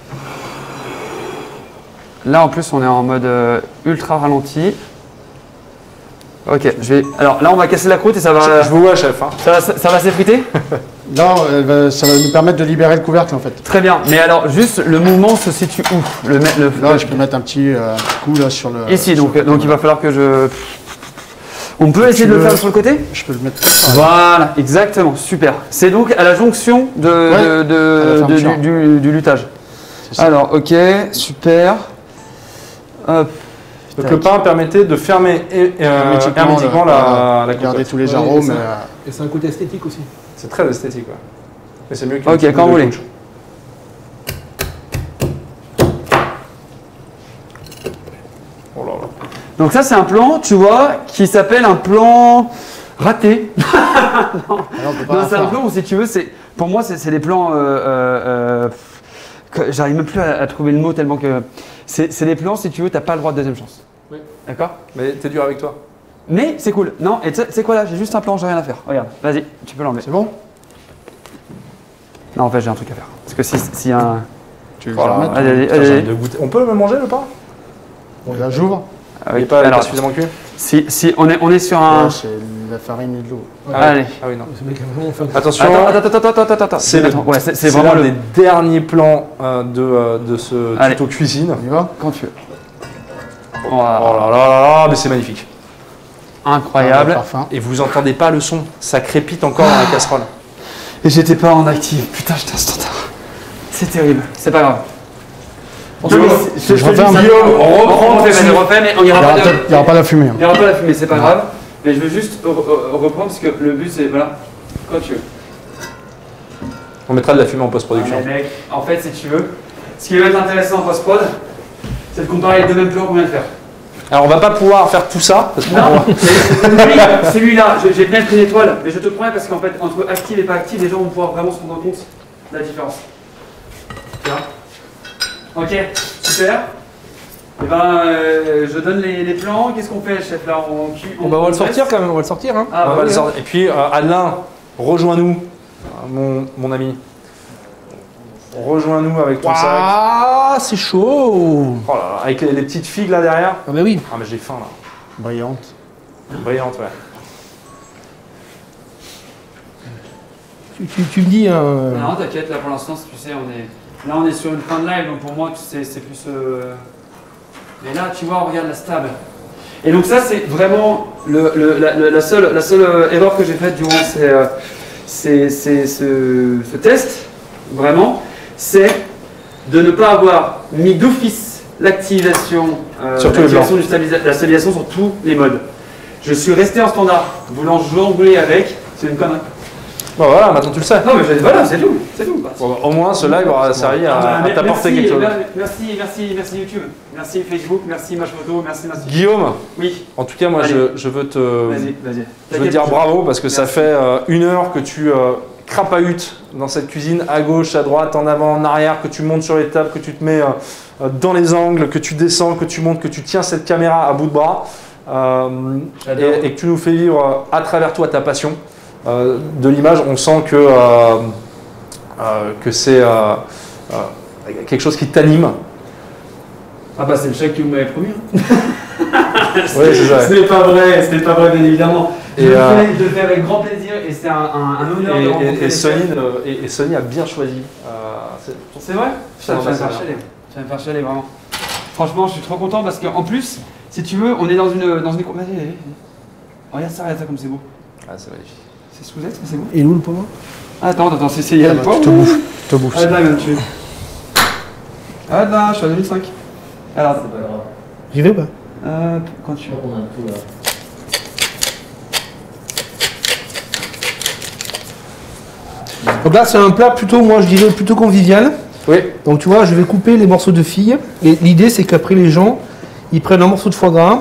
Là en plus on est en mode euh, ultra ralenti. Ok, je vais. Alors là on va casser la croûte et ça va. Je vous vois, chef. Hein. Ça va, ça va s'effriter? Là, elle va- ça va nous permettre de libérer le couvercle en fait. Très bien, mais alors juste le mouvement se situe où? Le, le, Là, je peux mettre un petit, euh, un petit coup là sur le. Ici, sur donc, le- donc il va falloir que je. On peut essayer de le veux- faire sur le côté? Je peux le mettre comme ça. Voilà, exactement, super. C'est donc à la jonction de, Ouais, de- de- à la de- fermeture. du, du- du lutage. C'est ça. Alors, ok, super. Hop. Donc le pain permettait de fermer et, euh, Hermétiquement, hermétiquement le- la, voilà, la garder cocotte. tous les Ouais, arômes. c'est ça. et, euh, Et c'est un côté esthétique aussi. C'est très esthétique. Ouais. Mais c'est mieux qu'une Ok, petite quand boule vous de voulez. caoutchouc. Oh là là. Donc ça, c'est un plan, tu vois, qui s'appelle un plan raté. alors, on peut pas Non, en c'est un faire. plan où, si tu veux, c'est pour moi, c'est c'est des plans. Euh, euh, euh, que j'arrive même plus à, à trouver le mot tellement que. C'est c'est des plans, si tu veux, t'as pas le droit de deuxième chance. Oui. D'accord? Mais t'es dur avec toi. Mais c'est cool. Non, et tu sais- c'est quoi là? J'ai juste un plan, j'ai rien à faire. Regarde, vas-y, tu peux l'enlever. C'est bon? Non, en fait, j'ai un truc à faire. Parce que si- s'il y a un. Tu veux Oh là remettre Allez, allez, Putain, allez. j'ai envie de goûter. On peut le manger le pain? Là, j'ouvre. Ah Il oui. n'est pas, il est Alors, pas suffisamment cuit. si, si on, est, on est sur un. Là, c'est la farine et de l'eau. Ah, Allez. oui. Ah oui, non. Ce mec a vraiment fait un Attention. Attends, attends, attends, attends, attends, attends. C'est le- Attends, ouais, c'est c'est C'est vraiment l'un le. des derniers plans euh, de, euh, de ce Allez. tuto cuisine. On y va? Quand tu veux. Oh Voilà. là là là là, mais c'est magnifique. Incroyable. Parfum. Et vous entendez pas le son, ça crépite encore dans la casserole. Et j'étais pas en active. Putain, j'étais un standard. C'est terrible. C'est pas grave. On Guillaume, je, je, je refais un- Guillaume, on reprend, on refait, dessus. vas-y, refais, mais on Il ira n'y pas aura, de- peut-être- il y aura pas la fumée. hein. il y aura pas la fumée, c'est pas grave. Mais je veux juste re re reprendre parce que le but c'est, voilà, quand tu veux. On mettra de la fumée en post-production. Ah, mec, en fait, si tu veux, ce qui va être intéressant en post-prod, c'est de comparer les deux mêmes plans qu'on vient de faire. Alors on va pas pouvoir faire tout ça. Parce qu'on non, celui-là, j'ai bien pris une étoile, mais je te promets parce qu'en fait, entre active et pas active, les gens vont pouvoir vraiment se rendre compte de la différence. Tu vois? Ok, super. Et ben, euh, je donne les, les plans. Qu'est-ce qu'on fait, chef, là? On, on, on, bah, on va le sortir quand même, on va le sortir. Hein. Ah, on bah, va oui, le sortir. Et puis, euh, Adelin, rejoins-nous, mon, mon ami. Rejoins-nous avec ton sac. Ah, c'est chaud. Oh là là, avec les, les petites figues là derrière. Ah bah oui. Ah mais j'ai faim là. Brillante. Brillante, ouais. Tu, tu, tu me dis... Hein, non, t'inquiète, là pour l'instant, tu sais, on est... Là, on est sur une fin de live, donc pour moi, c'est plus... Euh... Mais là, tu vois, on regarde la stable. Et donc ça, c'est vraiment le, le, la, la, seule, la seule erreur que j'ai faite durant ces, euh, ces, ces, ce, ce test, vraiment, c'est de ne pas avoir mis d'office l'activation euh, de la stabilisation sur tous les modes. Je suis resté en standard, voulant jongler avec, c'est une connerie. Bon voilà, maintenant tu le sais. Non mais voilà, c'est tout, c'est tout. Bon, au moins ce live aura servi à, à t'apporter quelque chose. Merci, merci, merci YouTube, merci Facebook, merci Machmoto, merci, merci. Guillaume, oui. En tout cas moi je, je veux te, vas-y, vas-y. Je veux te dire bravo parce que merci. Ça fait euh, une heure que tu euh, crapahutes dans cette cuisine, à gauche, à droite, en avant, en arrière, que tu montes sur les tables, que tu te mets euh, dans les angles, que tu descends, que tu montes, que tu tiens cette caméra à bout de bras euh, et, et que tu nous fais vivre à travers toi ta passion. Euh, de l'image, on sent que, euh, euh, que c'est euh, euh, quelque chose qui t'anime. Ah bah c'est le chèque que vous m'avez promis. Oui, c'est ça. Ce n'est pas vrai, ce n'est pas vrai bien évidemment. Et je, le euh, fais, je le fais avec grand plaisir et c'est un, un, un honneur et, de rencontrer et, et, Sony, et, et Sony a bien choisi. Euh, c'est vrai? Ça va me faire chialer. Ça va me faire chialer vraiment. Franchement, je suis trop content parce qu'en plus, si tu veux, on est dans une... Dans une... Vas-y, vas-y. Regarde ça, regarde ça comme c'est beau. Ah, c'est magnifique. C'est sous est, c'est beau. Et où le poivre? Ah, attends, attends, c'est il y a le poivre. Je te bouffe. Je te bouffe. Ah, là, il va me tuer. Ah, là, je suis à deux mille cinq. Alors, c'est pas grave. J'y vais ou pas? Euh, quand tu veux. Donc là, c'est un plat plutôt, moi je dirais, plutôt convivial. Oui. Donc tu vois, je vais couper les morceaux de figues. Et l'idée, c'est qu'après, les gens, ils prennent un morceau de foie gras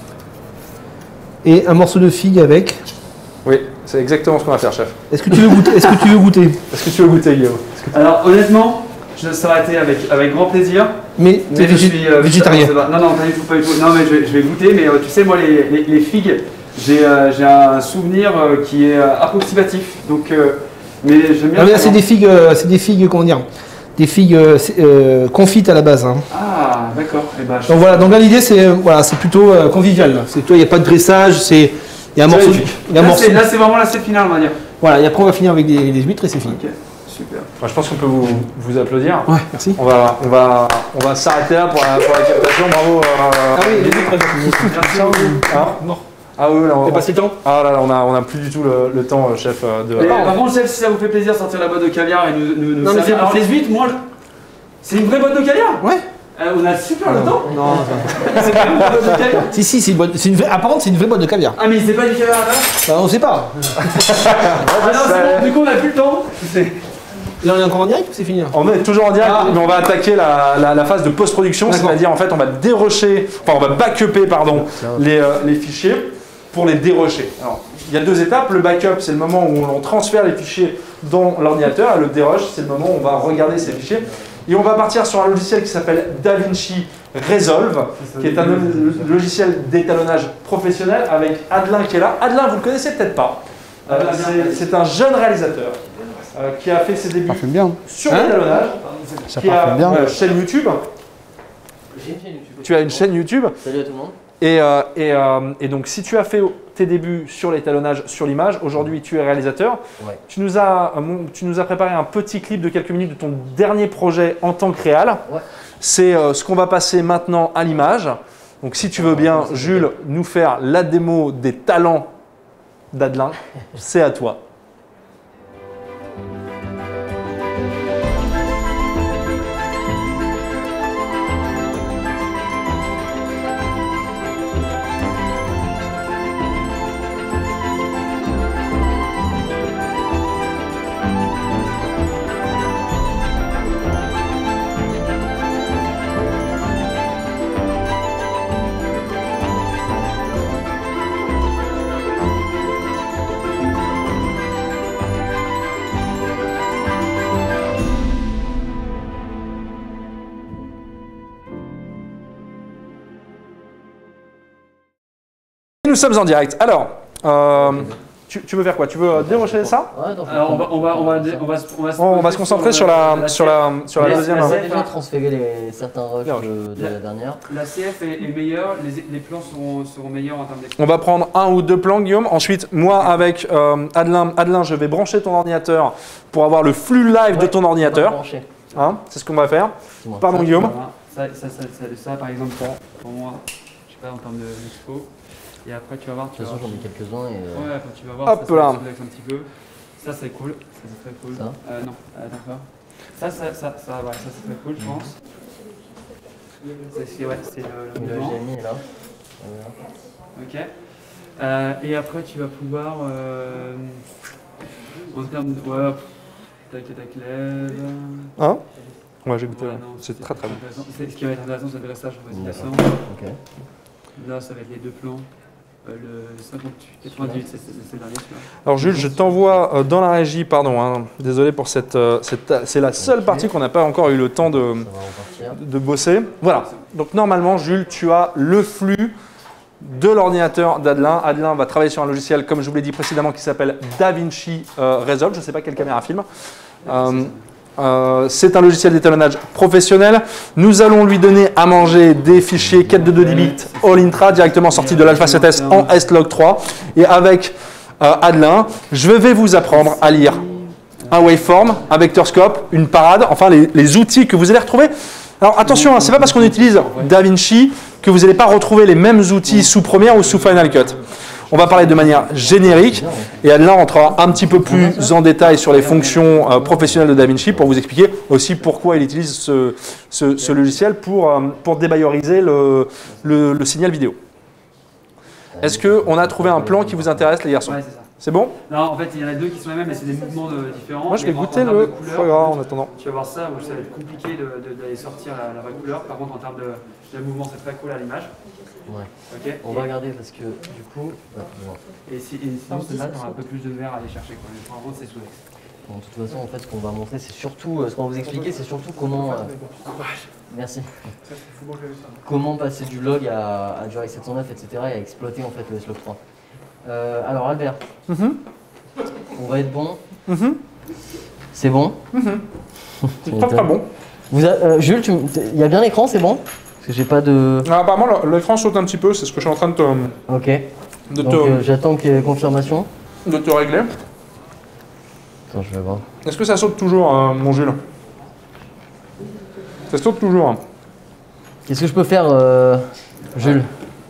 et un morceau de figue avec. Oui, c'est exactement ce qu'on va faire, chef. Est-ce que tu veux goûter? Est-ce que tu veux goûter? Est-ce que tu veux goûter, Guillaume? Alors, honnêtement, je, ça aurait été avec, avec grand plaisir. Mais tu es végé euh, végétarien? Non, non, pas du tout, pas du tout. Non, mais je vais, je vais goûter. Mais euh, tu sais, moi, les, les, les figues, j'ai euh, un souvenir euh, qui est euh, approximatif. Donc, euh, mais j'aime bien. Ah, mais là, c'est des figues, euh, c'est des figues, comment dire, des figues euh, euh, confites à la base. Hein. Ah, d'accord. Eh ben, donc voilà. Donc là, l'idée, c'est euh, voilà, c'est plutôt euh, convivial. C'est toi, il n'y a pas de dressage, c'est il y a un morceau. De, là, c'est vraiment l'assiette finale, on va dire. Voilà. Et après, on va finir avec des, des huîtres et c'est fini. Ok. Super. Moi, je pense qu'on peut vous, vous applaudir. Ouais, merci. On va, on va, on va s'arrêter là pour la, pour la captation. Bravo. Euh, ah oui, les huîtres. Merci à vous. Ah, non. Ah oui, on a passé le temps. Ah là, là on a, on a plus du tout le, le temps, chef. De... Mais, par contre, chef, si ça vous fait plaisir de sortir la boîte de caviar et nous, nous, nous non, mais c'est alors les huîtres, moi, c'est une vraie boîte de caviar. Ouais. Euh, on a super le temps. Non. C'est pas une vraie boîte de caviar. Si si, c'est une, boîte, une vraie. Apparemment, c'est une vraie boîte de caviar. Ah mais c'est pas du caviar à l'intérieur. Bah, on sait pas. Ah non, c'est bon. Du coup, on a plus le temps. Là, on est encore en direct ou c'est fini là? On est toujours en direct, ah. mais on va attaquer la, la, la phase de post-production, c'est-à-dire en fait on va dérusher, enfin on va backuper pardon, les, euh, les fichiers pour les dérusher. Alors, il y a deux étapes, le backup c'est le moment où on transfère les fichiers dans l'ordinateur, et le dérush c'est le moment où on va regarder ces fichiers. Et on va partir sur un logiciel qui s'appelle DaVinci Resolve, qui est un logiciel d'étalonnage professionnel avec Adelin qui est là. Adelin, vous ne le connaissez peut-être pas, euh, c'est un jeune réalisateur. Euh, qui a fait ses débuts bien. sur hein l'étalonnage, qui a bien. une chaîne YouTube. J'ai une chaîne YouTube. Tu as une chaîne YouTube. Salut à tout le monde. Et, euh, et, euh, et donc, si tu as fait tes débuts sur l'étalonnage, sur l'image, aujourd'hui tu es réalisateur. Ouais. Tu nous as, tu nous as préparé un petit clip de quelques minutes de ton dernier projet en tant que réal. Ouais. C'est euh, ce qu'on va passer maintenant à l'image. Donc, si tu veux bien, Jules, nous faire la démo des talents d'Adelin, c'est à toi. nous sommes en direct. Alors, euh, tu, tu veux faire quoi? Tu veux dérocher ça? Ouais, donc, Alors, on va, on va, on va, on va, on va, se- On va se concentrer sur la, sur la, sur la la- deuxième. la- on hein. a déjà transféré les, certains rushs Bien. de, de la dernière. La C F est, est meilleure, les, les plans seront, seront meilleurs en termes d'écran. On va prendre un ou deux plans, Guillaume. Ensuite, moi, avec euh, Adelin, Adelin, je vais brancher ton ordinateur pour avoir le flux live de ton ordinateur. Branché. Hein, c'est ce qu'on va faire. Dis-moi. Pardon, Guillaume. Ça, ça, ça, ça, ça, par exemple, ça, pour moi, je sais pas, en termes de expo. Et après, tu vas voir. De Tu toute vas façon, voir. j'en ai quelques-uns et. euh, Ouais, après, tu vas voir. Hop ça, là. Ça, se un petit peu. Ça, c'est cool. Ça, c'est très cool. Ça euh, Non, euh, d'accord. Ça, ça, ça, ça, ouais, ça c'est très cool, je pense. C'est c'est- ouais, c'est le, le Le mouvement. G M I est là. Voilà. Ok. Euh, et après, tu vas pouvoir. Euh, en termes de. Ouais, tac, tac, lève. Hein? Ouais, j'ai goûté. Ouais, ouais. non, C'est très très bon. intéressant. C'est- Ce qui va être intéressant, c'est le dressage en fascination. Ok. Là, ça va être les deux plans. Euh, le cinquante-huit, quatre-vingt-dix-huit, c'est c'est- c'est le dernier celui-là. Alors Jules, je t'envoie euh, dans la régie, pardon, hein, désolé pour cette, euh, cette c'est la seule partie qu'on n'a pas encore eu le temps de, Ça va repartir. de bosser. Voilà, donc normalement Jules, tu as le flux de l'ordinateur d'Adelin. Adelin va travailler sur un logiciel, comme je vous l'ai dit précédemment, qui s'appelle DaVinci euh, Resolve. Je ne sais pas quelle caméra filme. Euh, Euh, c'est un logiciel d'étalonnage professionnel. Nous allons lui donner à manger des fichiers quatre deux deux dix bits All Intra directement sortis de l'Alpha sept S en S log trois. Et avec euh, Adelin, je vais vous apprendre à lire un waveform, un vector scope, une parade, enfin les, les outils que vous allez retrouver. Alors attention, hein, c'est pas parce qu'on utilise DaVinci que vous n'allez pas retrouver les mêmes outils sous Premiere ou sous Final Cut. On va parler de manière générique et Adelin rentrera un petit peu plus en détail sur les fonctions euh, professionnelles de DaVinci pour vous expliquer aussi pourquoi il utilise ce, ce, ce logiciel pour, euh, pour débayoriser le, le, le signal vidéo. Est-ce qu'on a trouvé un plan qui vous intéresse, les garçons? Ouais, c'est ça. C'est bon? Non, en fait, il y en a deux qui sont les mêmes, mais c'est des mouvements de- différents. Moi, je vais Mais en- en goûter termes le de couleur, foie gras en attendant. Tu vas voir ça, où ça va être compliqué de- de- d'aller sortir la, la vraie couleur. Par contre, en termes de, de mouvement, c'est très cool à l'image. Ouais. Ok. On va regarder parce que du coup. Ouais, bon. Et, si, et sinon, celle-là, tu auras un peu plus de vert à aller chercher. Quoi. Mais pour le moment, c'est sous Bon, de toute façon, en fait, ce qu'on va montrer, c'est surtout, euh, ce qu'on va vous expliquer, c'est surtout comment. euh, Merci. Comment passer du log à, à du Rec sept cent neuf, et cetera et à exploiter en fait le S log trois. Euh, alors Albert, Mhm. on va être bon. Mhm. C'est bon. C'est très très bon. Vous a- euh, Jules, tu m- il y a bien l'écran, c'est bon? Parce que j'ai pas de. Ah, apparemment, le- l'écran saute un petit peu, c'est ce que je suis en train de te, Ok. de Donc te, euh, j'attends qu'il y ait confirmation. de te régler. Attends, je vais voir. Est-ce que ça saute toujours, euh, mon Jules? Ça saute toujours. hein. Qu'est-ce que je peux faire, euh, Jules?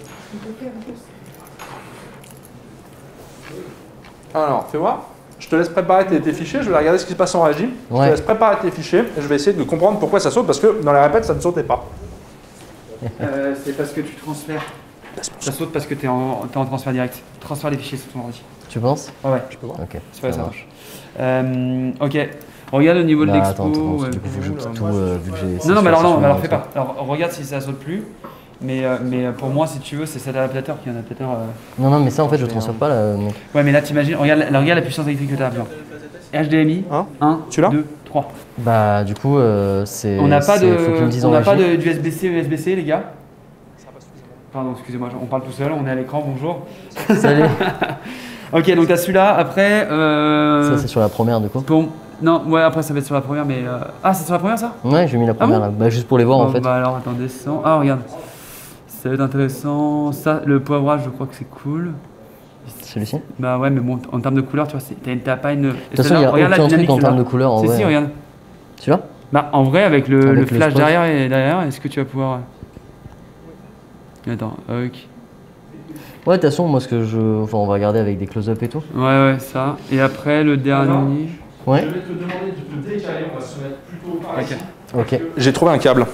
Alors, fais voir. Je te laisse préparer tes, tes fichiers, je vais regarder ce qui se passe en régie. Je Ouais. te laisse préparer tes fichiers et je vais essayer de comprendre pourquoi ça saute, parce que dans les répètes, ça ne sautait pas. Euh, c'est parce que tu transfères. Ça saute parce que tu es en, t'es en transfert direct. Tu transfères les fichiers sur ton ordi. Tu penses? Ouais, ouais. Je peux voir. Ok. C'est vrai, ça marche. Euh, ok. Regarde au niveau de Bah, l'expo. attends, attends, ouais. du coup, faut que je quitte tout, euh, vu que j'ai. Non, non, mais alors non, mais alors c'est fais pas. Alors regarde si ça saute plus. Mais, euh, mais pour moi, si tu veux, c'est cet adaptateur qui est un adaptateur. euh, Non, non, mais ça en fait, je transfère pas là. donc. Ouais, mais là, t'imagines, regarde, la- regarde la puissance électrique que tu as. H D M I, Hein un, Celui-là deux, trois. Bah, du coup, euh, c'est. On n'a pas c'est- Faut qu'ils me de, disent on en n'a pas régie. de, du U S B C, U S B C, les gars. Pardon, excusez-moi, on parle tout seul, on est à l'écran, bonjour. Salut. Ok, donc t'as celui-là, après. Euh, Ça, c'est sur la première, du coup. bon, non, ouais, après ça va être sur la première, mais. euh, Ah, c'est sur la première ça? Ouais, j'ai mis la première bon là. Bah, juste pour les voir en Bon, fait. Bah alors, attends, descends. Ah, regarde. Ça va être intéressant. Ça, le poivrage, je crois que c'est cool. Celui-ci. De Bah ouais, mais bon, en termes de couleur, tu vois, c'est- t'as t'as pas une. toute façon, il n'y a aucun truc en termes de couleur en Si, vrai. si, regarde. Celui-là? Bah, en vrai, avec le, Avec le le flash spot. derrière, et derrière, est-ce que tu vas pouvoir. Attends, ok. Ouais, de toute façon, moi, ce que je. Enfin, on va regarder avec des close-up et tout. Ouais, ouais, ça. Et après, le dernier. Ouais. vais te demander de te décaler, on va se mettre plutôt par Ok. Ok. J'ai trouvé un câble.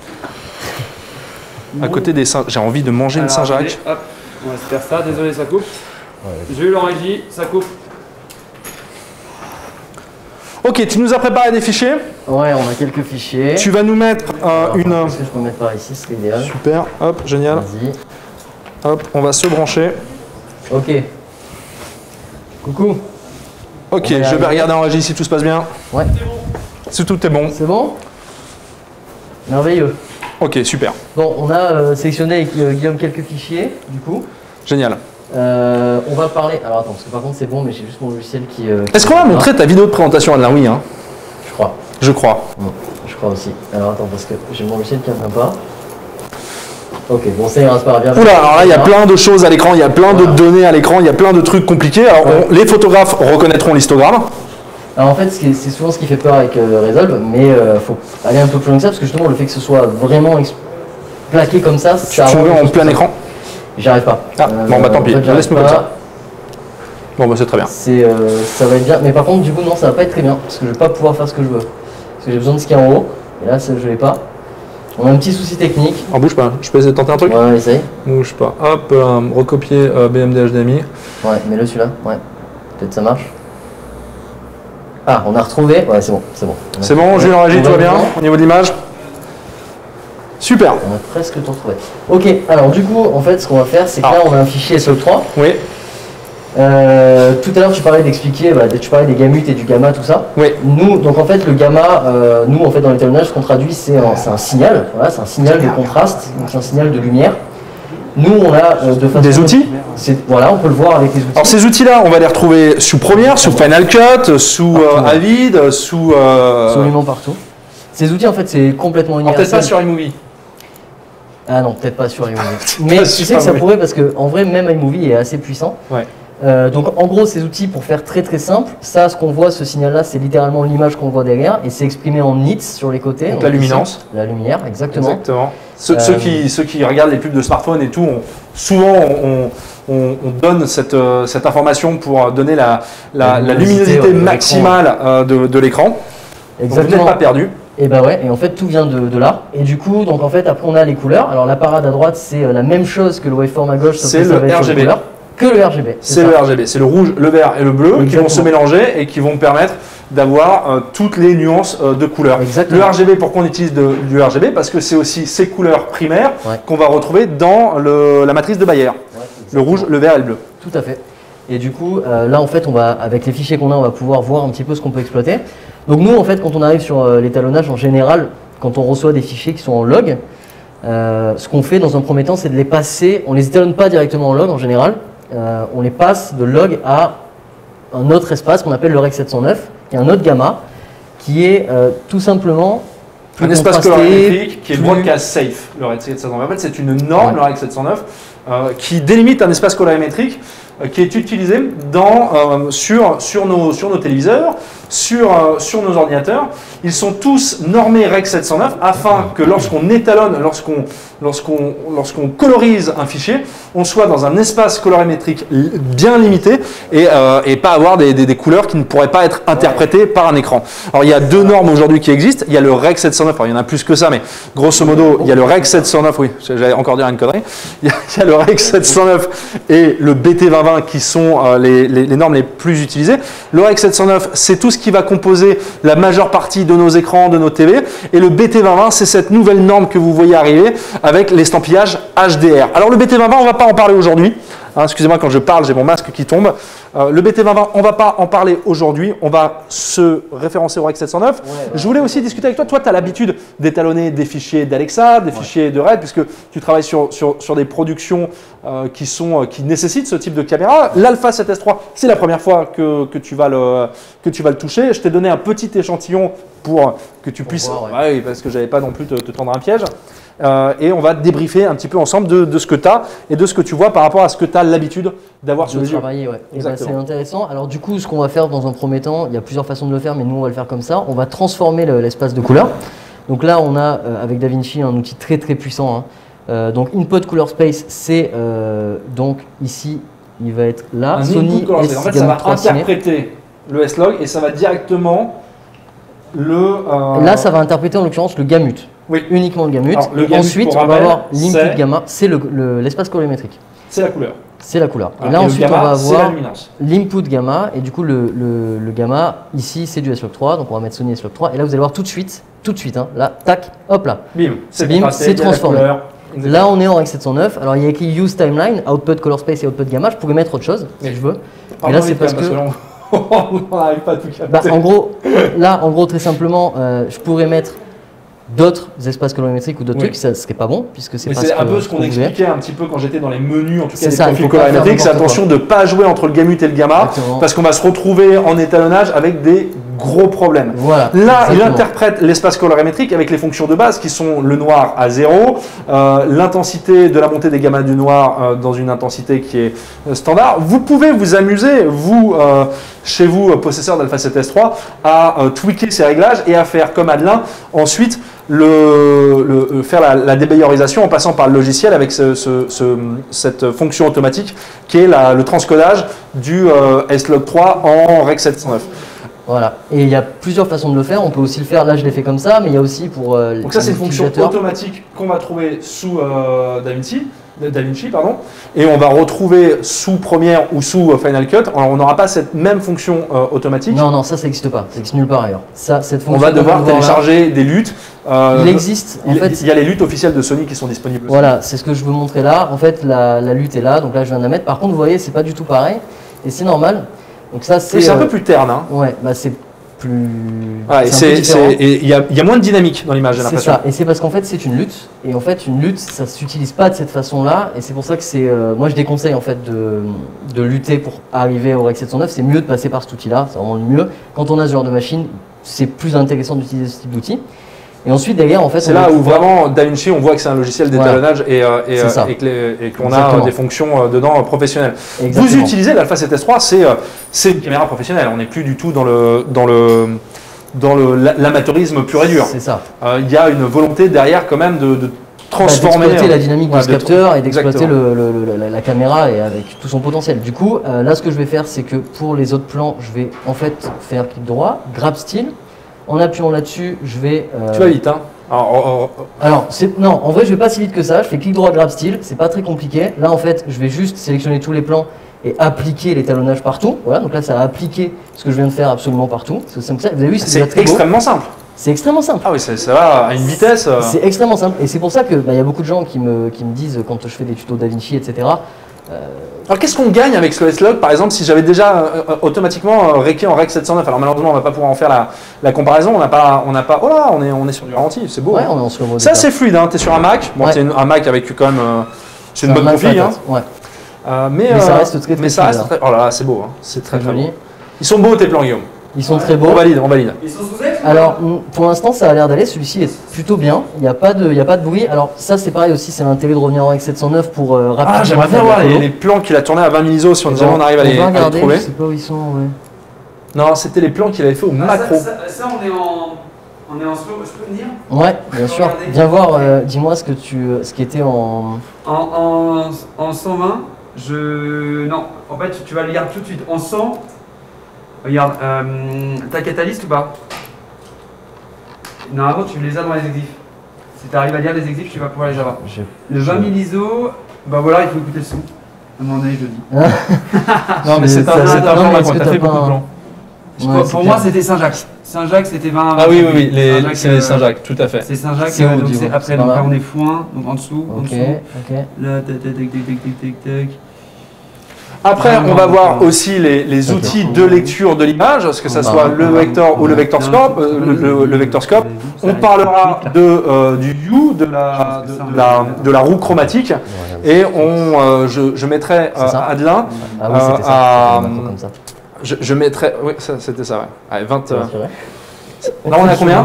À côté des Saint... J'ai envie de manger une Alors, Saint-Jacques. attendez, hop, on va se faire ça, désolé, ça coupe. J'ai eu le régie, ça coupe. Ok, tu nous as préparé des fichiers. Ouais, on a quelques fichiers. Tu vas nous mettre euh, Alors, une... Est-ce que je peux mettre par ici? C'est idéal. Super, hop, génial. Vas-y. Hop, on va se brancher. Ok. Coucou. Ok, On va y je vais arriver. regarder en régie si tout se passe bien. Ouais. Si tout est bon. C'est bon? Merveilleux. Ok, super. Bon, on a euh, sélectionné avec euh, Guillaume quelques fichiers, du coup. Génial. Euh, on va parler. Alors attends, parce que par contre c'est bon, mais j'ai juste mon logiciel qui. Euh, Est-ce qu'on va montrer ta vidéo de présentation, Adrien? Oui, hein. Je crois. Je crois. Mmh, je crois aussi. Alors attends, parce que j'ai mon logiciel qui ne vient pas. Ok, bon, ça ira, c'est pas grave. Oula, alors là, il y a plein de choses à l'écran, il y a plein voilà. de données à l'écran, il y a plein de trucs compliqués. Alors, Ouais. on, les photographes reconnaîtront l'histogramme. Alors en fait, c'est souvent ce qui fait peur avec euh, Resolve, mais il euh, faut aller un peu plus loin que ça, parce que justement, le fait que ce soit vraiment plaqué comme ça, Tu, ça tu rend veux les en choses plein plus écran? J'y arrive pas. Ah, bon, bah tant pis, en fait, j'arrive laisse-nous comme pas. ça. Bon, bah c'est très bien. C'est, euh, ça va être bien, mais par contre, du coup, non, ça va pas être très bien, parce que je vais pas pouvoir faire ce que je veux. Parce que j'ai besoin de ce qu'il y a en haut, et là, ça, je l'ai pas. On a un petit souci technique. En bouge pas, je peux essayer de tenter un truc? Ouais, essaye. Bouge pas. Hop, euh, recopier euh, B M D H D M I. Ouais, mets-le celui-là, ouais. Peut-être ça marche. Ah, on a retrouvé. Ouais, c'est bon, c'est bon. C'est bon, Julien Régis, On tout va bien dedans. au niveau de l'image? Super. On a presque tout retrouvé. Ok, alors du coup, en fait, ce qu'on va faire, c'est que Ah. là, on a un fichier S Log trois. Oui, Euh, tout à l'heure, tu parlais d'expliquer, bah, tu parlais des gamut et du gamma, tout ça. oui. Nous, donc en fait, le gamma, euh, nous, en fait, dans l'étalonnage, ce qu'on traduit, c'est un, c'est un signal. Voilà, c'est un signal de contraste, donc c'est un signal de lumière. Nous, on a euh, de façon. Des outils? c'est- Voilà, on peut le voir avec les outils. Alors ces outils-là, on va les retrouver sous Premiere, sous Final Cut, sous euh, Partout, ouais. Avid, sous... Euh... Absolument partout. Ces outils, en fait, c'est complètement Alors, peut-être universel. pas sur iMovie. Ah non, peut-être pas sur iMovie. Mais Pas tu sur sais que ça iMovie. pourrait parce que en vrai, même iMovie est assez puissant. Ouais. Euh, donc en gros, ces outils, pour faire très très simple, ça, ce qu'on voit, ce signal-là, c'est littéralement l'image qu'on voit derrière et c'est exprimé en nits sur les côtés. Donc la ici, luminance. La lumière, exactement. Exactement. Ceux, Euh, ceux qui, ceux qui regardent les pubs de smartphone et tout, on- souvent on, on- on donne cette, euh, cette information pour donner la, la, La la luminosité, luminosité ouais, de l'écran, maximale euh, de, de l'écran. Donc vous n'êtes Exactement. pas perdu. Et bah ouais, et en fait tout vient de, de là. Et du coup, donc en fait après on a les couleurs. Alors la parade à droite c'est euh, la même chose que le waveform à gauche, sauf C'est que ça le va être R sur G B. les couleurs. Que le R G B. C'est ça. le R G B, c'est le rouge, le vert et le bleu qui vont Exactement. se mélanger et qui vont permettre d'avoir euh, toutes les nuances euh, de couleurs. Exactement. Le R G B, pourquoi on utilise de- du R G B? Parce que c'est aussi ces couleurs primaires Ouais. qu'on va retrouver dans le- la matrice de Bayer. Ouais, Le rouge, le vert et le bleu. Tout à fait. Et du coup, euh, là en fait, on va, avec les fichiers qu'on a, on va pouvoir voir un petit peu ce qu'on peut exploiter. Donc nous, en fait, quand on arrive sur euh, l'étalonnage en général, quand on reçoit des fichiers qui sont en log, euh, ce qu'on fait dans un premier temps, c'est de les passer. On les étalonne pas directement en log en général. Euh, on les passe de log à un autre espace qu'on appelle le rec sept cent neuf, qui est un autre gamma, qui est euh, tout simplement plus Un espace contrasté, colorimétrique qui est plus- broadcast safe, le REC sept cent neuf. En fait, c'est une norme, Ouais. le REC sept cent neuf, euh, qui délimite un espace colorimétrique euh, qui est utilisé dans, euh, sur, sur, nos, sur nos téléviseurs, sur, euh, sur nos ordinateurs. Ils sont tous normés REC sept cent neuf afin que lorsqu'on étalonne, lorsqu'on lorsqu'on lorsqu'on colorise un fichier, on soit dans un espace colorimétrique li- bien limité et, euh, et pas avoir des, des, des couleurs qui ne pourraient pas être interprétées par un écran. Alors il y a deux normes aujourd'hui qui existent. Il y a le REC sept cent neuf, alors il y en a plus que ça, mais grosso modo, il y a le REC sept cent neuf, oui, j'allais encore dire une connerie. Il y a, il y a le REC sept cent neuf et le B T vingt vingt qui sont euh, les, les, les normes les plus utilisées. Le REC sept cent neuf, c'est tout ce qui va composer la majeure partie de nos écrans, de nos T V. Et le B T vingt vingt, c'est cette nouvelle norme que vous voyez arriver avec l'estampillage H D R. Alors le B T vingt vingt, on ne va pas en parler aujourd'hui. Hein, excusez-moi, quand je parle, j'ai mon masque qui tombe. Euh, le B T vingt vingt, on ne va pas en parler aujourd'hui. On va se référencer au REC sept cent neuf. Ouais, ouais. Je voulais aussi discuter avec toi. Toi, tu as l'habitude d'étalonner des fichiers d'Alexa, des fichiers de RED, puisque tu travailles sur, sur, sur des productions euh, qui, sont, euh, qui nécessitent ce type de caméra. L'Alpha sept S trois, c'est la première fois que, que, tu vas le, que tu vas le toucher. Je t'ai donné un petit échantillon pour que tu puisses... voir, ouais. Ouais, oui, parce que je n'avais pas non plus te, te tendre un piège. Euh, et on va débriefer un petit peu ensemble de, de ce que tu as et de ce que tu vois par rapport à ce que tu as l'habitude d'avoir sous de les yeux. travailler, ouais. Et bah, Exactement. c'est intéressant. Alors du coup, ce qu'on va faire dans un premier temps, il y a plusieurs façons de le faire, mais nous on va le faire comme ça. On va transformer le- l'espace de couleur. Donc là, on a euh, avec DaVinci un outil très très puissant. Hein. Euh, donc Input Color Space, c'est euh, donc ici, il va être là. Un Sony input color space. S En fait, ça Gamma va trois Ciné. interpréter le S-Log et ça va directement le... euh, Là, ça va interpréter en l'occurrence le gamut. Oui. Uniquement le gamut. Alors, le Et gamut, ensuite, pour on va rappel, avoir l'input c'est- gamma, c'est le- le- l'espace colorimétrique. C'est la couleur. C'est la couleur. Voilà. Et là, le ensuite, gamma, on va c'est la avoir luminance. l'input gamma. Et du coup, le, le- le gamma, ici, c'est du S Log trois. Donc, on va mettre Sony S Log trois. Et là, vous allez voir tout de suite, tout de suite, hein, là, tac, hop là. Bim, c'est Bim, contrasté, c'est il y a la transformé. couleur. Là, on est en REC sept cent neuf. Alors, il y a écrit Use Timeline, Output Color Space et Output Gamma. Je pourrais mettre autre chose, si Oui. je veux. Pardon, Et là, c'est vite, parce quand que... même, on n'arrive pas à tout capter. Bah, en gros, là, en gros, très simplement, euh, je pourrais mettre d'autres espaces colorimétriques ou d'autres Oui. trucs, ça serait pas bon puisque c'est Mais pas c'est ce un que- peu ce qu'on qu'on voulait. expliquait un petit peu quand j'étais dans les menus, en tout cas C'est des ça, il profils faut pas faire colorimétriques, c'est n'importe attention de ne pas jouer entre le gamut et le gamma, Exactement. parce qu'on va se retrouver en étalonnage avec des gros problèmes. Voilà. Là, il exactement. interprète l'espace colorimétrique avec les fonctions de base qui sont le noir à zéro, euh, l'intensité de la montée des gammas du noir euh, dans une intensité qui est euh, standard. Vous pouvez vous amuser, vous, euh, chez vous, euh, possesseur d'Alpha sept S trois, à euh, tweaker ces réglages et à faire comme Adelin, ensuite le, le- euh, faire la, la débayerisation en passant par le logiciel avec ce- ce- ce- cette fonction automatique qui est la- le transcodage du euh, S log trois en Rec sept cent neuf. Voilà. Et il y a plusieurs façons de le faire. On peut aussi le faire. Là, je l'ai fait comme ça, mais il y a aussi pour euh, Donc ça, c'est une fonction l'utilisateur. automatique qu'on va trouver sous euh, DaVinci, DaVinci, pardon, et on va retrouver sous Premiere ou sous euh, Final Cut. Alors, on n'aura pas cette même fonction euh, automatique. Non, non, ça, ça n'existe pas. Ça n'existe nulle part ailleurs. Ça, cette On fonction va qu'on devoir voir là, télécharger des luttes. euh, Il existe. En il, fait, il y a les luttes officielles de Sony qui sont disponibles. aussi. voilà, c'est ce que je veux montrer là. En fait, la, la lutte est là. Donc là, je viens de la mettre. Par contre, vous voyez, c'est pas du tout pareil. Et c'est normal. Donc ça, c'est. Oui, c'est un euh, peu plus terne. Hein. Ouais, bah c'est plus. Ouais, et c'est un peu c'est- différent. c'est- et il y, a- il y a moins de dynamique dans l'image, j'ai C'est l'impression. ça, et c'est parce qu'en fait c'est une lutte, et en fait une lutte ça s'utilise pas de cette façon-là, et c'est pour ça que c'est, euh, moi je déconseille en fait de, de lutter pour arriver au Rec sept cent neuf, c'est mieux de passer par cet outil-là, c'est vraiment le mieux. Quand on a ce genre de machine, c'est plus intéressant d'utiliser ce type d'outil. Et ensuite derrière en fait C'est on là va où pouvoir- vraiment DaVinci, on voit que c'est un logiciel d'étalonnage et, euh, et, C'est euh, ça. et que les- et qu'on a Exactement. euh, des fonctions euh, dedans euh, professionnelles. Exactement. Vous utilisez l'Alpha sept S trois, c'est euh, c'est une caméra professionnelle. On n'est plus du tout dans le dans le dans le la- l'amateurisme pur et dur. C'est ça. Euh, Il y a une volonté derrière quand même de, de Bah, transformer d'exploiter euh, la dynamique ouais, de ce de- capteur et d'exploiter exactement. le, le- le- la, la caméra et avec tout son potentiel. Du coup, euh, là ce que je vais faire, c'est que pour les autres plans, je vais en fait faire clic droit, grab style. En appuyant là-dessus, je vais. euh, Tu vas vite, hein. Alors, euh, Alors, c'est- non, en vrai, je vais pas si vite que ça. Je fais clic droit, grab style. C'est pas très compliqué. Là, en fait, je vais juste sélectionner tous les plans et appliquer l'étalonnage partout. Voilà, donc là, ça a appliqué ce que je viens de faire absolument partout. C'est comme ça. Vous avez vu, c'est déjà c'est très beau. extrêmement simple. C'est extrêmement simple. Ah oui, ça, ça va à une vitesse. euh, C'est extrêmement simple. Et c'est pour ça que bah, il y a beaucoup de gens qui me, qui me disent quand je fais des tutos DaVinci, et cetera. Alors qu'est-ce qu'on gagne avec ce S log par exemple si j'avais déjà euh, euh, automatiquement euh, réqué en Rec sept cent neuf? Alors malheureusement on va pas pouvoir en faire la, la comparaison, on n'a pas, on n'a pas, oh là on est, on est sur du ralenti, c'est beau. Ouais, hein. on est en slow mo. Ça déjà. c'est fluide, hein. Tu es sur un Mac, bon Ouais. c'est un Mac avec quand même, euh, c'est une un bonne Mac config, hein. patate. Ouais, Euh, mais, Mais ça euh, reste très, très mais ça fluide, reste très, oh là là c'est beau, hein. C'est très très très joli. beau. Ils sont beaux tes plans Guillaume, Ils sont très beaux. on valide, on valide. Ils sont sous F Alors, mm, pour l'instant, ça a l'air d'aller. Celui-ci est plutôt bien. Il n'y a, pas de- il y a pas de bruit. Alors, ça, c'est pareil aussi. C'est l'intérêt de revenir en Rec sept cent neuf pour euh, rapidement. Ah j'aimerais bien faire de la voir les, colo. les plans qu'il a tournés à vingt mille I S O si on, Et jamais ben, on arrive à les, va à les regarder, trouver. Je sais pas où ils sont. Ouais. Non c'était les plans qu'il avait fait au Ah, macro. ça, ça, ça, on est en. On est en slow, je peux venir Ouais, bien sûr. Regardez. Viens voir. euh, Dis-moi ce que tu, euh, ce qui était en. En, en, en cent vingt, je. Non, en fait, tu vas le lire tout de suite. En cent, regarde, euh, t'as Catalyst ou pas? Normalement, tu les as dans les exifs. Si tu arrives à lire les exifs, tu vas pouvoir les avoir. Je- Le vingt mille I S O, bah voilà, il faut écouter le son. À un moment donné, je le dis. Non mais c'est Ça- un, ça- c'est un non, plan mais Mac, est-ce que t'as t'as fait pas beaucoup de un- plans. Ouais, pour c'est pour clair. moi, c'était Saint-Jacques. Saint-Jacques, c'était vingt. Ah oui oui oui, les- Saint-Jacques, c'est les euh, Saint-Jacques, tout à fait. C'est Saint-Jacques, C'est euh, où, donc dis-moi, c'est après, c'est donc par là là on est foin, donc en dessous, en Ok, dessous. ok. Là, tac, tac, tac, tac, tac, tac, tac. Après, Ah, on va non, voir non. aussi les, les Ok. outils de lecture de l'image, que ce On soit va- le on va- vector ou le on va- vectorscope. euh, le, le- le vectorscope. On parlera de, euh, du hue, de la, de, de la, de la roue chromatique, et on, euh, je, je mettrai euh, C'est ça Adelin, Ah oui, c'était Euh, ça. à- C'était une info comme ça. je, je mettrai, oui, ça, c'était ça, ouais. Allez, vingt. Tu euh, vas assurer Là, on est à combien?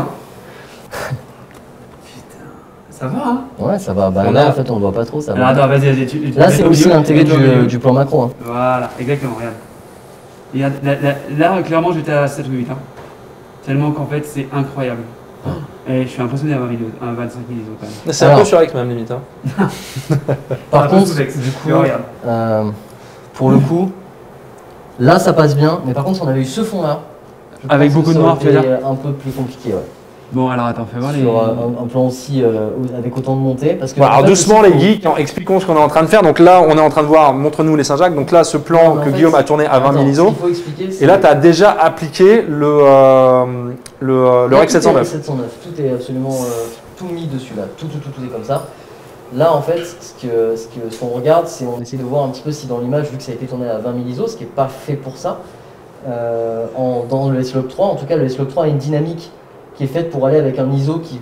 Ça va, hein? Ouais, ça va. Bah, On là, a- en fait, on ne voit pas trop. Ça Alors va. attends, vas-y, vas-y. tu- tu- Là, mets c'est au aussi milieu, l'intérêt mets-toi au milieu. du, du plan macro. Hein. Voilà, exactement, regarde. Regarde, là, là, là, clairement, j'étais à sept ou huit. Hein. Tellement qu'en fait, c'est incroyable. Et je suis impressionné à vingt mille, à vingt-cinq mille I S O quand même. C'est un Alors. peu sur X même limite. Hein. Par Un peu contre, sous X. du coup, Mais regarde. euh, pour le coup, là, ça passe bien. Mais par contre, si on avait eu ce fond-là, je Avec pense que beaucoup de ça noir, aurait tu veux été dire un peu plus compliqué. Ouais. Bon, alors attends, fais voir les. Sur euh, un, un plan aussi euh, avec autant de montée. Parce que Bon, en alors fait, doucement aussi, les geeks, en- expliquons ce qu'on est en train de faire. Donc là, on est en train de voir, montre-nous les Saint-Jacques. Donc là, ce plan Mais en que fait, Guillaume a tourné à vingt attends, mille I S ce O. qu'il faut expliquer, c'est- Et là, tu as déjà appliqué le, euh, le, euh, le Là, Rec tout sept cent est neuf. sept cent neuf. Tout est absolument euh, tout mis dessus là. Tout, tout, tout, tout est comme ça. Là, en fait, ce que ce que- ce qu'on regarde, c'est on essaie de voir un petit peu si dans l'image, vu que ça a été tourné à vingt mille I S O, ce qui n'est pas fait pour ça, euh, en, dans le S log trois, en tout cas, le S log trois a une dynamique qui est faite pour aller avec un I S O qui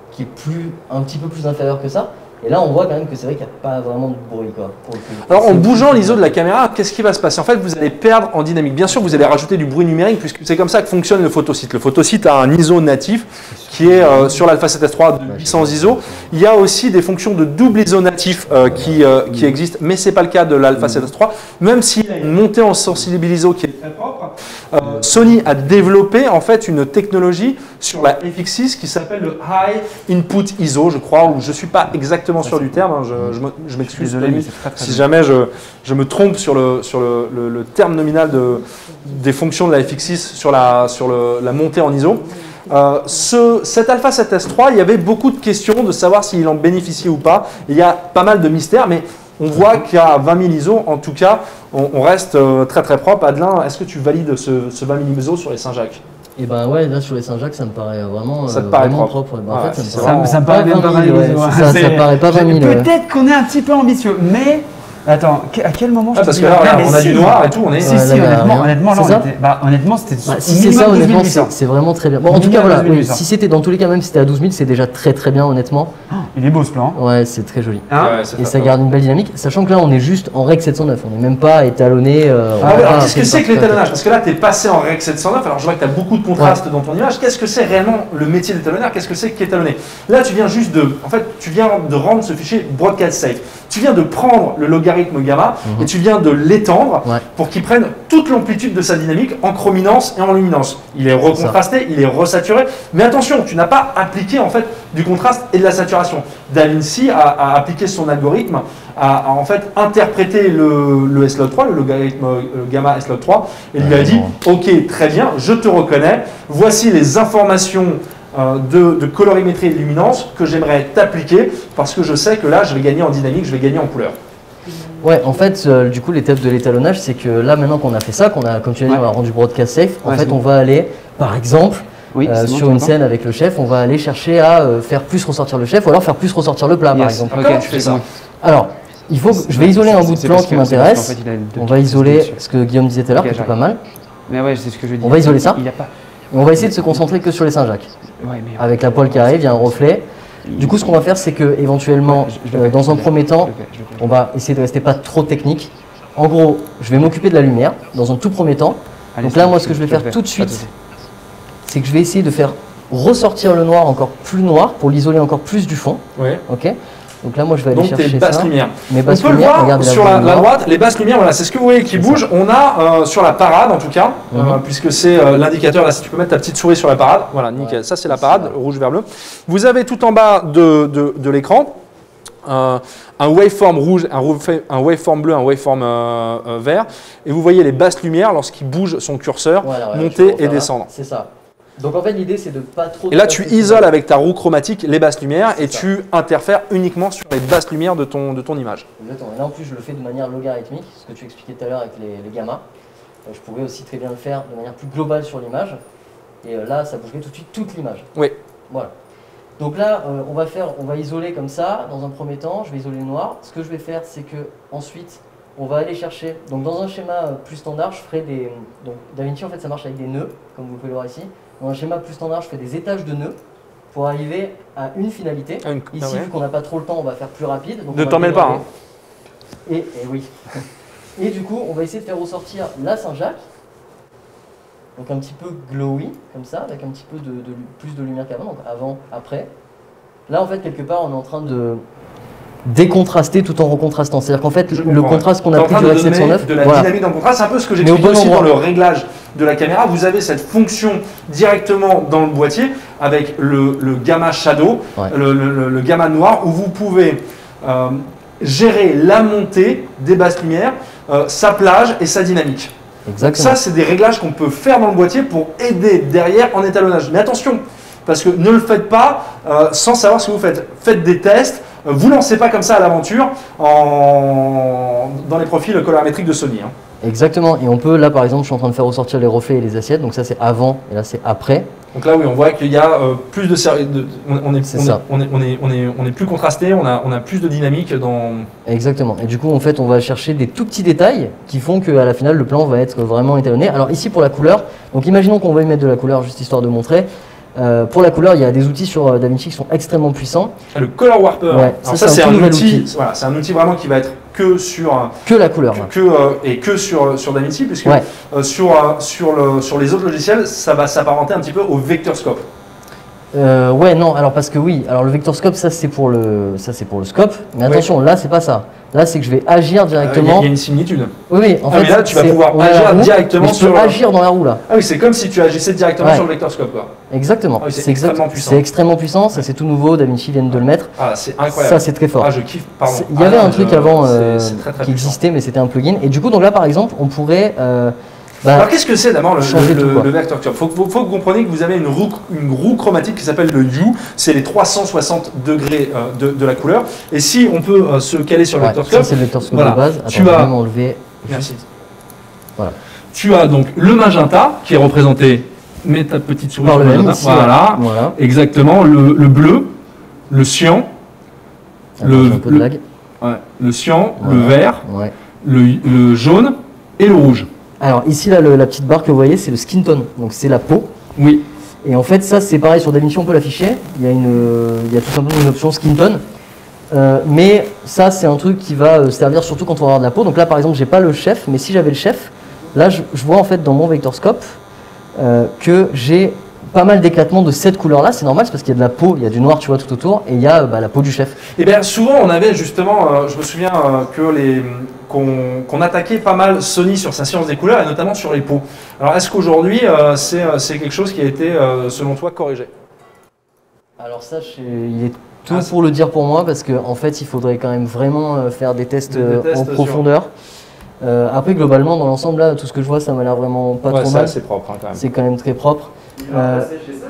qui est plus, un petit peu plus inférieur que ça. Et là, on voit quand même que c'est vrai qu'il n'y a pas vraiment de bruit, quoi. Pour le coup. Alors, en bougeant l'I S O de la caméra, qu'est-ce qui va se passer? En fait, vous allez perdre en dynamique. Bien sûr, vous allez rajouter du bruit numérique, puisque c'est comme ça que fonctionne le photosite. Le photosite a un I S O natif qui est euh, sur l'Alpha sept S trois de huit cents I S O. Il y a aussi des fonctions de double I S O natif euh, qui, euh, qui existent, mais ce n'est pas le cas de l'Alpha sept S trois. Même s'il a une montée en sensibilité I S O qui est très propre, euh, Sony a développé en fait une technologie sur la F X six qui s'appelle le High Input I S O, je crois, ou je ne suis pas exactement sûr du terme. Hein, je, je, je m'excuse si jamais je, je me trompe sur le, sur le, le, le terme nominal de, des fonctions de la F X six sur la, sur le, la montée en I S O. Euh, ce, cet Alpha sept S trois, il y avait beaucoup de questions de savoir s'il en bénéficiait ou pas. Il y a pas mal de mystères, mais on voit qu'à vingt mille I S O, en tout cas, on, on reste euh, très très propre. Adelin, est-ce que tu valides ce, ce vingt mille I S O sur les Saint-Jacques? Et ben ouais, là sur les Saint-Jacques, ça me paraît vraiment, ça te euh, paraît vraiment propre. propre. Ben, Ouais, en fait, ça, c'est me ça, paraît ça me paraît même pas vingt mille, ouais, ouais. c'est ça, ça paraît pas vingt mille. ouais. Peut-être qu'on est un petit peu ambitieux, mais attends, à quel moment je Ah, te parce dis- que là, Non, regarde, mais on a si. du noir et tout, on est. Si, Ouais, si, là, il y a honnêtement, rien. honnêtement, là, C'est on ça était, bah, honnêtement, c'était Bah, si c'est minimum ça, douze mille honnêtement, huit cents. c'est c'est vraiment très bien. Bon, en tout cas, Minimum voilà, douze mille oui, huit cents. si c'était dans tous les cas, même si c'était à douze mille, c'est déjà très très bien, honnêtement. Il est beau ce plan. Ouais, c'est très joli. Hein Ouais, c'est Et très ça fort. garde une belle dynamique, sachant que là, on est juste en Rec sept cent neuf, on n'est même pas étalonné. euh, on Ah, va ouais, pas alors qu'est-ce que faire c'est que ça. l'étalonnage? Parce que là, tu es passé en Rec sept cent neuf, alors je vois que tu as beaucoup de contraste dans ton image. Qu'est-ce que c'est réellement le métier d'étalonneur? Qu'est-ce que c'est qu'étalonner? Là, tu viens juste de. En fait, tu viens de rendre ce fichier broadcast safe. Tu viens de prendre le logarithme gamma Mhm. et tu viens de l'étendre Ouais. pour qu'il prenne toute l'amplitude de sa dynamique en chrominance et en luminance. Il est recontrasté, il est resaturé. Mais attention, tu n'as pas appliqué en fait du contraste et de la saturation. DaVinci a, a appliqué son algorithme, a, a en fait interprété le, le S log trois, le logarithme euh, gamma S log trois, et lui a dit ok, très bien, je te reconnais, voici les informations euh, de, de colorimétrie et de luminance que j'aimerais t'appliquer parce que je sais que là je vais gagner en dynamique, je vais gagner en couleur. Ouais, en fait, euh, du coup, l'étape de l'étalonnage, c'est que là, maintenant qu'on a fait ça, qu'on a, comme tu l'as dit, Ouais. on a rendu broadcast safe, en Ouais, fait, c'est on bon. va aller, par exemple, Oui, euh, c'est bon, sur tu une m'entends scène avec le chef, on va aller chercher à euh, faire plus ressortir le chef ou alors faire plus ressortir le plat, par Yes. exemple. Ok, Comment tu fais ça? Alors, il faut, que- je vais isoler un bout de C'est plan parce qui que- c'est parce m'intéresse. qu'en fait, il a deux On va trucs isoler dessus. ce que Guillaume disait tout à l'heure, Ok, qui était pas j'arrive. mal. Mais ouais, c'est ce que je dis. On va isoler ça. Il a pas. Et on va essayer de se concentrer que sur les Saint-Jacques. Ouais, mais. Avec la poêle qui arrive, il y a un reflet. Du coup, ce qu'on va faire, c'est que éventuellement, Ouais, je- je le euh, fais, dans je un le fais, premier temps, je le fais, je le fais. on va essayer de rester pas trop technique. En gros, je vais m'occuper de la lumière dans un tout premier temps. Allez, Donc là, c'est moi, bon, ce que je vais le faire fais. tout de Pas suite, souci. c'est que je vais essayer de faire ressortir le noir encore plus noir pour l'isoler encore plus du fond. Oui. Ok. Donc là, moi, je vais aller Donc tes chercher basses ça. lumières. Mes On basses peut le lumières, voir regardez sur la, volume la noir. droite, les basses lumières, voilà, c'est ce que vous voyez qui C'est bouge. On a euh, sur la parade en tout cas, euh, Mhm. puisque c'est euh, l'indicateur, là si tu peux mettre ta petite souris sur la parade, voilà, nickel, ça c'est la parade, rouge vers bleu. Vous avez tout en bas de, de, de l'écran euh, un waveform rouge, un, waveform- un waveform bleu, un waveform euh, euh, vert, et vous voyez les basses lumières lorsqu'il bouge son curseur, Voilà, ouais, je vais monter refaire et là. descendre. C'est ça. Donc en fait, l'idée, c'est de pas trop. Et là tu dépasser ce isoles avec ta roue chromatique les basses lumières et C'est ça. tu interfères uniquement sur les basses lumières de ton, de ton image. Exactement. Et là, en plus, je le fais de manière logarithmique, ce que tu expliquais tout à l'heure avec les, les gammas. Euh, je pourrais aussi très bien le faire de manière plus globale sur l'image. Et euh, là, ça bougerait tout de suite toute l'image. Oui. Voilà. Donc là, euh, on va faire, on va isoler comme ça. Dans un premier temps, je vais isoler le noir. Ce que je vais faire, c'est que ensuite, on va aller chercher. Donc dans un schéma euh, plus standard, je ferai des. Donc DaVinci, en fait, ça marche avec des nœuds, comme vous pouvez le voir ici. Dans un schéma plus standard, je fais des étages de nœuds pour arriver à une finalité. Ah, une- Ici, ah ouais. vu qu'on n'a pas trop le temps, on va faire plus rapide. Donc Ne on va t'en mêle pas, démarrer. Et, et oui. Et du coup, on va essayer de faire ressortir la Saint-Jacques. Donc un petit peu glowy, comme ça, avec un petit peu de, de- plus de lumière qu'avant, donc avant, après. Là, en fait, quelque part, on est en train de décontraster tout en recontrastant. C'est-à-dire qu'en fait, Je le comprends, contraste qu'on T'es a en pris train du de Rec sept cent donner neuf, de la voilà. dynamique dans le contraste, c'est un peu ce que Mais au j'explique bon aussi dans endroit. le réglage de la caméra. Vous avez cette fonction directement dans le boîtier avec le, le gamma shadow, Ouais. le, le- le gamma noir, où vous pouvez euh, gérer la montée des basses lumières, euh, sa plage et sa dynamique. Exactement. Ça, c'est des réglages qu'on peut faire dans le boîtier pour aider derrière en étalonnage. Mais attention, parce que ne le faites pas euh, sans savoir ce que vous faites. Faites des tests. Euh, Vous lancez pas comme ça à l'aventure en... dans les profils colorimétriques de Sony. hein. Exactement. Et on peut, là, par exemple, je suis en train de faire ressortir les reflets et les assiettes. Donc ça, c'est avant, et là, c'est après. Donc là, oui, on voit qu'il y a euh, plus de, série- de- on, on est, C'est on, est, ça. on, est, on, est, on, est, on est plus contrasté, on a, on a plus de dynamique dans. Exactement. Et du coup, en fait, on va chercher des tout petits détails qui font qu'à la finale, le plan va être vraiment étalonné. Alors ici, pour la couleur, donc imaginons qu'on veuille mettre de la couleur, juste histoire de montrer. Euh, pour la couleur, il y a des outils sur euh, DaVinci qui sont extrêmement puissants. Le Color Warper, Ouais, alors ça, ça c'est c'est un un, tout nouvel outil, outil. voilà, c'est un outil vraiment qui va être que sur Que la couleur. ouais. que, euh, et que sur sur DaVinci, puisque Ouais. euh, sur euh, sur le sur les autres logiciels, ça va s'apparenter un petit peu au VectorScope. Euh, ouais, non, alors parce que oui, alors le vector scope, ça c'est pour le, ça c'est pour le scope, mais Oui. attention, là c'est pas ça. Là c'est que je vais agir Euh, Il y, a- directement. il y a une similitude. Oui, oui, en Ah, fait, mais là, tu vas c'est- pouvoir on est à la agir roue, directement mais je sur peux le- agir dans la roue là. Ah oui, c'est comme si tu agissais directement Ouais. sur le VectorScope, quoi. Exactement. Ah oui, c'est c'est exact- extrêmement puissant. C'est extrêmement puissant, ça c'est tout nouveau, DaVinci vient de le mettre. Ah, c'est incroyable. Ça c'est très fort. Ah, je kiffe. Pardon. C'est- Il y avait Ah, un truc je- avant c'est- euh, c'est très, très qui puissant. existait, mais c'était un plugin. Et du coup, donc là par exemple, on pourrait. euh, bah, Alors qu'est-ce que c'est d'abord le, changer le, tout, quoi. le VectorScope? faut, faut, faut que vous compreniez que vous avez une roue, une roue chromatique qui s'appelle le hue, c'est les trois cent soixante degrés euh, de, de la couleur. Et si on peut euh, se caler sur le ouais, VectorScope, ça c'est le vector scope voilà. de base. Tu Attends, as- je vais m'enlever. merci. Voilà. Tu as donc le magenta qui est représenté, mets ta petite souris Par sur le M magenta. ici, voilà, là. Voilà. exactement, le, le bleu, le cyan, Attends, le, j'ai un peu de le- lag. ouais, le cyan, le Voilà. vert, Ouais. le, le jaune et le rouge. Alors ici là, le- la petite barre que vous voyez, c'est le skin tone, donc c'est la peau. Oui. Et en fait, ça c'est pareil sur DaVinci, on peut l'afficher. Il y a une, euh, il y a tout simplement une option skin tone. Euh, mais ça c'est un truc qui va euh, servir surtout quand on va avoir de la peau. Donc là par exemple, j'ai pas le chef, mais si j'avais le chef, là je, je vois en fait dans mon vector scope euh, que j'ai pas mal d'éclatements de cette couleur là. C'est normal, c'est parce qu'il y a de la peau, il y a du noir, tu vois, tout autour, et il y a euh, bah, la peau du chef. Et bien souvent on avait justement, euh, je me souviens euh, que les qu'on qu'on attaquait pas mal Sony sur sa science des couleurs et notamment sur les peaux. Alors est-ce qu'aujourd'hui euh, c'est euh, c'est quelque chose qui a été euh, selon toi corrigé? Alors ça, je- il est tout Ah, c'est- pour le dire pour moi, parce qu'en en fait, il faudrait quand même vraiment euh, faire des tests, Des- des euh, tests en sur- profondeur. Euh, après, globalement, dans l'ensemble, là, tout ce que je vois, ça m'a l'air vraiment pas Ouais, trop ça, mal. c'est propre hein, quand même. C'est quand même très propre. Euh,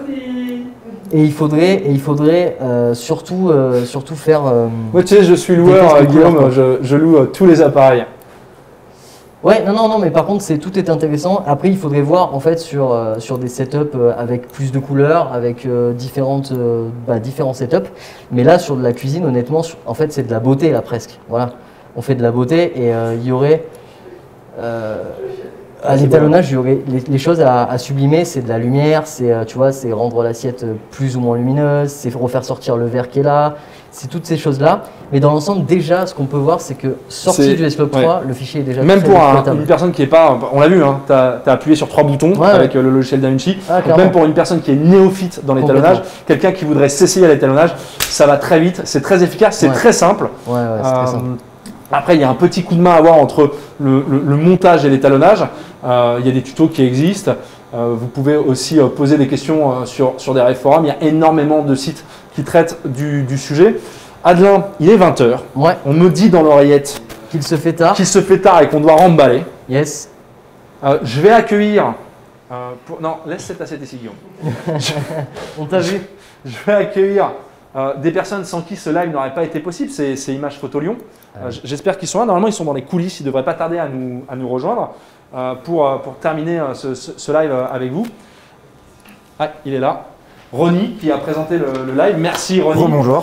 et il faudrait, et il faudrait euh, surtout, euh, surtout faire. euh, Moi tu sais, je suis Des loueur, tests euh, de couleurs, Guillaume, quoi. je, je loue euh, tous les appareils. Ouais, non, non, non, mais par contre, c'est tout est intéressant. Après, il faudrait voir en fait sur, euh, sur des setups euh, avec plus de couleurs, avec euh, différentes, euh, bah, différents setups. Mais là, sur de la cuisine, honnêtement, sur- en fait, c'est de la beauté là presque. Voilà, on fait de la beauté et euh, il y aurait euh, à l'étalonnage, il y aurait les, les choses à, à sublimer, c'est de la lumière, c'est euh, tu vois, c'est rendre l'assiette plus ou moins lumineuse, c'est refaire sortir le verre qui est là, c'est toutes ces choses là. Mais dans l'ensemble, déjà, ce qu'on peut voir, c'est que sorti C'est- du S-Log ouais. trois, le fichier est déjà Même très pour un- exploitable. une personne qui est pas, on l'a vu, hein, tu as, appuyé sur trois boutons Ouais, avec ouais. euh, le logiciel DaVinci. Ah, Donc clairement. même pour une personne qui est néophyte dans l'étalonnage, quelqu'un qui voudrait s'essayer à l'étalonnage, ça va très vite, c'est très efficace, c'est Ouais. très simple. Ouais, ouais, c'est très Euh, simple. Après, il y a un petit coup de main à avoir entre le, le- le montage et l'étalonnage. Euh, il y a des tutos qui existent. Euh, vous pouvez aussi euh, poser des questions euh, sur, sur des forums. Il y a énormément de sites qui traitent du, du sujet. Adelin, il est vingt heures. Ouais, On me dit dans l'oreillette qu'il se fait tard. qu'il se fait tard et qu'on doit remballer. Yes. Euh, je vais accueillir. euh, pour- Non, laisse cette assiette ici, Guillaume. On t'a vu. Je vais accueillir euh, des personnes sans qui ce live n'aurait pas été possible. C'est c'est Images Photo Lyon. Euh, j- J'espère qu'ils sont là. Normalement, ils sont dans les coulisses. Ils ne devraient pas tarder à nous, à nous rejoindre euh, pour, euh, pour terminer euh, ce, ce- ce live euh, avec vous. Ah, il est là. Ronnie qui a présenté le, le live. Merci, Ronnie. Bonjour.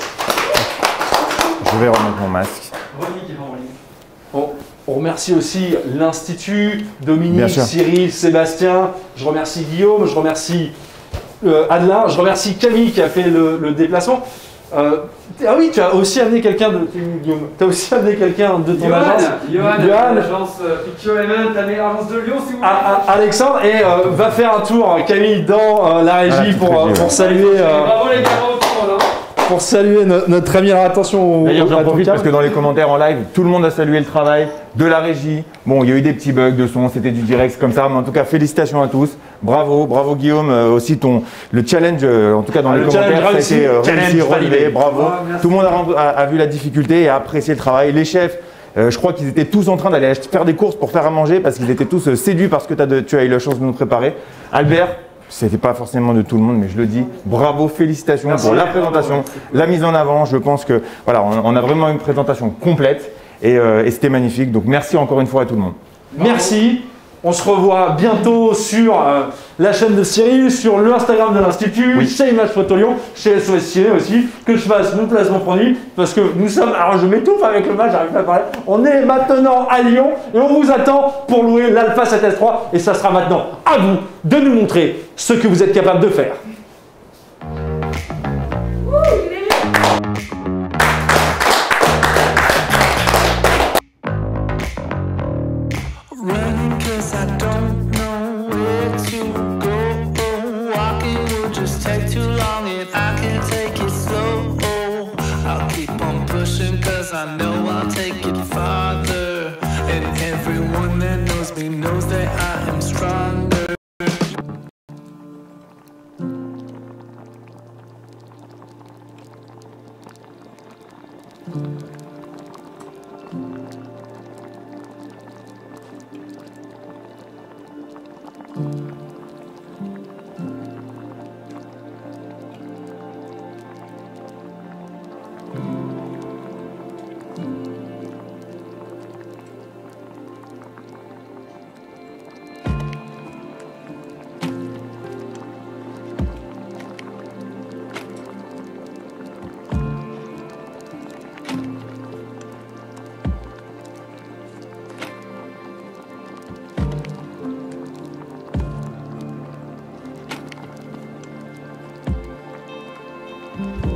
Je vais remettre mon masque. On, on remercie aussi l'Institut, Bien Dominique, sûr. Cyril, Sébastien. Je remercie Guillaume. Je remercie euh, Adelin. Je remercie Camille qui a fait le, le déplacement. Euh, ah oui, tu as aussi amené quelqu'un de Guillaume. Tu as aussi amené quelqu'un de ton Johan, agence. Johan, Johan. l'agence euh, Picture Element, la meilleure agence de Lyon, si vous voulez. Ah, ah, Alexandre et euh, va faire un tour Camille dans euh, la régie Ah, la petite pour, euh, régie, pour ouais. saluer euh, Bravo les gars, bravo tout le monde. Hein. pour saluer no- notre ami. Alors attention au, D'ailleurs, au- j'en à ton profite câble. parce que dans les commentaires en live, tout le monde a salué le travail de la régie. Bon, il y a eu des petits bugs de son, c'était du direct comme ça, mais en tout cas, félicitations à tous. Bravo, bravo Guillaume. Euh, aussi ton le challenge, euh, en tout cas dans Ah, les le challenge commentaires, ça a réussi. été euh, Challenge réussi, relevé. validé. Bravo. Ah, merci. Tout le monde a, rend- a- a vu la difficulté et a apprécié le travail. Les chefs. euh, je crois qu'ils étaient tous en train d'aller acheter- faire des courses pour faire à manger parce qu'ils étaient tous euh, séduits par ce que t'as de- tu as eu la chance de nous préparer. Albert, c'était pas forcément de tout le monde, mais je le dis. Bravo, félicitations Merci. pour la présentation, la mise en avant. Je pense que voilà, on, on a vraiment une présentation complète et, euh, et c'était magnifique. Donc merci encore une fois à tout le monde. Merci. On se revoit bientôt sur euh, la chaîne de Cyril, sur le Instagram de l'Institut, Oui. chez Images Photo Lyon, chez S O S Ciné aussi, que je fasse mon placement produit, parce que nous sommes, alors je m'étouffe avec le match, j'arrive pas à parler, on est maintenant à Lyon et on vous attend pour louer l'Alpha sept S trois et ça sera maintenant à vous de nous montrer ce que vous êtes capable de faire. 'cause I don't know where to go. Walking will just take too long if I can take it slow. I'll keep on pushing 'cause I know I'll take it farther. And everyone that knows me knows that I am stronger. Thank you.